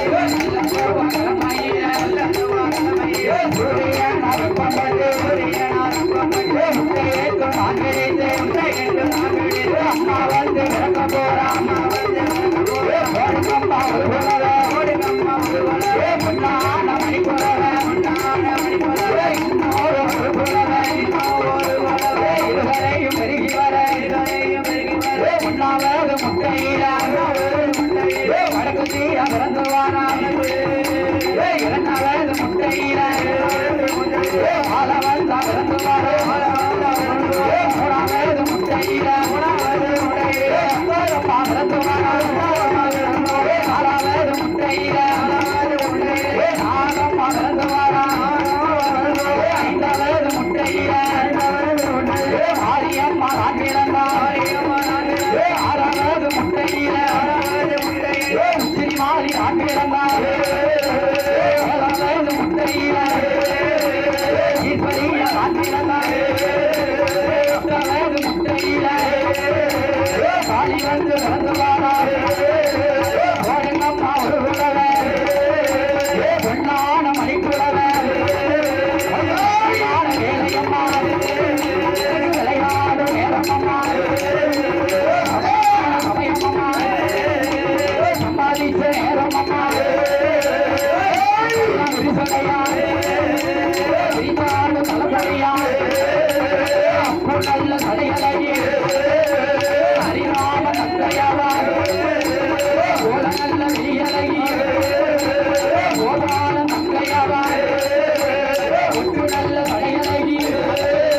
சூரியன் அறுப்பம்பட்டு சூரியன் அறுப்பம்பட்டு முட்டையேற்று நான்கடித்து முட்டையேற்று நான்கடித்து அம்மா வந்து பிறக்க போறா அம்மா வந்து ஓடுங்கம்மா ஒருவர ஓடுங்கம்மா ஒருவர முன்னான மணிக்குறவ முன்னான மணிக்குறவ இன்னொரு ஒரு குறவ இன்னொரு ஒரு குறவ இருவரையும் பெருகி வர இருவரையும் பெருகி வர முன்னாவது முட்டையில முட்டையில வடக்கு தீர பிறந்துவானா இரண்டாவது முட்டையில ஆலவந்த பிறந்து வர மூணாவது முட்டையில மூணாவது முட்டையில பிறந்து வர நாலாவது முட்டையில நாகம்மா பிறந்து வர ஐந்தாவது முட்டையில ஆரியம்மா நான் பிறந்தார் ஆறாவது முட்டையில உச்சிரி மாறி நான் பிறந்தார் ஏழாவது முட்டையில ஈஸ்வரிய நான் பிறந்தார் எட்டாவது முட்டையில காளி வந்து பிறந்து வாரார் ஓடுங்கம்மா ஒரு குறவ பொன்னான மணிக்குறவ வேலையம்மா விளையாடு நேரமம்மா சமயமம்மா சம்பாதிச்ச நேரமம்மா விரிசலையா விரிசாடு தளபதியா அப்பு நல்ல தலையலையே ஹரிராம நந்தையாவா ஓல நல்ல விரியலையே ஓதான நங்கையாவா ஒட்டு நல்ல தலையலையே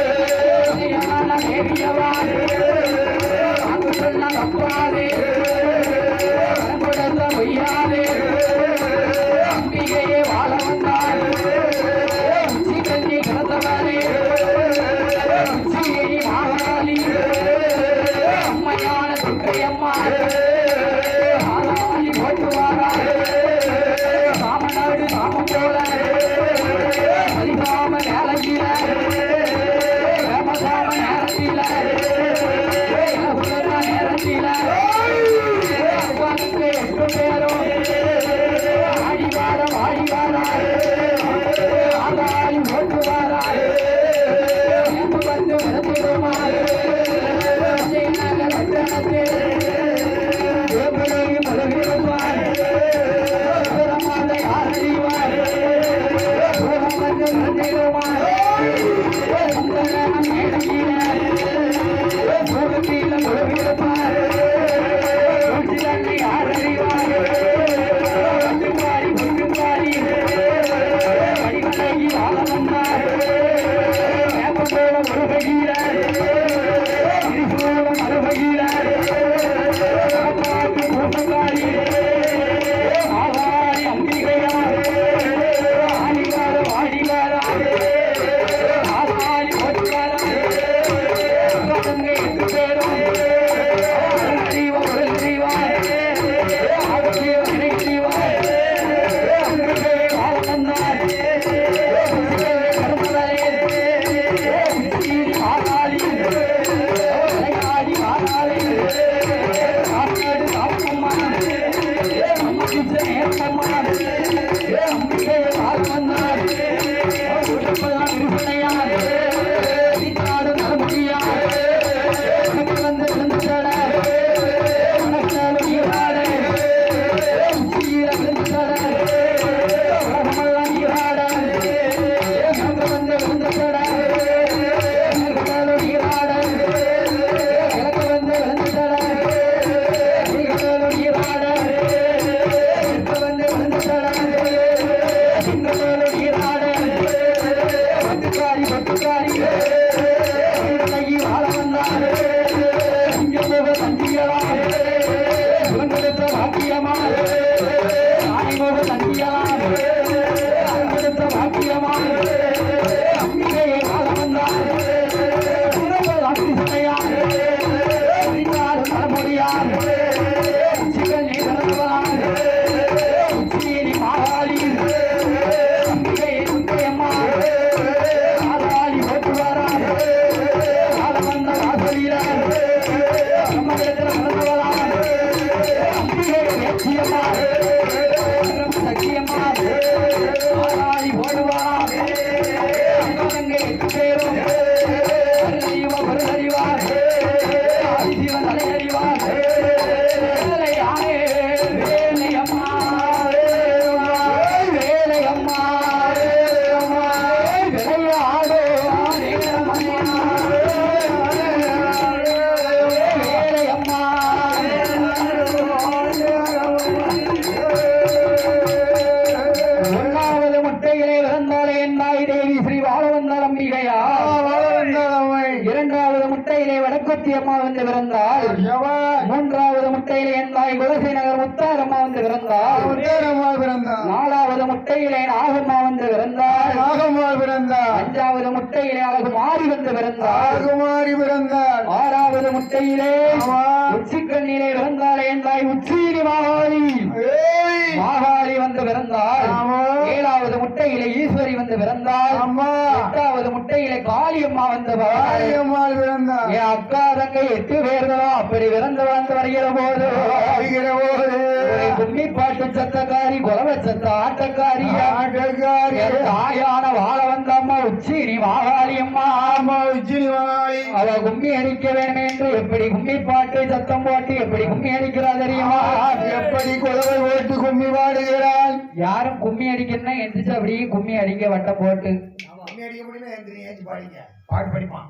வாழ வந்தாரே சிங்கமுக தந்தியலாம் சுதந்திரத்த வாக்கியமாக ஆணிமுக தந்தியலாம் சுதந்திரத்த வாக்கியமாக அம்பிகையை வாழ வந்தாரே உறவுகள் அத்தி சடையாக தலைமுடியாக உச்சிகள் நீ திறந்துவதாக உச்சியேரி மாகாளி அம்பிகையை சுந்தையம்மா ஆதாளி ஓட்டுவாராக வாழ வந்த வாசலியார் நம்மிடத்தில் நடந்துவதாக அம்பிகை வேட்சியம்மா சக்கியம்மா ஆதாளி ஓடுவாராக அங்கே எட்டு பேரும் அறிவ வருதறிவார் ஆதிசிவன் தலையறிவார் வேலையானே வேலையம்மா வேலையம்மா விளையாடோ வேலையம்மா ஒன்றாவது முட்டையிலே பிறந்தாலே என்னாய் தேவி ஸ்ரீ வாழவந்தார் அம்பிகையா இரண்டாவது முட்டையிலே வடக்குத்தி அம்மா வந்து பிறந்தாள் மூன்றாவது முட்டையிலே என்னாய் குலசை நகர் முத்தாரம்மா வந்து பிறந்தாள் நாலாவது முட்டையிலே நாகம்மா வந்து பிறந்தாள் அஞ்சாவது முட்டையிலே அழகு மாறி வந்து பிறந்தாள் ஆறாவது முட்டையிலே உச்சிக்கண்ணிலே பிறந்தாளே என்னாய் உச்சீனி மாகாளி மாகாளி வந்து பிறந்தாள் ஏழாவது முட்டையிலே ஈஸ்வரி வந்து பிறந்தாள் எட்டாவது முட்டையிலே காளியம்மா வந்து என் அக்கா தங்கை எட்டு பேர்களும் அப்படி பிறந்து வந்து வருகிற போது கும்மி பாட்டு சத்தக்காரி குலவ சத்த ஆட்டக்காரி ஆட்டக்காரி தாயான வாழ வந்த அம்மா உச்சினி மாகாளி அம்மா அவ கும்மி அடிக்க வேண்டும் என்று எப்படி கும்மி பாட்டு சத்தம் போட்டு எப்படி கும்மி அடிக்கிறாள் தெரியுமா எப்படி குலவை ஓட்டு கும்மி பாடுகிறாள் யாரும் கும்மி அடிக்கணும்னா எந்திரிச்சு அப்படியே கும்மி அடிக்க வட்டம் போட்டு பாட்டு படிப்பான்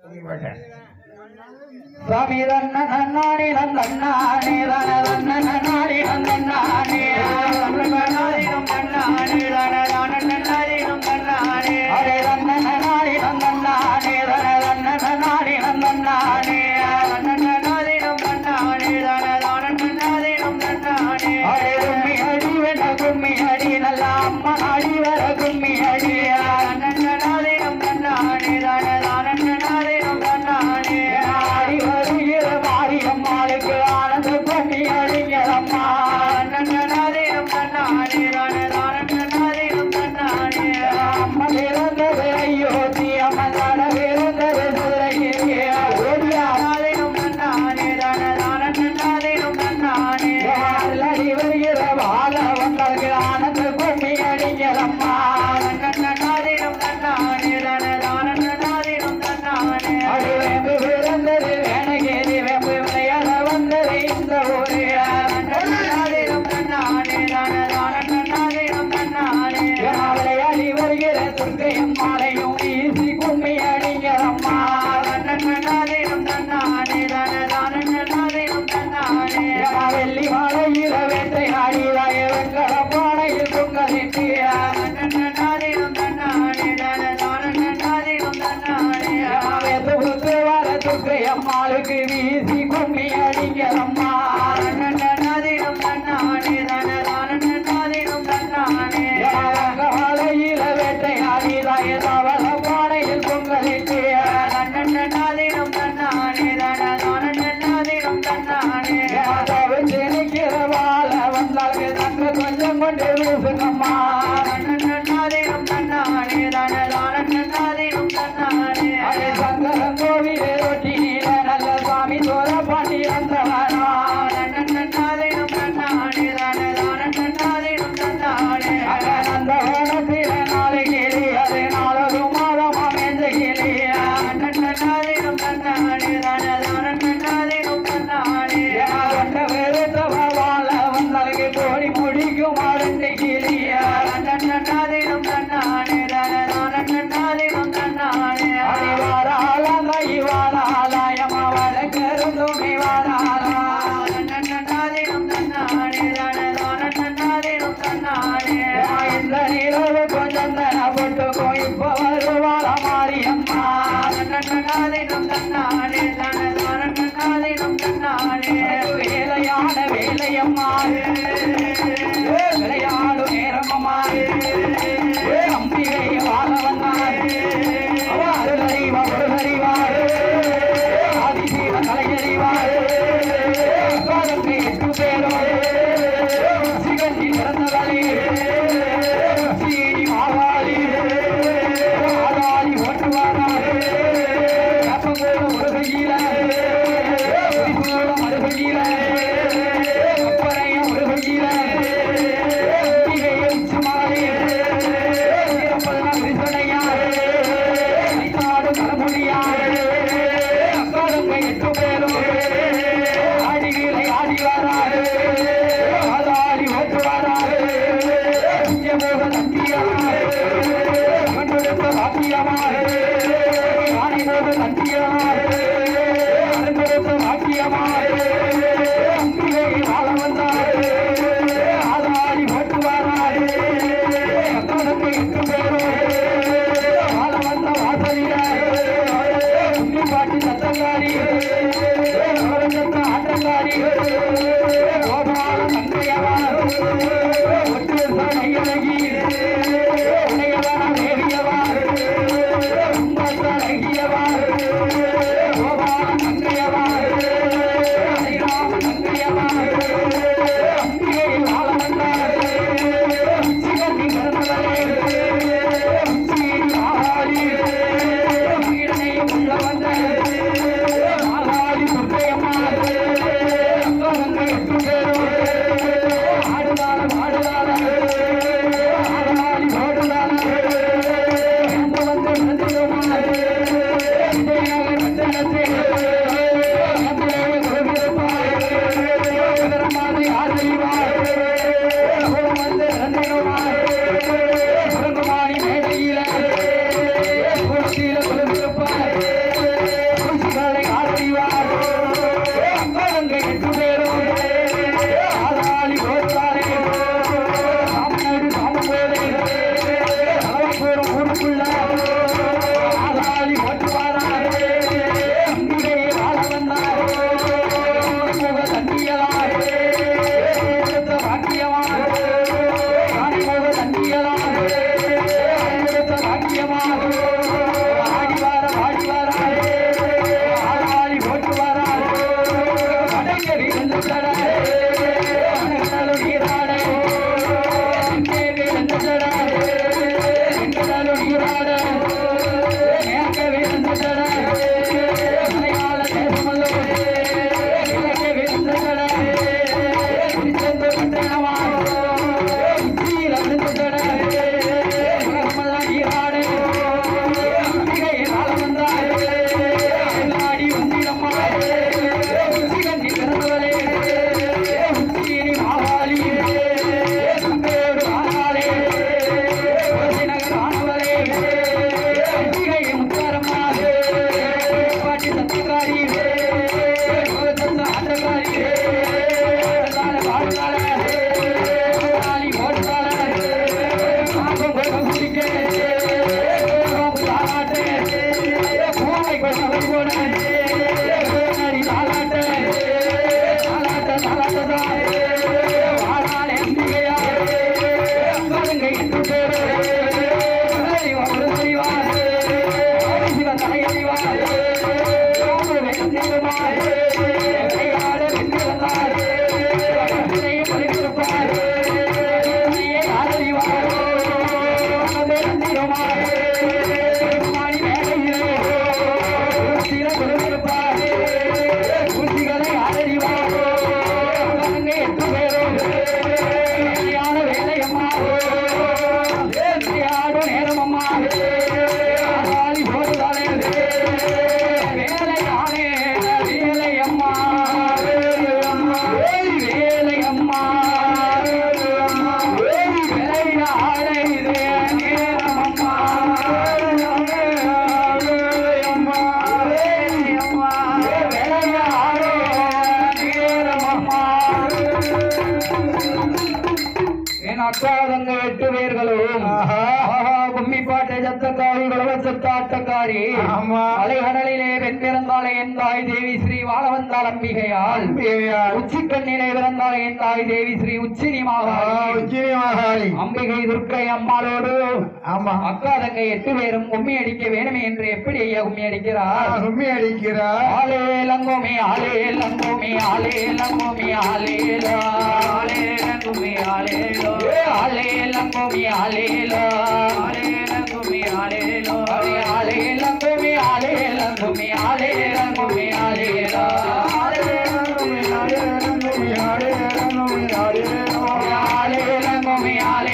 சுவாமி தன்ன நன்னானே நன்னானே தன தன்ன நன்னானே நன்னானே நன்னானே நன்னானே தன தன நன்னானே நன்னானே அரே தன்ன நன்னானே நன்னானே தன தன்ன நன்னானே நன்னானே நன்னானே நன்னானே தன தன நன்னானே நன்னானே அரே கும்மி அடி வென கும்மி அடி நல்ல அம்மா அடி வர கும்மி அடி நன்னானே நன்னானே தன தன நன்னானே நன்னானே ஆடி வருகிற மாரியம்மாளுக்கு ஆனந்த கும்மி அடிங்களம்மா நன்னானே நன்னானே தன தன நன்னானே நன்னானே அம்மா பிறந்தது அயோத்தி அம்மா தன பிறந்தது சுரகிரியே ஓடியாலே நன்னானே தன தன நன்னானே நன்னானே அடி வருகிற வாழ வந்தார்கள் ஆனந்த கும்மி அடிங்களம்மா நன்னானே நன்னானே தன தன நன்னானே நன்னானே அடி வேம்பு பிறந்தது வேணகேரி வேம்பு விளையாட வந்தது இந்த ஊரே நன்னானே நன்னானே தன தன நன்னானே நன்னானே விளையாடி வருகிற துர்க்கையும் மாலையும் வீசி கும்மி அடிங்களம்மா நன்னானே நன்னானே தன தன நன்னானே நன்னானே வெள்ளி மாலையில வேட்டை ஆடிவாய வெங்கட பானையில் பொங்கலிட்டிய நன்னானே நன்னானே தன தன நன்னானே நன்னானே வெத்து வர துர்க்கையம்மாளுக்கு வீசி கும்மி அடிங்களம்மா நன்னானே நன்னானே தன தன நன்னானே நன்னானே காலையில வேட்டை ஆடிவாய தவள பானையில் பொங்கலிட்டிய நன்னானே நன்னானே தன தன நன்னானே நன்னானே நினைக்கிற வாழ வந்தார்கள் தங்க கொஞ்சம் கொண்டு வீசுங்கம்மா நன்னானே நன்னானே தன தன நன்னானே நன்னானே சங்கரன் கோவிலே ரொட்டி நல்ல சுவாமி தோர பாண்டி வந்தவனா வேலையான வேலையம்மா விளையாடு நேரமம்மா அம்பிகை வாழ வந்தார் அவ அருகறிவார் அருகறிவார் ஆதிசீல கலைஞறிவார் காலத்தை எட்டு பேரும் சிகஞ்சி பிறந்தவளே சீனி மாவாளி ஆதாரி ஓட்டுவாரார் கப்பங்கோட முருகையில மருகையில அப்பறைய முருகையில எட்டு பேரும் ஆடிகளை ஆடி வராரு ஆதாரி ஓட்டுவாராரு தந்தியமாறு கண்டெடுத்த வாக்கியமாறு ஆணை போது தந்தியமாறு கண்டெடுத்த வாக்கியமாறு அம்பிகை வாழ வந்தாரு ஆதாரி ஓட்டுவாராரு அக்காலத்தை எட்டு பேரும் வாழ வந்த வாசலில பாட்டு சத்தங்காரி ஆட்டங்காரி கோபால தங்கையவார் ஒற்று மையழகி உடையவார் தேவியவார் அழகியவார் கோபால தங்கையவார் ஹரிராம தங்கையவார் அம்பிகை வாழ வந்தார் சிகந்தி பிறந்தவரே சீனி ஆகாரி வீடனை உள்ள வந்த ஆகாரி சுப்பையம்மா எட்டு பேரும் ஆடுதார ஆடுதார ஆகாரி ஓடுதார வந்து விழுந்துடுவார் விஜயநகர் பட்டணத்தில் மாதிரி ஆதரிவார் வந்து இறந்திடுவார் சுரங்குமாரி மேடையில குளத்தில குளிர்ந்திருப்பார் குளிர்ச்சிகளை ஆதரிவார் அங்கங்கள் எட்டு பேரும் ஆதாளி கோத்தாலே சாமநாடு சாமபோதை அளவப்போரும் ஊருக்குள்ள ஆதாளி ஓட்டுவாரார் அம்பிகை வாழ வந்தார் முக தண்டியலார் வாக்கியமார் ராணிமுக தண்டியலார் வாக்கியமார் ஆடிவார பாடிவாரார் ஆதாளி ஓட்டுவாரார் அடைக்கடி வந்து தர நீராட வந்து தர நீராட மேற்கவே வந்து தர மலையாள தேசமல்லோ கிழக்கவே வந்து தர திருச்செந்தூர் பட்டணமா உச்சியில வந்து தர உலகமெல்லாம் நீராட அம்பிகை வாழ வந்தார் நாடி வந்திடம்மா சிகந்தி பிறந்தவளே சீனி மாவாளி தங்கையோடு ஆனாலே நகர் ஆனவளே அம்பிகை முத்தாரம்மா பாட்டி சத்துக்காரி ஆட்டக்காரி வாழ்ந்தாள ஆடி ஓட்டாள பாகம் கொள்கை குடிக்க தாளாட்டு பூனை கொள்கை போட தாளாட்ட தாளாட்ட தாளாட்டதான் வாழாளே அம்பிகையா அங்கங்கை எட்டு பேரு அறிவார் சிவ தலையறிவார் கையாட வென்று வந்தார் பறித்திருப்பார் ஆதரிவார் மாணி மேலையிலே சில கொடுத்திருப்பார் குச்சிகளை ஆதரிவார் எட்டு பேரும் வேலையான வேலையம்மா வேலையாடு நேரமம்மா ஆதாளி போடுதானே வேலையானே வேலையம்மா வேலையம்மா வேலையாடை இது நேரமம்மா வேலையம்மா வேலையம்மா வேலையாடே நேரமம்மா என் அக்காதங்க எட்டு பேர்களும் கும்மி பாட்டை சத்தக்காரிகள் உலகத்தாட்டக்காரி அலைகடலிலே வெண் பிறந்தாலே என் தாய் தேவி ஸ்ரீ வாழவந்தாள் அம்பிகையால் உச்சிக்கண்ணிலே பிறந்தாலே என் தாய் தேவி ஸ்ரீ உச்சினி மாகாளி அம்பிகை துர்க்கை அம்மாளோடு அக்கா தங்கை எட்டு பேரும் கும்மி அடிக்க வேணுமே என்று எப்படி ஐயா கும்மி அடிக்கிறார் கும்மி அடிக்கிறார் ஆலே லங்கோமி ஆலே லங்கோமி ஆலே லங்கோமி ஆலே ஆலே லங்கோமி ஆலே ஆலே லங்கோமி ஆலே ஆலே லங்கோமி ஆலே ஆலே லங்கோமி ஆலே லங்கோமி ஆலே லங்கோமி ஆலே ஆலே லங்கோமி ஆலே லங்கோமி ஆலே லங்கோமி ஆலே ஆலே லங்கோமி ஆலே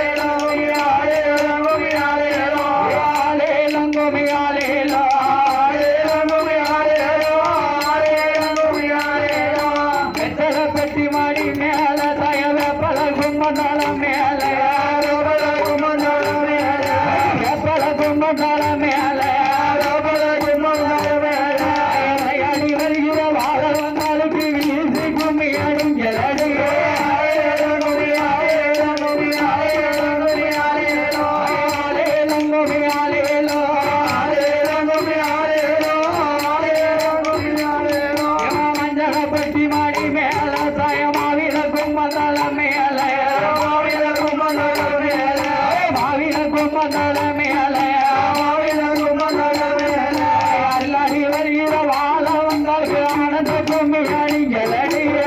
Hallelujah. அந்த கும்மி அணிங்களடியே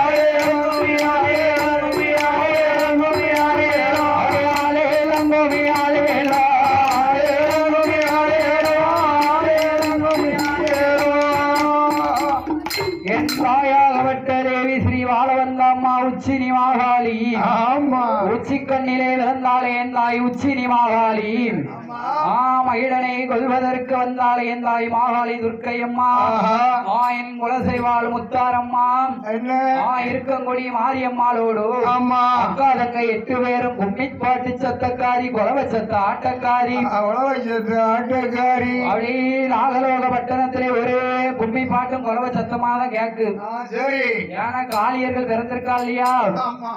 என் தாயாகப்பட்ட தேவி ஸ்ரீ வாழவந்தாம்மா உச்சினி மாகாளி ஆமா உச்சி கண்ணிலே விளந்தாளே என் தாய் உச்சினி மாகாளி ஆ மகிழனை கொல்வதற்கு வந்தாளே என் தாய் மாகாளி துர்க்கையம்மா ஆ என் குலசைவாள் முத்தாரம்மா என்ன ஆ இருக்கங்குடி மாரியம்மாளோடு ஆமா அக்கா தங்கை எட்டு பேரும் கும்மி பாட்டு சத்தக்காரி குலவ சத்த ஆட்டக்காரி உழவச்சத்து ஆட்டக்காரி அப்படி நாகலோக பட்டணத்திலே ஒரே கும்மி பாட்டும் குலவ சத்தமா தான் கேக்கு ஆ, சரி ஏன்னா காளியர்கள் பிறந்திருக்கா இல்லையா ஆமா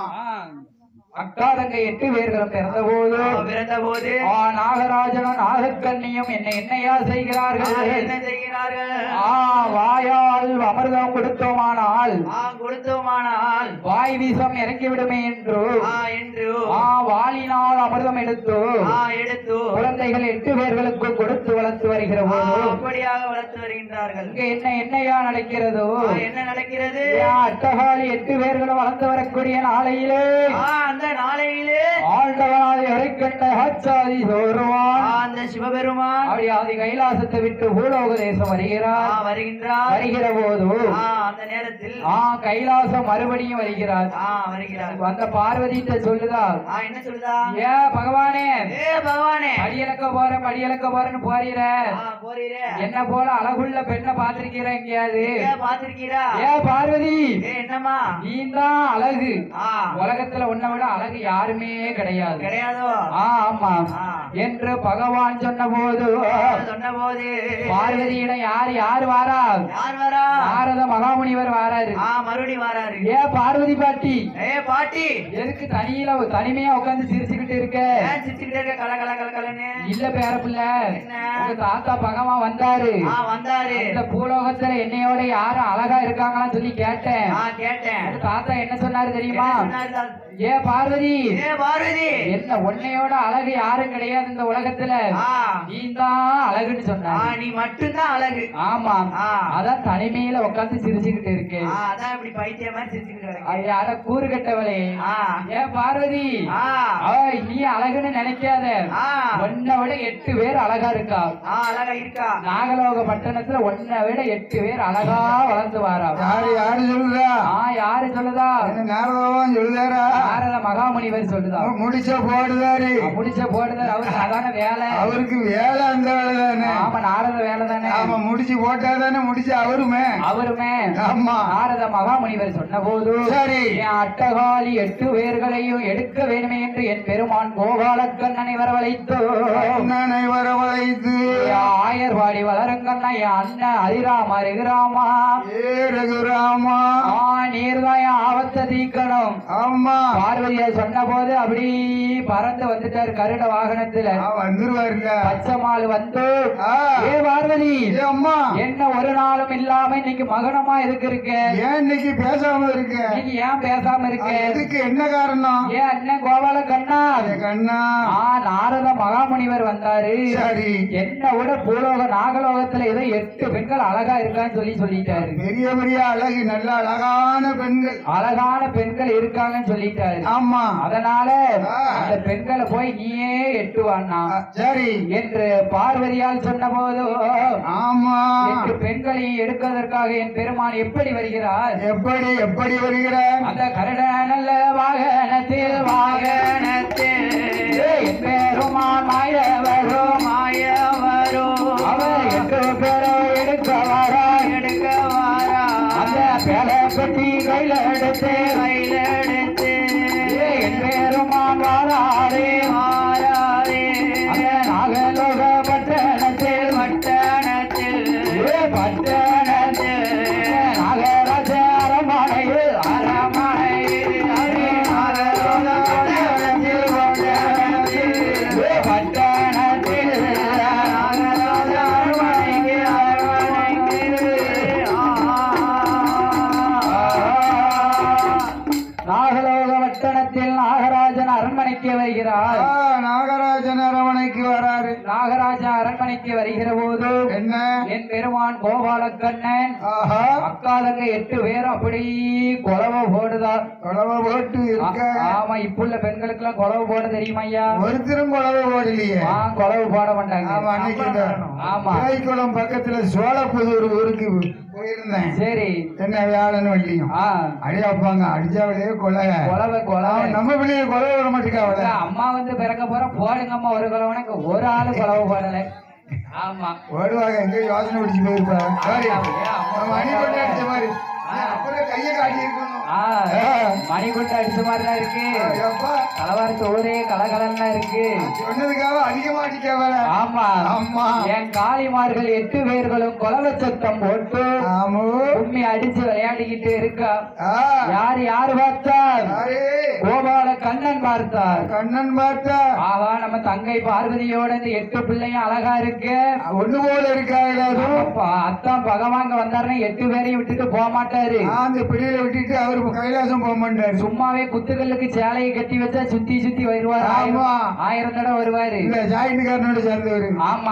அக்கா தங்கை எட்டு பேர்களும் பிறந்த போது பிறந்த போது ஆ நாகராஜனும் நாகக்கண்ணியும் என்ன என்னையா செய்கிறார்கள் என்ன செய்கிறார்கள் ஆ வாயால் அமிர்தம் கொடுத்தோமானால் ஆ கொடுத்தோமானால் வாய் வீசம் இறங்கிவிடுமே என்று ஆ என்று ஆ வாளினால் அமிர்தம் எடுத்து ஆ எடுத்து குழந்தைகள் எட்டு பேர்களுக்கு கொடுத்து வளர்த்து வருகிற ஆ, போது அப்படியாக வளர்த்து வருகின்றார்கள் இங்க என்ன என்னையா நடக்கிறதோ ஆ, என்ன நடக்கிறது அட்டகாலி எட்டு பேர்களும் வளர்ந்து வரக்கூடிய நாளையிலே ஆ, அந்த நாளையிலே ஆண்டவனாதி அரைக்கண்ட ஆச்சாதி சோருவான் ஆ, அந்த சிவபெருமான் அப்படி ஆதி கைலாசத்தை விட்டு பூலோக தேசம் ஆ, வருகிறார் வருகின்றார் வருகிற போது ஆ, அந்த நேரத்தில் ஆ கைலாசம் மறுபடியும் வருகிறார் ஆ வருகிறார் அந்த பார்வதிட்ட சொல்லுதா ஆ, என்ன சொல்லுதா ஏ பகவானே ஏ பகவானே படியலக்க போறேன் படியலக்க போறேன்னு போறீர ஆ, போறீரே என்ன போல அழகுள்ள பெண்ணை பாத்திருக்கிற எங்கேயாவது ஏ பாத்திருக்கீரா ஏ பார்வதி ஏ என்னம்மா நீ தான் அழகு ஆ உலகத்துல உன்னை விட அழகு யாருமே கிடையாது கிடையாதோ ஆ ஆமா ஆ. என்று பகவான் சொன்ன போது சொன்ன போது பார்வதியிடம் யார் யார் வாரா யார் வரா நாரத மகாமுனிவர் வாராரு ஆ மறுபடி வராரு ஏ பார்வதி பாட்டி ஏ பாட்டி எதுக்கு தனியில தனிமையா உட்கார்ந்து சிரிச்சுக்கிட்டு இருக்க ஏன் சிரிச்சுக்கிட்டே இருக்க கல கல கல கலன்னு இல்ல பேரப்புள்ள என்ன? உங்க தாத்தா பகவான் வந்தாரு ஆ வந்தாரு இந்த பூலோகத்துல என்னையோட யாரும் அழகா இருக்காங்களான்னு சொல்லி கேட்டேன் ஆ கேட்டேன் உங்க தாத்தா என்ன சொன்னாரு தெரியுமா என்ன சொன்னாரு தா- ஏ பார்வதி ஏ பார்வதி என்ன உன்னையோட அழகு யாரும் கிடையாது இந்த உலகத்துல ஆ நீ தான் அழகுன்னு ஆ சொன்னாரு நீ மட்டும்தான் அழகு ஆமா ஆ. அதான் தனிமையில உட்கார்ந்து சிரிச்சுக்கிட்டு இருக்கு ஆ அதான் இப்படி பைத்திய மாதிரி சிரிச்சுக்கிட்டு கிடக்கு அது யார கூறு கட்டவளே ஆ ஏ பார்வதி ஆ அவ நீ அழகுன்னு நினைக்காத ஆ உன்னை விட எட்டு பேர் அழகா இருக்கா ஆ அழகா இருக்கா நாகலோக பட்டணத்துல உன்னை விட எட்டு பேர் அழகா வளர்ந்து வாரா யாரு யாரு சொல்லுதா ஆ யாரு சொல்லுதா என்ன நாரதவான் சொல்லுதாரா நாரத மகாமுனிவர் சொல்லுதா முடிச்ச போடுதாரு முடிச்ச போடுதார் அவரு சாதாரண வேலை அவருக்கு வேலை அந்த வேலை தானே ஆமா நாரத வேலை தானே ஆமா முடிச்சு போட்டா தானே முடிச்சு அவருமே அவருமே ஆமா நாரத மகாமுனிவர் சொன்ன போது சரி என் அட்டகாலி எட்டு பேர்களையும் எடுக்க வேண்டுமே என்று என் பெருமான் கோபாலக்கண்ணனை வரவழைத்து அண்ணனை வரவழைத்து ஆயர்வாடி வளருங்கண்ணா என் அண்ணன் ஹரிராமா ரகுராமா ஏ ரகுராமா ஆ நீர்தான் என் ஆபத்தை தீக்கணும் ஆமா பார்வதியை சொன்ன போது அப்படி பறந்து வந்துட்டாரு கருட வாகனத்துல ஆ, வந்துருவாருங்க பச்சைமால் வந்து ஆ. ஏ பார்வதி ஏ அம்மா என்ன ஒரு நாளும் இல்லாம இன்னைக்கு மகனமா எதுக்கு இருக்க ஏன் இன்னைக்கு பேசாம இருக்க இன்னைக்கு ஏன் பேசாம இருக்க இதுக்கு என்ன காரணம் ஏ அண்ணன் கோபால கண்ணா ஏ கண்ணா ஆ நாரத மகாமுனிவர் வந்தாரு சரி என்ன விட பூலோக நாகலோகத்துல ஏதோ எட்டு பெண்கள் அழகா இருக்கான்னு சொல்லி சொல்லிட்டாரு பெரிய பெரிய அழகு நல்ல அழகான பெண்கள் அழகான பெண்கள் இருக்காங்கன்னு சொல்லிட்டாரு ஆமா அதனால ஆ. அந்த பெண்களை போய் நீயே எட்டுவான்னா ஆ, சரி என்று பார்வதியால் சொன்ன போது ஆமா எட்டு பெண்களையும் எடுப்பதற்காக என் பெருமான் எப்படி வருகிறார் எப்படி எப்படி வருகிறார் அந்த கருட நல்ல வாகனத்தில் வாகனத்தில் என் பெருமான் மாயவரும் மாயவரும் அவர் எட்டு பேரோ எடுக்க வாரா எடுக்க வாரா அந்த பேர பெட்டி கையில எடுத்து கையில எடுத்து என் பெருமான் வாராரே மாறாரே அந்த நாகலோக பட்டணத்தில் பட்டணத்தில் ஏ பட்டணத்தில் நாகராஜ அரண்மனையில் அரண்மனையில் அடி நாகலோக பட்டணத்தில் பட்டணத்தில் ஏ பட்டணத்தில் நாகராஜ அரண்மனையில் அரண்மனையில் நாகலோக பட்டணத்தில் நாகராஜன் அரண்மனைக்கு வருகிறார் ஆ, நாகராஜன் அரவணைக்கு வராரு நாகராஜ அரண்மனைக்கு வருகிற போது என்ன என் பெரும் பெருமான் கோபாலக்கண்ணன் அக்காலங்க எட்டு பேரும் அப்படி கொலவை போடுதா கொலவை போட்டு இருக்க. ஆமா இப்ப உள்ள பெண்களுக்கு எல்லாம் கொலவு போட தெரியுமா ஐயா? ஒருத்தரும் கொலவை போடலையே. கொலவு போட மாட்டாங்க. ஆமா அன்னைக்கு ஆமா குளம் பக்கத்துல சோழப்புதூர் ஊருக்கு போயிருந்தேன். சரி என்ன வியாழன் வள்ளியும் அடியாப்பாங்க அடிச்சாவளே கொலை கொலவை கொலை நம்ம பிள்ளைய கொலை விட மாட்டேங்க. அம்மா வந்து பிறக்க போற போடுங்க அம்மா ஒரு கொலவனுக்கு ஒரு ஆளு கொலவு போடல. ஆமா ஓடுவாங்க எங்க யோசனை பிடிச்சு போயிருப்பாங்க. அடிப்பட்டு அடிச்ச மாதிரி அப்புறம் கையை காட்டி இருக்கணும். மணிக்குண்டு அடிச்ச மாதிரிதான் இருக்கு. கலவாரத்து ஒரே கலகலன்னா இருக்கு. சொன்னதுக்காக அதிகமா அடிக்காவ. ஆமா ஆமா என் காளிமார்கள் எட்டு பேர்களும் கொலவை சத்தம் போட்டு உண்மை அடிச்சு விளையாடிக்கிட்டு இருக்கா. யார் யாரு பார்த்தார்? கோபால கண்ணன் பார்த்தார். கண்ணன் பார்த்தார். ஆவா நம்ம தங்கை பார்வதியோட இந்த எட்டு பிள்ளையும் அழகா இருக்கு. ஒண்ணு போல இருக்காங்க. அத்தான் பகவாங்க வந்தாருன்னா எட்டு பேரையும் விட்டுட்டு போக மாட்டாரு. அந்த பிள்ளைகளை விட்டுட்டு அவரு கைலாசம் போக மாட்டாரு. சும்மாவே குத்துக்கல்லுக்கு சேலையை கட்டி வச்சா சுத்தி சுத்தி வருவாரு. ஆயிரம் தடவை வருவாரு. இல்ல ஜாயின்காரனோட சேர்ந்தவரு. ஆமா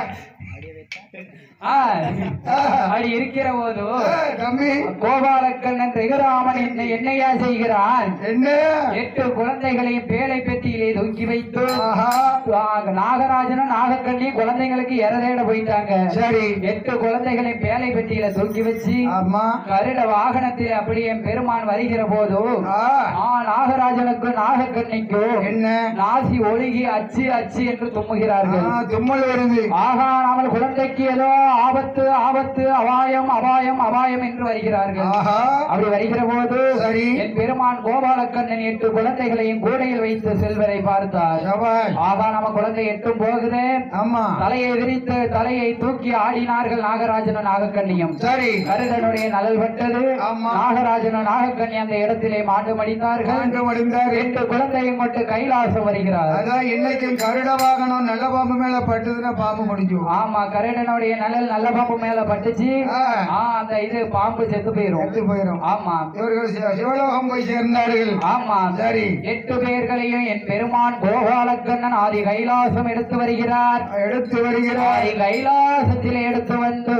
அப்படி இருக்கிற போது கோபாலக்கண்ணன் ரகுராமன் என்ன என்னையா செய்கிறான்? என்ன எட்டு குழந்தைகளையும் பேலை பெட்டியிலே தூக்கி வைத்து நாகராஜனும் நாகக்கண்ணியும் குழந்தைகளுக்கு இறதேட போயிட்டாங்க. சரி எட்டு குழந்தைகளையும் பேலை பெட்டியில தூக்கி வச்சு கருட வாகனத்தில் அப்படியே பெருமான் வருகிற போது நாகராஜனுக்கு நாகக்கண்ணிக்கு என்ன நாசி ஒழுகி அச்சு அச்சு என்று தும்முகிறார்கள். தும்மல் வருது. ஆகா நாமல் குழந்தைக்கு ஏதோ ஆபத்து ஆபத்து அபாயம் அபாயம் அபாயம் என்று வருகிறார்கள். அப்படி வருகிற போது என் பெருமான் கோபாலக்கண்ணன் எட்டு குழந்தைகளையும் கூடையில் வைத்து செல்வரை பார்த்தார். ஆகா நம்ம குழந்தை எட்டும் போகுது. தலையை விரித்து தலையை தூக்கி ஆடினார்கள் நாகராஜனும் நாகக்கண்ணியும். சரி கருடனுடைய நலல் பட்டது. நாகராஜனும் நாகக்கண்ணி அந்த இடத்திலே மாண்டு மடிந்தார்கள். எட்டு குழந்தையும் கொண்டு கைலாசம் வருகிறார். அதான் இன்னைக்கும் கருட வாகனம் நல்ல பாம்பு மேல பட்டதுன்னா பாம்பு முடிஞ்சு. ஆமா கருடனுடைய நலல் நல்ல பாம்பு மேல பட்டுச்சு. அந்த இது பாம்பு செத்து போயிரும் செத்து போயிரும். ஆமா இவர்கள் சிவலோகம் போய் சேர்ந்தார்கள். ஆமா சரி எட்டு பேர்களையும் என் பெருமான் கோபாலக்கண்ணன் ஆதி கைலாசம் எடுத்து வருகிறார் எடுத்து வருகிறார் ஆதி கைலாசத்தில் எடுத்து வந்து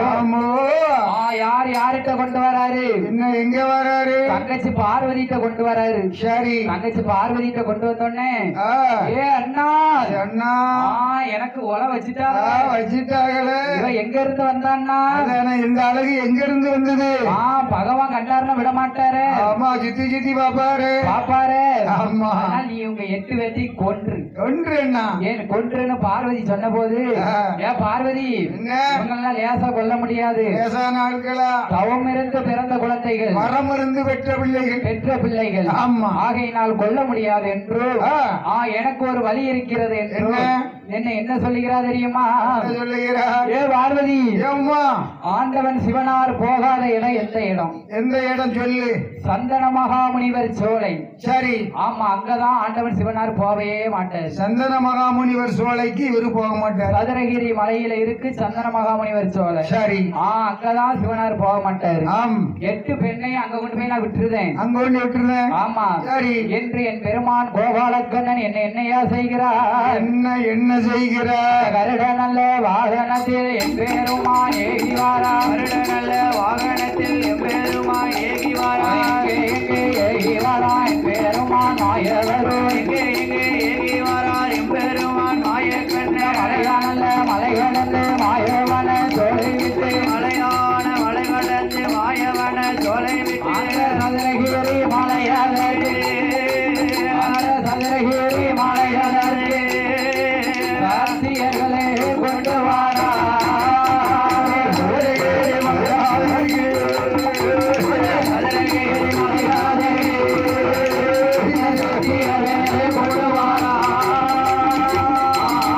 யார் யார்கிட்ட கொண்டு வராரு? என்ன எங்க வராரு? தங்கச்சி பார்வதிட்ட கொண்டு வராரு. சரி தங்கச்சி பார்வதிட்ட கொண்டு வந்தோடனே ஏ அண்ணா அண்ணா எனக்கு உல வச்சுட்டா வச்சுட்டாங்களே. எங்க இருந்து வந்தான்னா இந்த அழகு எங்க இருந்து வந்தது? பகவான் கண்டாருன்னா விட மாட்டாரு. ஆமா சுத்தி சுத்தி பாப்பாரு பாப்பாரு. ஆமா நீ உங்க எட்டு பேத்தி கொன்று கொன்று என்ன ஏன் கொன்றுன்னு பார்வதி சொன்ன போது ஏன் பார்வதி இவங்கெல்லாம் லேசா கொல்ல முடியாது. லேசான ஆட்களா? தவம் இருந்து பிறந்த குழந்தைகள் மரம் இருந்து பெற்ற பிள்ளைகள் பெற்ற பிள்ளைகள். ஆமா ஆகையினால் கொல்ல முடியாது என்று எனக்கு ஒரு வழி இருக்கிறது என்று என்ன என்ன சொல்லுகிறா தெரியுமா? சொல்லுகிறார் ஏ பார்வதி ஆண்டவன் சிவனார் போகாத இடம் எந்த இடம்? எந்த இடம் சொல்லு? சந்தன மகாமுனிவர் சோலை. சரி ஆமா அங்கதான் ஆண்டவன் சிவனார் போகவே மாட்டார். சந்தன மகாமுனிவர் சோலைக்கு இவரு போக மாட்டார். சதுரகிரி மலையில இருக்கு சந்தன மகாமுனிவர் சோலை. சரி அங்கதான் சிவனார் போக மாட்டாரு. ஆம் எட்டு பெண்ணையும் அங்க கொண்டு போய் நான் விட்டுருந்தேன். அங்க கொண்டு விட்டுருந்தேன். ஆமா சரி என்று என் பெருமான் கோபாலக்கண்ணன் என்ன என்னையா செய்கிறார்? என்ன என்ன செய்கிறார்? கருட நல்ல வாகனத்தில் என் பெருமான் ஏகி வாரா. கருட நல்ல வாகனத்தில் என் பெருமான் ஏகி வாரா. எங்கே ஏகி வாரா என் பெருமான் மாயவரும். எங்கே எங்கே ஏகி வாரா என் பெருமான் மாயக்கண்ண. மலையானல்ல மலைகடந்து மாயவன சோலை விட்டு. மலையான மலைகடந்து மாயவன சோலை விட்டு. சதுரகிரி மலையாளே சதுரகிரி மலையாளே சாத்தியர்களே கொண்டு வாரா. சதுரகிரி மலையாளே சாத்தியர்களே கொண்டு வாரா.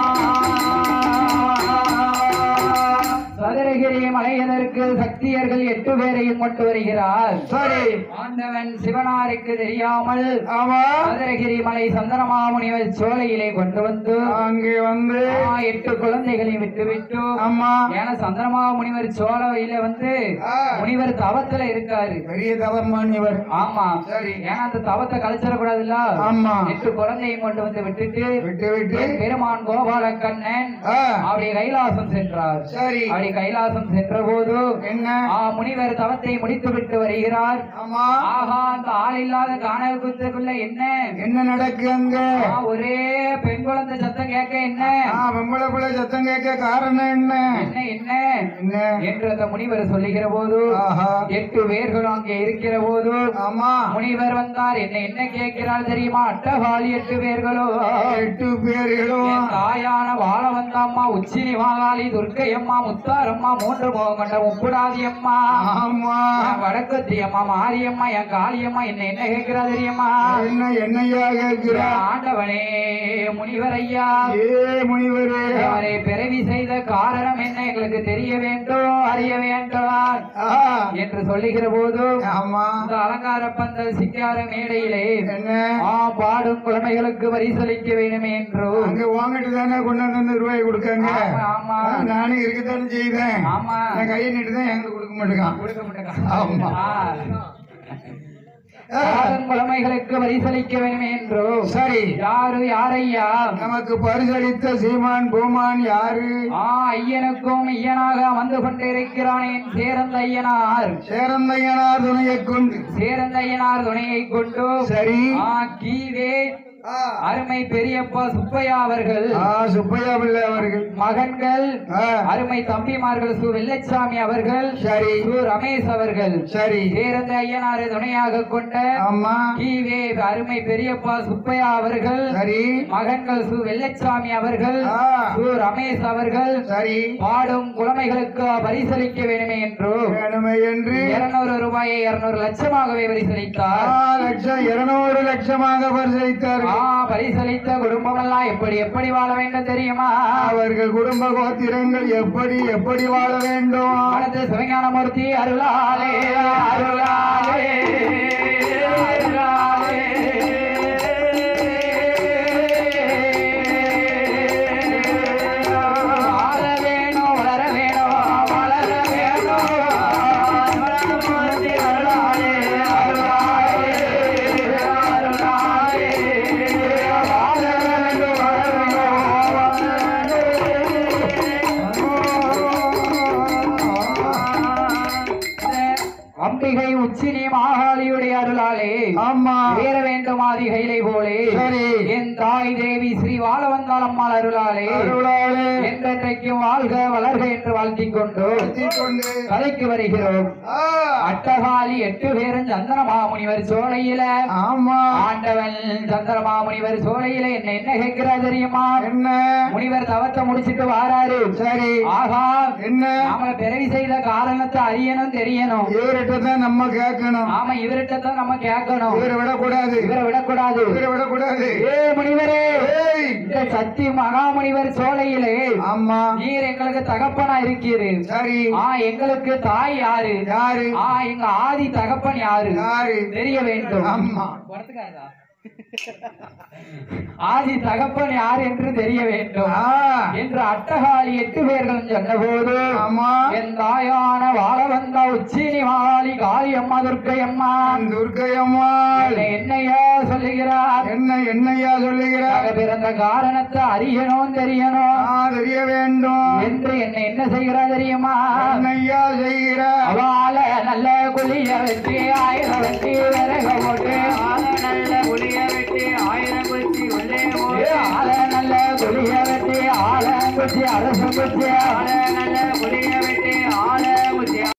சதுரகிரி மலையதற்கு சக்தியர்கள் எட்டு பேரையும் கொண்டு வருகிறார். சரி. ஆண்டவன் சிவனாருக்கு தெரியாமல் ஆமா மதுரகிரி மலை சந்தனமாமுனிவர் சோலையிலே கொண்டு வந்து அங்கே வந்து எட்டு குழந்தைகளை விட்டு விட்டு ஆமா ஏன்னா சந்தனமாமுனிவர் சோலையில வந்து முனிவர் தவத்துல இருக்காரு. பெரிய தவமானிவர். ஆமா சரி. ஏன்னா அந்த தவத்தை கழிச்சிடக்கூடாதுல்ல. ஆமா. எட்டு குழந்தையும் கொண்டு வந்து விட்டுட்டு விட்டு விட்டு பெருமான் கோபால கண்ணன் அப்படி கைலாசம் சென்றார். சரி. அப்படி கைலாசம் சென்ற போது என்ன முனிவர் தவத்தை முடித்து விட்டு வருகிறார். ஆமா. ஆஹா அந்த ஆள் இல்லாத காணல் குத்துக்குள்ள என்ன என்ன நடக்கு அங்க? ஒரே பெண் குழந்தை சத்தம் கேட்க என்ன வெம்பளை பிள்ளை சத்தம் கேட்க காரணம் என்ன என்ன என்ன என்ன என்று அந்த முனிவர் சொல்லுகிற போது எட்டு பேர்களும் அங்கே இருக்கிற போது ஆமா முனிவர் வந்தார். என்ன என்ன கேட்கிறாள் தெரியுமா? அட்டகாலி எட்டு பேர்களும் எட்டு பேர்களும் தாயான வாழ வந்தாம்மா உச்சினி வாகாளி துர்க்கை அம்மா முத்தாரம்மா மூன்று முகம் கொண்ட முப்புடாதி அம்மா ஆமா வடக்கத்தி அம்மா மாரியம்மா என் காளியம்மா என்ன என்ன கேட்கிறா தெரியுமா? என்ன என்னையா கேட்கிற? ஆண்டவனே முனிவர் ஐயா ஏ முனிவரே அவரை பிறவி செய்த காரணம் என்ன எங்களுக்கு தெரிய வேண்டும் அறிய வேண்டும் என்று சொல்லுகிற போது ஆமா இந்த அலங்கார பந்தல் சிங்கார மேடையிலே என்ன பாடும் குழந்தைகளுக்கு வரிசலிக்க வேண்டுமே என்று அங்க வாங்கிட்டு தானே கொண்டாந்து ரூபாய் கொடுக்காங்க. ஆமா நானும் இருக்கத்தானே செய்வேன். ஆமா கையை நீட்டு தான் எங்களுக்கு கொடுக்க மாட்டேங்கான். கொடுக்க மாட்டேங்க. ஆமா குழந்தைகளுக்கு வரிசலிக்க வேண்டுமே என்று சரி. யாரு யாரையா நமக்கு பரிசளித்த சீமான் பூமான் யாரு? ஐயனுக்கும் ஐயனாக வந்து கொண்டிருக்கிறானேன் சேரந்த ஐயனார். சேரந்த ஐயனார் துணையை கொண்டு சேரந்த ஐயனார் துணையை கொண்டு சரி. கீவே அருமை பெரியப்பா சுப்பையா அவர்கள் சுப்பையா பிள்ளை அவர்கள் மகன்கள் அருமை தம்பிமார்கள் சு வெள்ளச்சாமி அவர்கள் சரி. சு ரமேஷ் அவர்கள் சரி. சேரந்த ஐயனாரை துணையாக கொண்ட அம்மா கீவே அருமை பெரியப்பா சுப்பையா அவர்கள் சரி. மகன்கள் சு வெள்ளச்சாமி அவர்கள் சு ரமேஷ் அவர்கள் சரி. பாடும் குழந்தைகளுக்கு பரிசளிக்க வேண்டுமே என்று வேணுமே என்று இருநூறு ரூபாயை இருநூறு லட்சமாகவே பரிசளித்தார். லட்சம் இருநூறு லட்சமாக பரிசளித்தார். பரிசளித்த குடும்பம் எல்லாம் எப்படி எப்படி வாழ வேண்டும் தெரியுமா? அவர்கள் குடும்ப கோத்திரங்கள் எப்படி எப்படி வாழ வேண்டும்? அடுத்து சிவஞானமூர்த்தி அருளாலே அருளாலே அருளாலே வாழ வேணும் வளர வேணும் வளர வேணும் சிவஞானமூர்த்தி அருளாலே அருளாலே அருளாலே அம்பிகை உச்சினி மாகாளியுடைய அருளாலே ஆமா வேற வேண்டும் ஆதிகைலை போலே சரி. என் தாய் தேவி ஸ்ரீ வாழவந்தாள் அம்மாள் அருளாலே அருளாலே என்றைக்கும் வாழ்க வளர்க என்று வாழ்த்திக் கொண்டு கொண்டு கதைக்கு வருகிறோம். அட்டகாலி எட்டு பேரும் சந்திரமாமுனிவர் சோலையில ஆமா ஆண்டவன் சந்திரமாமுனிவர் சோலையில என்ன என்ன கேட்கிறார் தெரியுமா? என்ன முனிவர் தவத்தை முடிச்சிட்டு வாராரு. சரி. ஆகா என்ன நாம பிறவி செய்த காரணத்தை அறியணும் தெரியணும். இவர்கிட்ட தான் நம்ம கேட்கணும். ஆமா இவர்கிட்ட தான் நம்ம கேட்கணும். இவரை விடக்கூடாது இவரை விடக்கூடாது இவரை விடக்கூடாது. ஏ முனிவரே இந்த சத்தி மகாமுனிவர் சோலையிலே ஆமா நீர் எங்களுக்கு தகப்பனா இருக்கிறது. சரி. ஆ எங்களுக்கு தாய் யாரு யாரு? ஆ எங்க ஆதி தகப்பன் யாரு யாரு தெரிய வேண்டும். ஆமா ஆதி தகப்பன் யார் என்று தெரிய வேண்டும் என்று அட்டகாலி எட்டு பேர்களும் சொன்னபோது என் தாயான வாழ வந்த உச்சினி வாழி காளி அம்மா துர்க்கை அம்மா துர்க்கை அம்மா என்னையா சொல்லுகிறார்? என்ன என்னையா சொல்லுகிறார்? பிறந்த காரணத்தை அறியணும் தெரியணும் தெரிய வேண்டும் என்று என்ன என்ன செய்கிறார் தெரியுமா? என்னையா செய்கிறார்? அவள நல்ல குளிய வெட்டி ஆயிரம் வெட்டி விறக போட்டு நல்ல குளிய வெட்டி ஆயிரம் குச்சி உள்ளே ஆள நல்ல குளிய வெட்டி ஆள குச்சி அரசு குச்சி ஆள நல்ல குளிய வெட்டி ஆள குச்சி